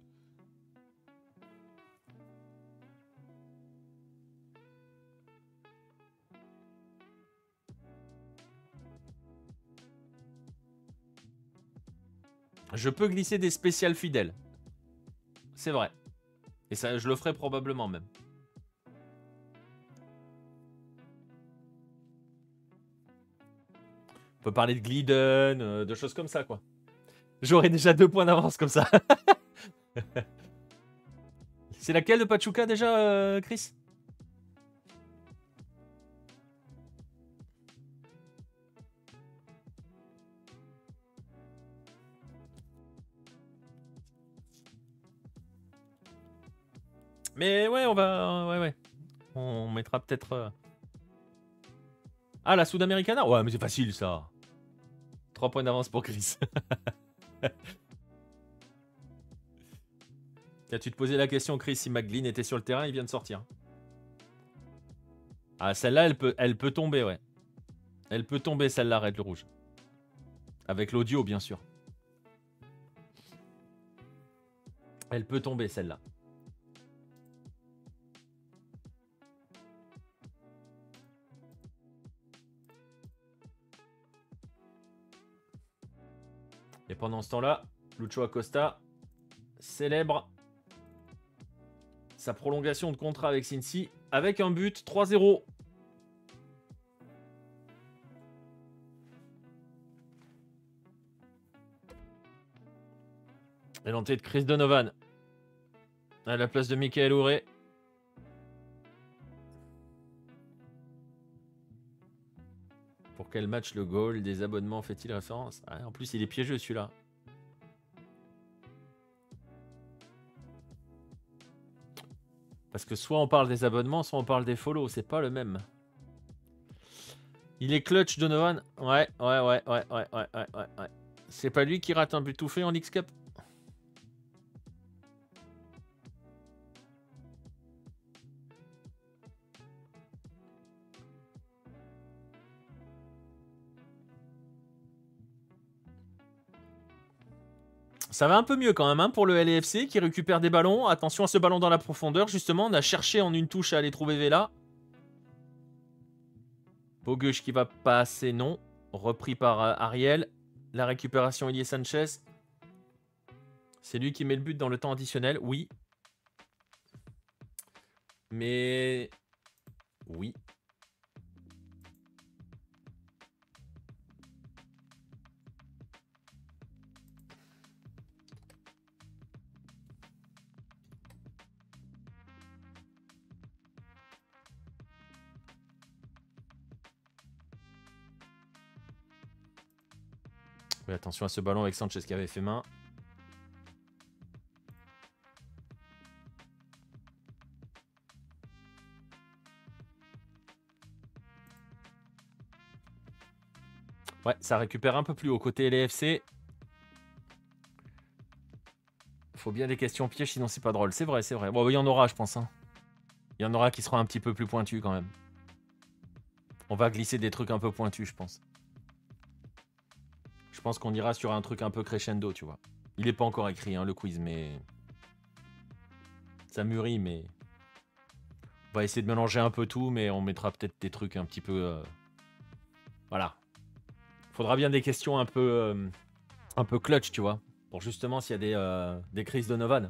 Je peux glisser des spéciales fidèles. C'est vrai. Et ça, je le ferai probablement même. On peut parler de Glidden, euh, de choses comme ça, quoi. J'aurai déjà deux points d'avance comme ça. C'est laquelle de Pachuca déjà, euh, Chris? Mais ouais, on va... Ouais, ouais. On mettra peut-être... Euh... Ah, la Sudamericana? Ouais, mais c'est facile, ça. trois points d'avance pour Chris. As-tu te posé la question, Chris, si McGlynn était sur le terrain, il vient de sortir. Ah, celle-là, elle peut, elle peut tomber, ouais. Elle peut tomber, celle-là, Red le Rouge. Avec l'audio, bien sûr. Elle peut tomber, celle-là. Et pendant ce temps-là, Lucho Acosta célèbre sa prolongation de contrat avec Cincy avec un but trois zéro. Et l'entrée de Chris Donovan à la place de Michael Ouré. Pour quel match le goal des abonnements fait-il référence? Ah, en plus, il est piégeux celui-là. Parce que soit on parle des abonnements, soit on parle des follow. C'est pas le même. Il est clutch, Donovan. Ouais, ouais, ouais, ouais, ouais, ouais, ouais, ouais. C'est pas lui qui rate un but tout fait en X Cup? Ça va un peu mieux quand même hein, pour le L A F C qui récupère des ballons. Attention à ce ballon dans la profondeur. Justement, on a cherché en une touche à aller trouver Vela. Bogusch qui va passer, non. Repris par euh, Ariel. La récupération, Elie Sanchez. C'est lui qui met le but dans le temps additionnel, oui. Mais... Oui. Oui, attention à ce ballon avec Sanchez qui avait fait main. Ouais, ça récupère un peu plus haut côté L A F C. Faut bien des questions pièges, sinon c'est pas drôle. C'est vrai, c'est vrai. Bon, il y en aura, je pense. Hein. Il y en aura qui seront un petit peu plus pointus quand même. On va glisser des trucs un peu pointus, je pense. Je pense qu'on ira sur un truc un peu crescendo, tu vois. Il n'est pas encore écrit, hein, le quiz, mais... Ça mûrit, mais... On va essayer de mélanger un peu tout, mais on mettra peut-être des trucs un petit peu... Euh... Voilà. Faudra bien des questions un peu... Euh... Un peu clutch, tu vois. Pour justement s'il y a des, euh... des crises de Novan.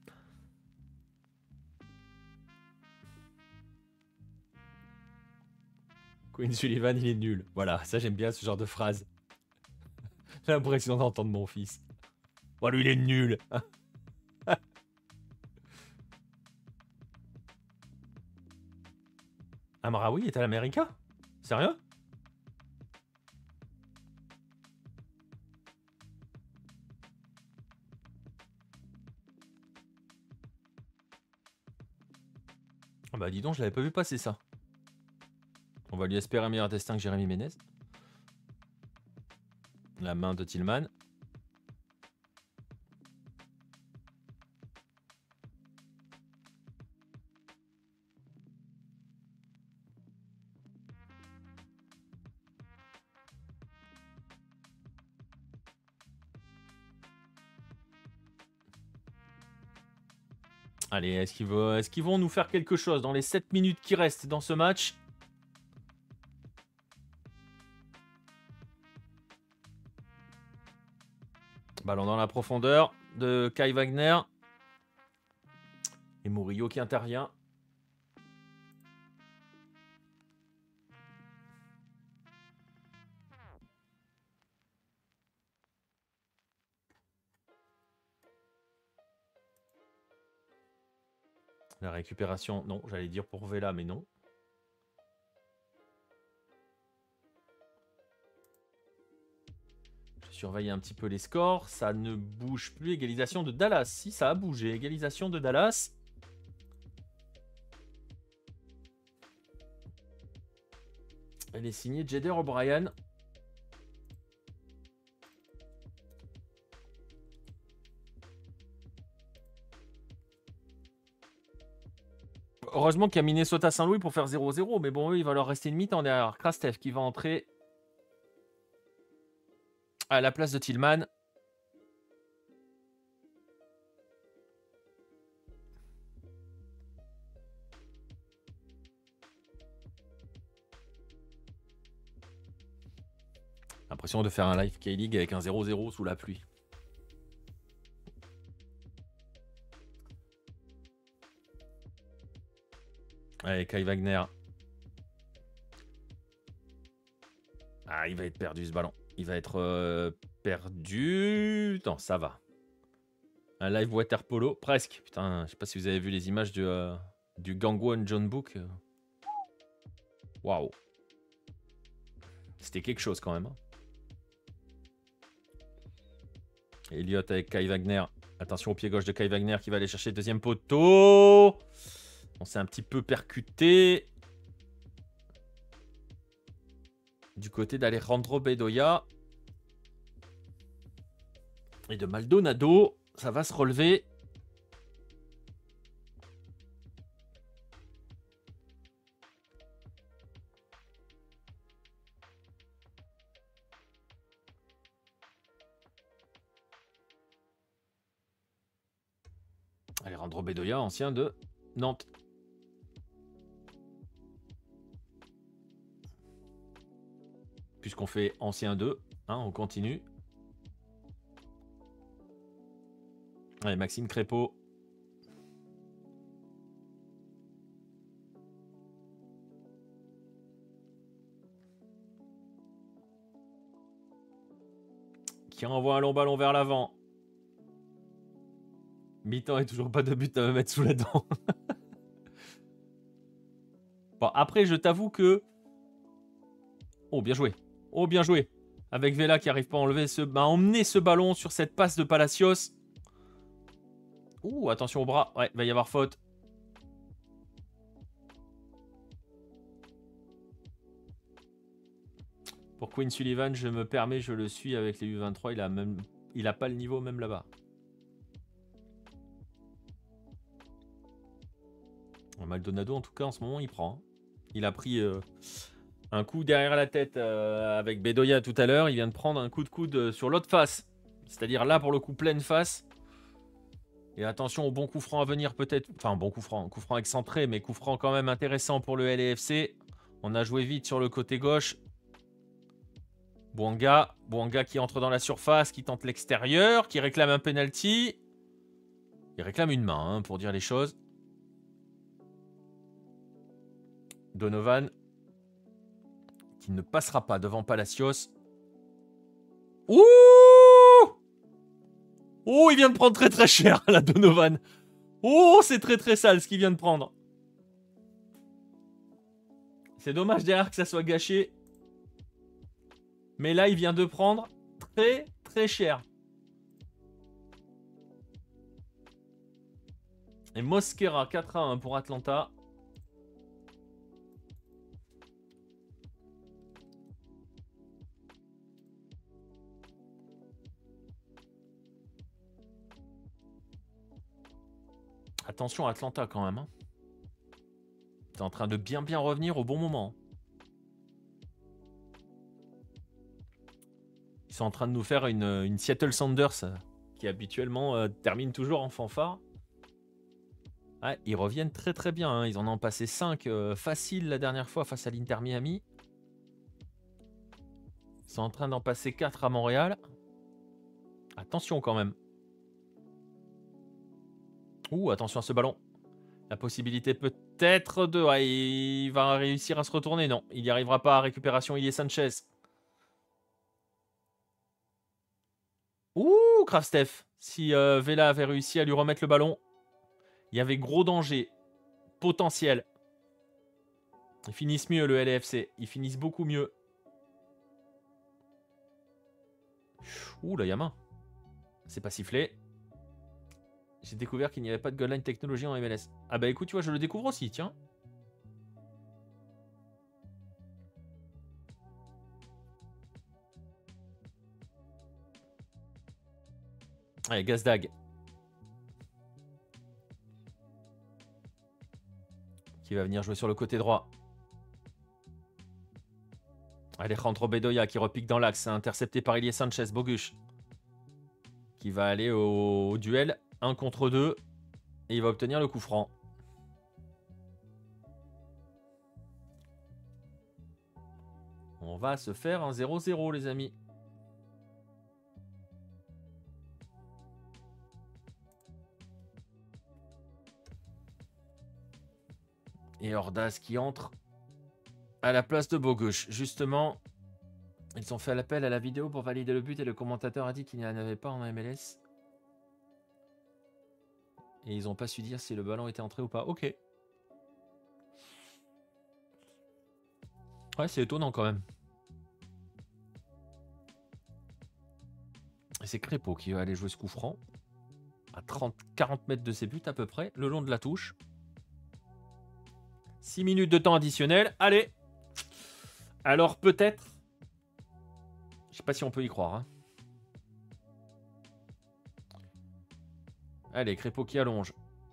Queen Sullivan, il est nul. Voilà, ça j'aime bien ce genre de phrase. J'ai l'impression d'entendre mon fils. Oh, lui, il est nul. Amraoui est à l'América? Sérieux? Ah bah dis donc, je l'avais pas vu passer ça. On va lui espérer un meilleur destin que Jérémy Ménez. La main de Tillman. Allez, est-ce qu'ils vont, est-ce qu'ils vont nous faire quelque chose dans les sept minutes qui restent dans ce match? Ballon dans la profondeur de Kai Wagner. Et Murillo qui intervient. La récupération, non, j'allais dire pour Vela, mais non. Je surveille un petit peu les scores. Ça ne bouge plus. Égalisation de Dallas. Si, ça a bougé. Égalisation de Dallas. Elle est signée Jeder O'Brien. Heureusement qu'il y a Minnesota Saint-Louis pour faire zéro zéro. Mais bon, eux, il va leur rester une mi-temps derrière. Krastev qui va entrer à la place de Tillman. L'impression de faire un live K-League avec un zéro zéro sous la pluie. Allez, Kai Wagner. Ah, il va être perdu ce ballon. Il va être euh, perdu. Non, ça va. Un live water polo, presque. Putain, je sais pas si vous avez vu les images du, euh, du Gangwon John Book. Waouh. C'était quelque chose quand même. Hein. Elliott avec Kai Wagner. Attention au pied gauche de Kai Wagner qui va aller chercher le deuxième poteau. On s'est un petit peu percuté. Du côté d'Alejandro Bedoya. Et de Maldonado, ça va se relever. Alejandro Bedoya, ancien de Nantes. Puisqu'on fait ancien deux, hein, on continue. Allez, Maxime Crépeau. Qui envoie un long ballon vers l'avant. Mi-temps et toujours pas de but à me mettre sous la dent. Bon, après, je t'avoue que... Oh, bien joué. Oh, bien joué. Avec Vela qui arrive pas à enlever ce... à emmener ce ballon sur cette passe de Palacios. Ouh, attention au bras. Ouais, il va y avoir faute. Pour Quinn Sullivan, je me permets, je le suis avec les U vingt-trois. Il a même... il a pas le niveau même là-bas. Maldonado, en tout cas, en ce moment, il prend. Il a pris euh, un coup derrière la tête euh, avec Bedoya tout à l'heure. Il vient de prendre un coup de coude sur l'autre face. C'est-à-dire là, pour le coup, pleine face. Et attention au bon coup franc à venir, peut-être. Enfin, bon coup franc. Coup franc excentré, mais coup franc quand même intéressant pour le L A F C. On a joué vite sur le côté gauche. Bouanga. Bouanga qui entre dans la surface, qui tente l'extérieur, qui réclame un penalty. Il réclame une main, hein, pour dire les choses. Donovan, qui ne passera pas devant Palacios. Ouh! Oh, il vient de prendre très très cher, la Donovan. Oh, c'est très très sale ce qu'il vient de prendre. C'est dommage derrière que ça soit gâché. Mais là, il vient de prendre très très cher. Et Mosquera, quatre à un pour Atlanta. Attention à Atlanta quand même. Hein. T'es en train de bien bien revenir au bon moment. Ils sont en train de nous faire une, une Seattle Sounders qui habituellement euh, termine toujours en fanfare. Ouais, ils reviennent très très bien. Hein. Ils en ont passé cinq euh, faciles la dernière fois face à l'Inter Miami. Ils sont en train d'en passer quatre à Montréal. Attention quand même. Ouh, attention à ce ballon. La possibilité peut-être de... Ouais, il va réussir à se retourner. Non, il n'y arrivera pas à récupération. Ilie Sanchez. Ouh, Kravstev. Si euh, Vela avait réussi à lui remettre le ballon, il y avait gros danger. Potentiel. Ils finissent mieux, le L A F C. Ils finissent beaucoup mieux. Ouh, la Yama. C'est pas sifflé. J'ai découvert qu'il n'y avait pas de goal line technologie en M L S. Ah bah écoute, tu vois, je le découvre aussi, tiens. Allez, Gazdag. Qui va venir jouer sur le côté droit. Alejandro Bedoya qui repique dans l'axe, intercepté par Ilie Sanchez, Bogusch. Qui va aller au, au duel, un contre deux. Et il va obtenir le coup franc. On va se faire un zéro zéro, les amis. Et Ordaz qui entre à la place de Bogusch. Justement, ils ont fait l'appel à la vidéo pour valider le but et le commentateur a dit qu'il n'y en avait pas en M L S. Et ils n'ont pas su dire si le ballon était entré ou pas. Ok. Ouais, c'est étonnant quand même. Et c'est Crépeau qui va aller jouer ce coup franc. À trente quarante mètres de ses buts à peu près, le long de la touche. six minutes de temps additionnel. Allez. Alors peut-être... Je sais pas si on peut y croire. Hein. Allez, Crépeau qui allonge.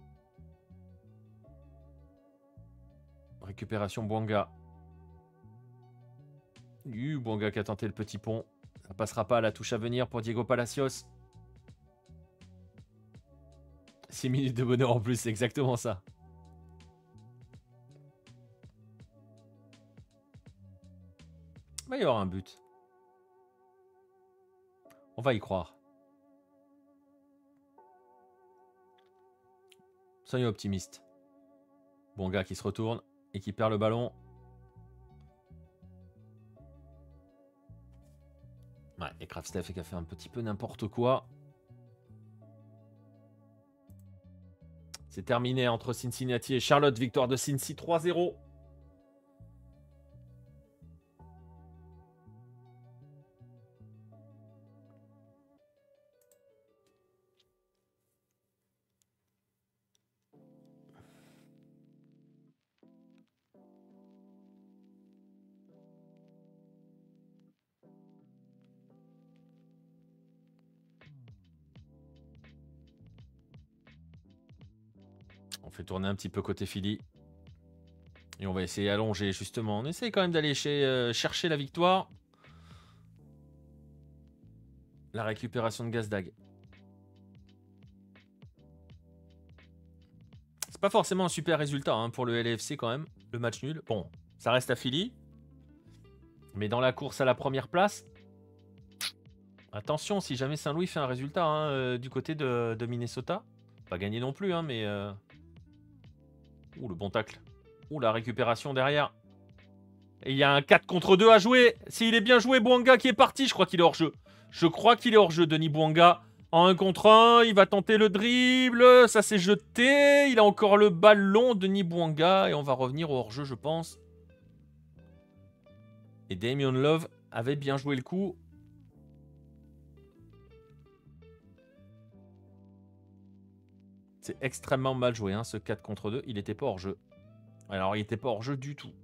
Récupération Bouanga. Uh, Bouanga qui a tenté le petit pont. Ça passera pas à la touche à venir pour Diego Palacios. six minutes de bonheur en plus, c'est exactement ça. Il va y avoir un but. On va y croire. Soyons optimistes. Bouanga qui se retourne et qui perd le ballon. Ouais, et Kravstev qui a fait un petit peu n'importe quoi. C'est terminé entre Cincinnati et Charlotte. Victoire de Cincy trois zéro. On fait tourner un petit peu côté Philly. Et on va essayer d'allonger justement. On essaye quand même d'aller chez, euh, chercher la victoire. La récupération de Gazdag. C'est pas forcément un super résultat hein, pour le L F C quand même. Le match nul. Bon, ça reste à Philly. Mais dans la course à la première place. Attention, si jamais Saint-Louis fait un résultat hein, euh, du côté de, de Minnesota. Pas gagné non plus, hein, mais... Euh... Ouh, le bon tacle. Ouh, la récupération derrière. Et il y a un quatre contre deux à jouer. S'il est bien joué, Bouanga qui est parti. Je crois qu'il est hors jeu. Je crois qu'il est hors jeu, Denis Bouanga. En un contre un, il va tenter le dribble. Ça s'est jeté. Il a encore le ballon, Denis Bouanga. Et on va revenir au hors jeu, je pense. Et Damien Love avait bien joué le coup. C'est extrêmement mal joué, hein, ce quatre contre deux. Il n'était pas hors jeu. Alors, il n'était pas hors jeu du tout.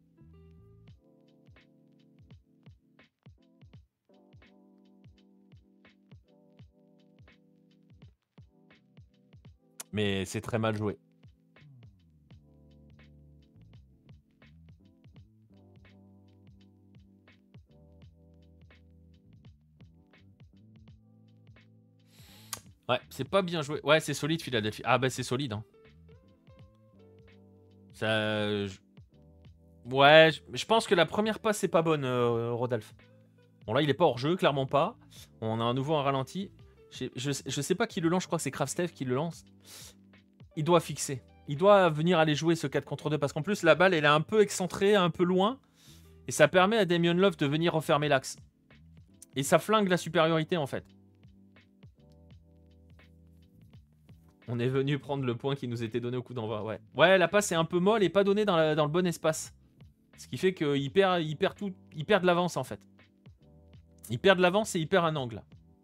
Mais c'est très mal joué. Ouais, c'est pas bien joué. Ouais, c'est solide, Philadelphie. Ah, bah, c'est solide. Hein. Ça. Je... Ouais, je... je pense que la première passe, c'est pas bonne, euh, Rodolphe. Bon, là, il est pas hors jeu, clairement pas. On a un nouveau un ralenti. Je... Je... je sais pas qui le lance, je crois que c'est Kravstev qui le lance. Il doit fixer. Il doit venir aller jouer ce quatre contre deux parce qu'en plus, la balle, elle est un peu excentrée, un peu loin. Et ça permet à Damien Love de venir refermer l'axe. Et ça flingue la supériorité, en fait. On est venu prendre le point qui nous était donné au coup d'envoi. Ouais. Ouais, la passe est un peu molle et pas donnée dans, la, dans le bon espace. Ce qui fait qu'il perd, il perd, tout, il perd de l'avance en fait. Il perd de l'avance et il perd un angle.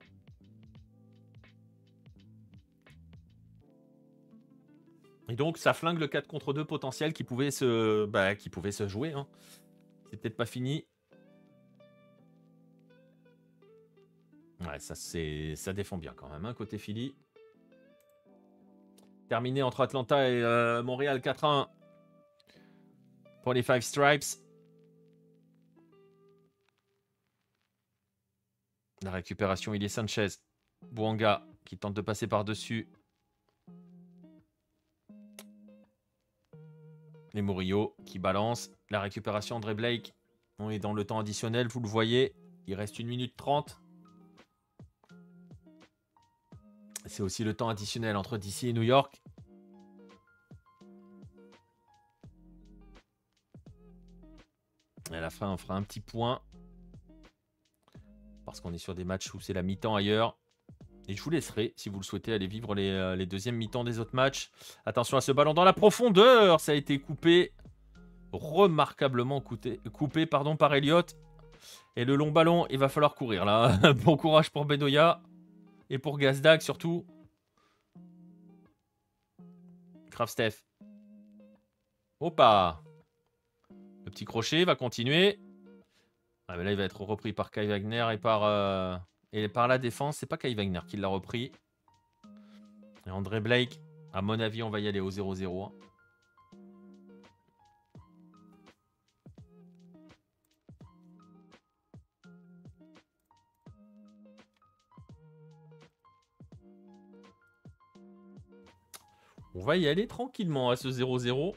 Et donc ça flingue le quatre contre deux potentiel qui pouvait se, bah, qui pouvait se jouer. Hein. C'est peut-être pas fini. Ouais, ça, ça défend bien quand même, hein, côté Philly. Terminé entre Atlanta et euh, Montréal quatre un pour les Five Stripes. La récupération, il est Sanchez. Bouanga qui tente de passer par-dessus. Les Murillo qui balance. La récupération, André Blake. On est dans le temps additionnel, vous le voyez. Il reste une minute trente. C'est aussi le temps additionnel entre D C et New York. Et à la fin, on fera un petit point. Parce qu'on est sur des matchs où c'est la mi-temps ailleurs. Et je vous laisserai, si vous le souhaitez, aller vivre les, euh, les deuxièmes mi-temps des autres matchs. Attention à ce ballon dans la profondeur. Ça a été coupé. Remarquablement coupé, coupé pardon, par Elliott. Et le long ballon, il va falloir courir là. Bon courage pour Bedoya. Et pour Gazdag surtout. Kravstev. Opa. Le petit crochet va continuer. Ah, mais là, il va être repris par Kai Wagner et par, euh, et par la défense. C'est pas Kai Wagner qui l'a repris. Et André Blake, à mon avis, on va y aller au zéro zéro. On va y aller tranquillement à ce zéro zéro.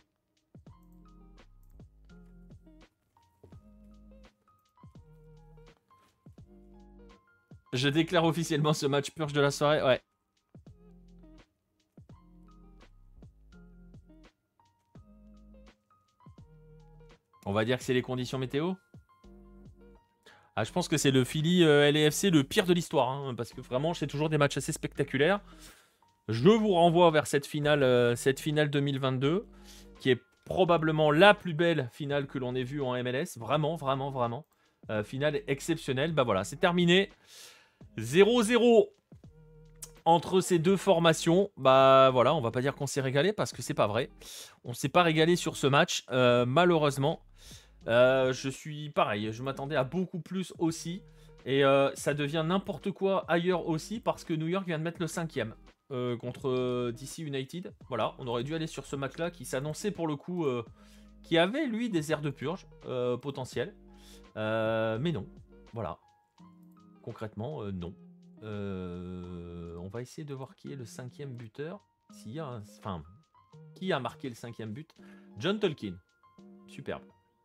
Je déclare officiellement ce match purge de la soirée. Ouais. On va dire que c'est les conditions météo. Ah, je pense que c'est le Philly euh, L A F C le pire de l'histoire. Hein, parce que vraiment, c'est toujours des matchs assez spectaculaires. Je vous renvoie vers cette finale, euh, cette finale deux mille vingt-deux, qui est probablement la plus belle finale que l'on ait vue en M L S. Vraiment, vraiment, vraiment. Euh, finale exceptionnelle. Bah voilà, c'est terminé. zéro zéro entre ces deux formations. Bah voilà, on va pas dire qu'on s'est régalé parce que c'est pas vrai. On s'est pas régalé sur ce match, euh, malheureusement. Euh, je suis pareil, je m'attendais à beaucoup plus aussi. Et euh, ça devient n'importe quoi ailleurs aussi parce que New York vient de mettre le cinquième euh, contre D C United. Voilà, on aurait dû aller sur ce match-là qui s'annonçait pour le coup, euh, qui avait lui des airs de purge euh, potentiels. Euh, mais non, voilà. Concrètement, euh, non. Euh, on va essayer de voir qui est le cinquième buteur. S'il y a un... Enfin, qui a marqué le cinquième but? John Tolkien. Superbe.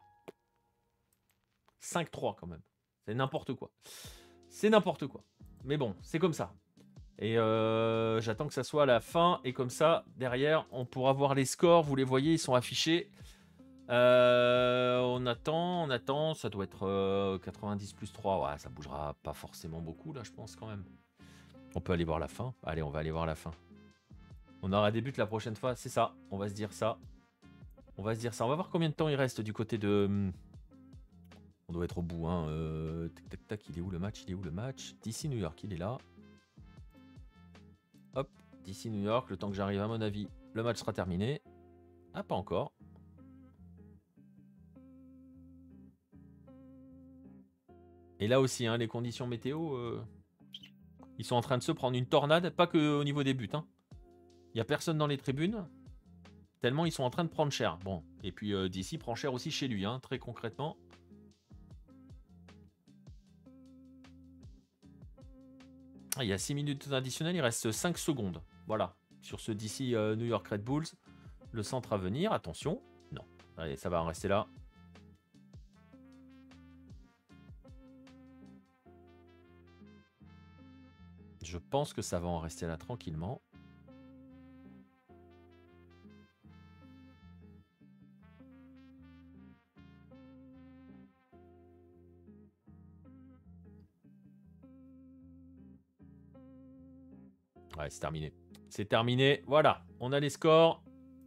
cinq trois quand même. C'est n'importe quoi. C'est n'importe quoi. Mais bon, c'est comme ça. Et euh, j'attends que ça soit à la fin. Et comme ça, derrière, on pourra voir les scores. Vous les voyez, ils sont affichés. Euh, on attend, on attend. Ça doit être euh, quatre-vingt-dix plus trois. Ouais, ça bougera pas forcément beaucoup, là, je pense, quand même. On peut aller voir la fin. Allez, on va aller voir la fin. On aura des buts la prochaine fois. C'est ça. On va se dire ça. On va se dire ça. On va voir combien de temps il reste du côté de... On doit être au bout. Hein. Euh, tac, tac, tac. Il est où le match? Il est où le match? D C New York, il est là. Hop. D C New York. Le temps que j'arrive, à mon avis, le match sera terminé. Ah, pas encore. Et là aussi, hein, les conditions météo, euh, ils sont en train de se prendre une tornade. Pas que au niveau des buts. Hein. Il n'y a personne dans les tribunes. Tellement ils sont en train de prendre cher. Bon. Et puis euh, D C prend cher aussi chez lui, hein, très concrètement. Il y a six minutes additionnelles, il reste cinq secondes. Voilà, sur ce D C euh, New York Red Bulls. Le centre à venir, attention. Non, allez, ça va en rester là. Je pense que ça va en rester là tranquillement. Ouais, c'est terminé. C'est terminé, voilà, on a les scores.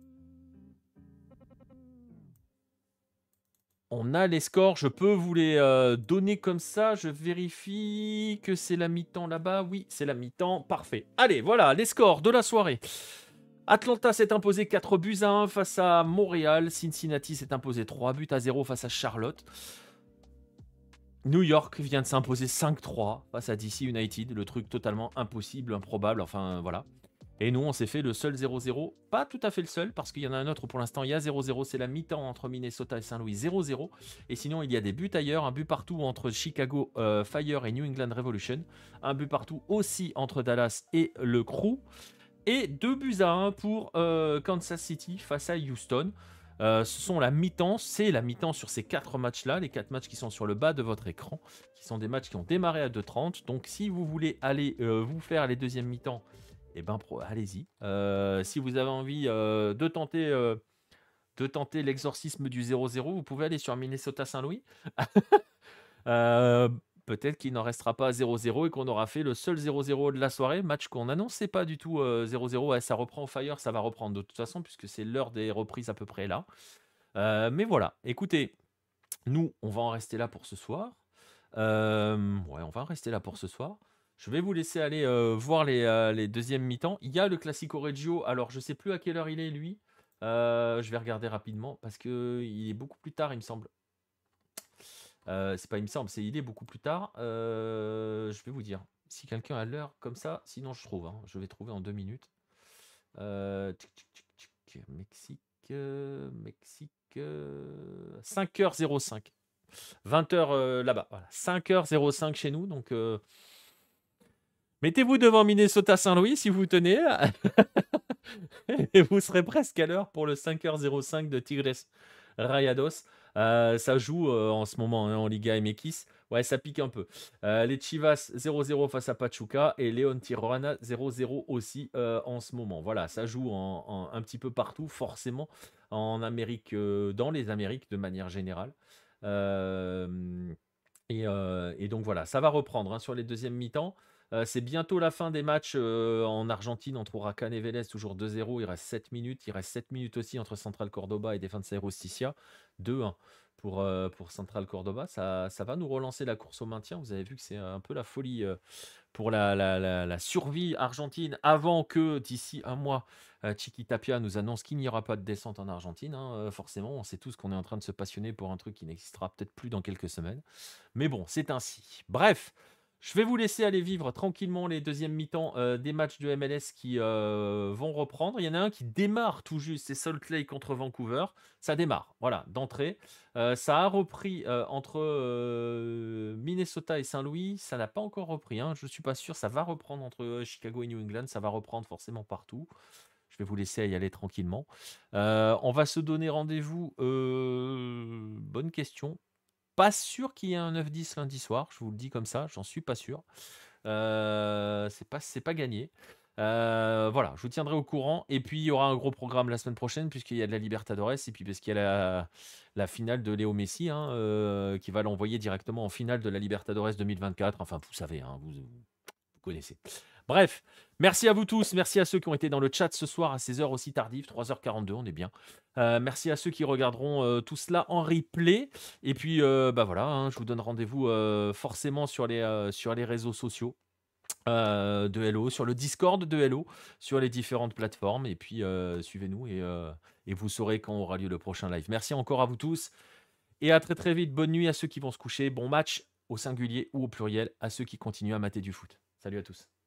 On a les scores, je peux vous les euh, donner comme ça. Je vérifie que c'est la mi-temps là-bas. Oui, c'est la mi-temps, parfait. Allez, voilà, les scores de la soirée. Atlanta s'est imposé quatre buts à un face à Montréal. Cincinnati s'est imposé trois buts à zéro face à Charlotte. New York vient de s'imposer cinq trois face à D C United. Le truc totalement impossible, improbable, enfin voilà. Et nous, on s'est fait le seul zéro zéro. Pas tout à fait le seul, parce qu'il y en a un autre pour l'instant. Il y a zéro zéro, c'est la mi-temps entre Minnesota et Saint-Louis, zéro zéro. Et sinon, il y a des buts ailleurs. Un but partout entre Chicago euh, Fire et New England Revolution. Un but partout aussi entre Dallas et le Crew. Et deux buts à un pour euh, Kansas City face à Houston. Euh, ce sont la mi-temps, c'est la mi-temps sur ces quatre matchs-là, les quatre matchs qui sont sur le bas de votre écran, qui sont des matchs qui ont démarré à deux trente. Donc si vous voulez aller euh, vous faire les deuxièmes mi-temps, eh ben, allez-y. Euh, si vous avez envie euh, de tenter, euh, de tenter l'exorcisme du zéro zéro, vous pouvez aller sur Minnesota-Saint-Louis. euh, Peut-être qu'il n'en restera pas à zéro zéro et qu'on aura fait le seul zéro zéro de la soirée. Match qu'on n'annonçait pas du tout euh, zéro zéro. Ouais, ça reprend au Fire, ça va reprendre de toute façon, puisque c'est l'heure des reprises à peu près là. Euh, mais voilà, écoutez, nous, on va en rester là pour ce soir. Euh, ouais, on va en rester là pour ce soir. Je vais vous laisser aller euh, voir les, euh, les deuxièmes mi-temps. Il y a le Classico Reggio. Alors, je ne sais plus à quelle heure il est, lui. Euh, je vais regarder rapidement parce qu'il est beaucoup plus tard, il me semble. Euh, c'est pas il me semble, c'est il est beaucoup plus tard. Euh, je vais vous dire. Si quelqu'un a l'heure comme ça, sinon je trouve. Hein. Je vais trouver en deux minutes. Euh, tic, tic, tic, tic, Mexique, euh, Mexique, euh, cinq heures zéro cinq. vingt heures euh, là-bas. Voilà. cinq heures zéro cinq chez nous. Donc, euh, mettez-vous devant Minnesota-Saint-Louis si vous tenez. Et vous serez presque à l'heure pour le cinq heures zéro cinq de Tigres Rayados. Euh, ça joue euh, en ce moment hein, en Liga M X. Ouais, ça pique un peu. Euh, les Chivas zéro zéro face à Pachuca et León Tijuana zéro zéro aussi euh, en ce moment. Voilà, ça joue en, en- un petit peu partout, forcément en Amérique, euh, dans les Amériques de manière générale. Euh, et, euh, et donc voilà, ça va reprendre hein, sur les deuxièmes mi-temps. Euh, c'est bientôt la fin des matchs euh, en Argentine entre Huracan et Vélez, toujours deux zéro. Il reste sept minutes. Il reste sept minutes aussi entre Central Cordoba et Defensa y Justicia. deux un pour, euh, pour Central Cordoba. Ça, ça va nous relancer la course au maintien. Vous avez vu que c'est un peu la folie euh, pour la, la, la- la survie argentine avant que d'ici un mois, euh, Chiqui Tapia nous annonce qu'il n'y aura pas de descente en Argentine. Hein, euh, forcément, on sait tous qu'on est en train de se passionner pour un truc qui n'existera peut-être plus dans quelques semaines. Mais bon, c'est ainsi. Bref, je vais vous laisser aller vivre tranquillement les deuxièmes mi-temps euh, des matchs de M L S qui euh, vont reprendre. Il y en a un qui démarre tout juste, c'est Salt Lake contre Vancouver. Ça démarre, voilà, d'entrée. Euh, ça a repris euh, entre euh, Minnesota et Saint-Louis. Ça n'a pas encore repris, hein, je ne suis pas sûr. Ça va reprendre entre euh, Chicago et New England. Ça va reprendre forcément partout. Je vais vous laisser y aller tranquillement. Euh, on va se donner rendez-vous. euh, Bonne question. Pas sûr qu'il y ait un neuf dix lundi soir, je vous le dis comme ça, j'en suis pas sûr. Euh, c'est pas, c'est pas gagné. Euh, voilà, je vous tiendrai au courant. Et puis, il y aura un gros programme la semaine prochaine, puisqu'il y a de la Libertadores, et puis parce qu'il y a la, la finale de Léo Messi, hein, euh, qui va l'envoyer directement en finale de la Libertadores deux mille vingt-quatre. Enfin, vous savez, hein, vous, vous connaissez. Bref, merci à vous tous, merci à ceux qui ont été dans le chat ce soir à ces heures aussi tardives, trois heures quarante-deux, on est bien. Euh, merci à ceux qui regarderont euh, tout cela en replay. Et puis, euh, bah voilà, hein, je vous donne rendez-vous euh, forcément sur les, euh, sur les réseaux sociaux euh, de Hello, sur le Discord de Hello, sur les différentes plateformes. Et puis, euh, suivez-nous et, euh, et vous saurez quand aura lieu le prochain live. Merci encore à vous tous et à très très vite. Bonne nuit à ceux qui vont se coucher. Bon match au singulier ou au pluriel à ceux qui continuent à mater du foot. Salut à tous.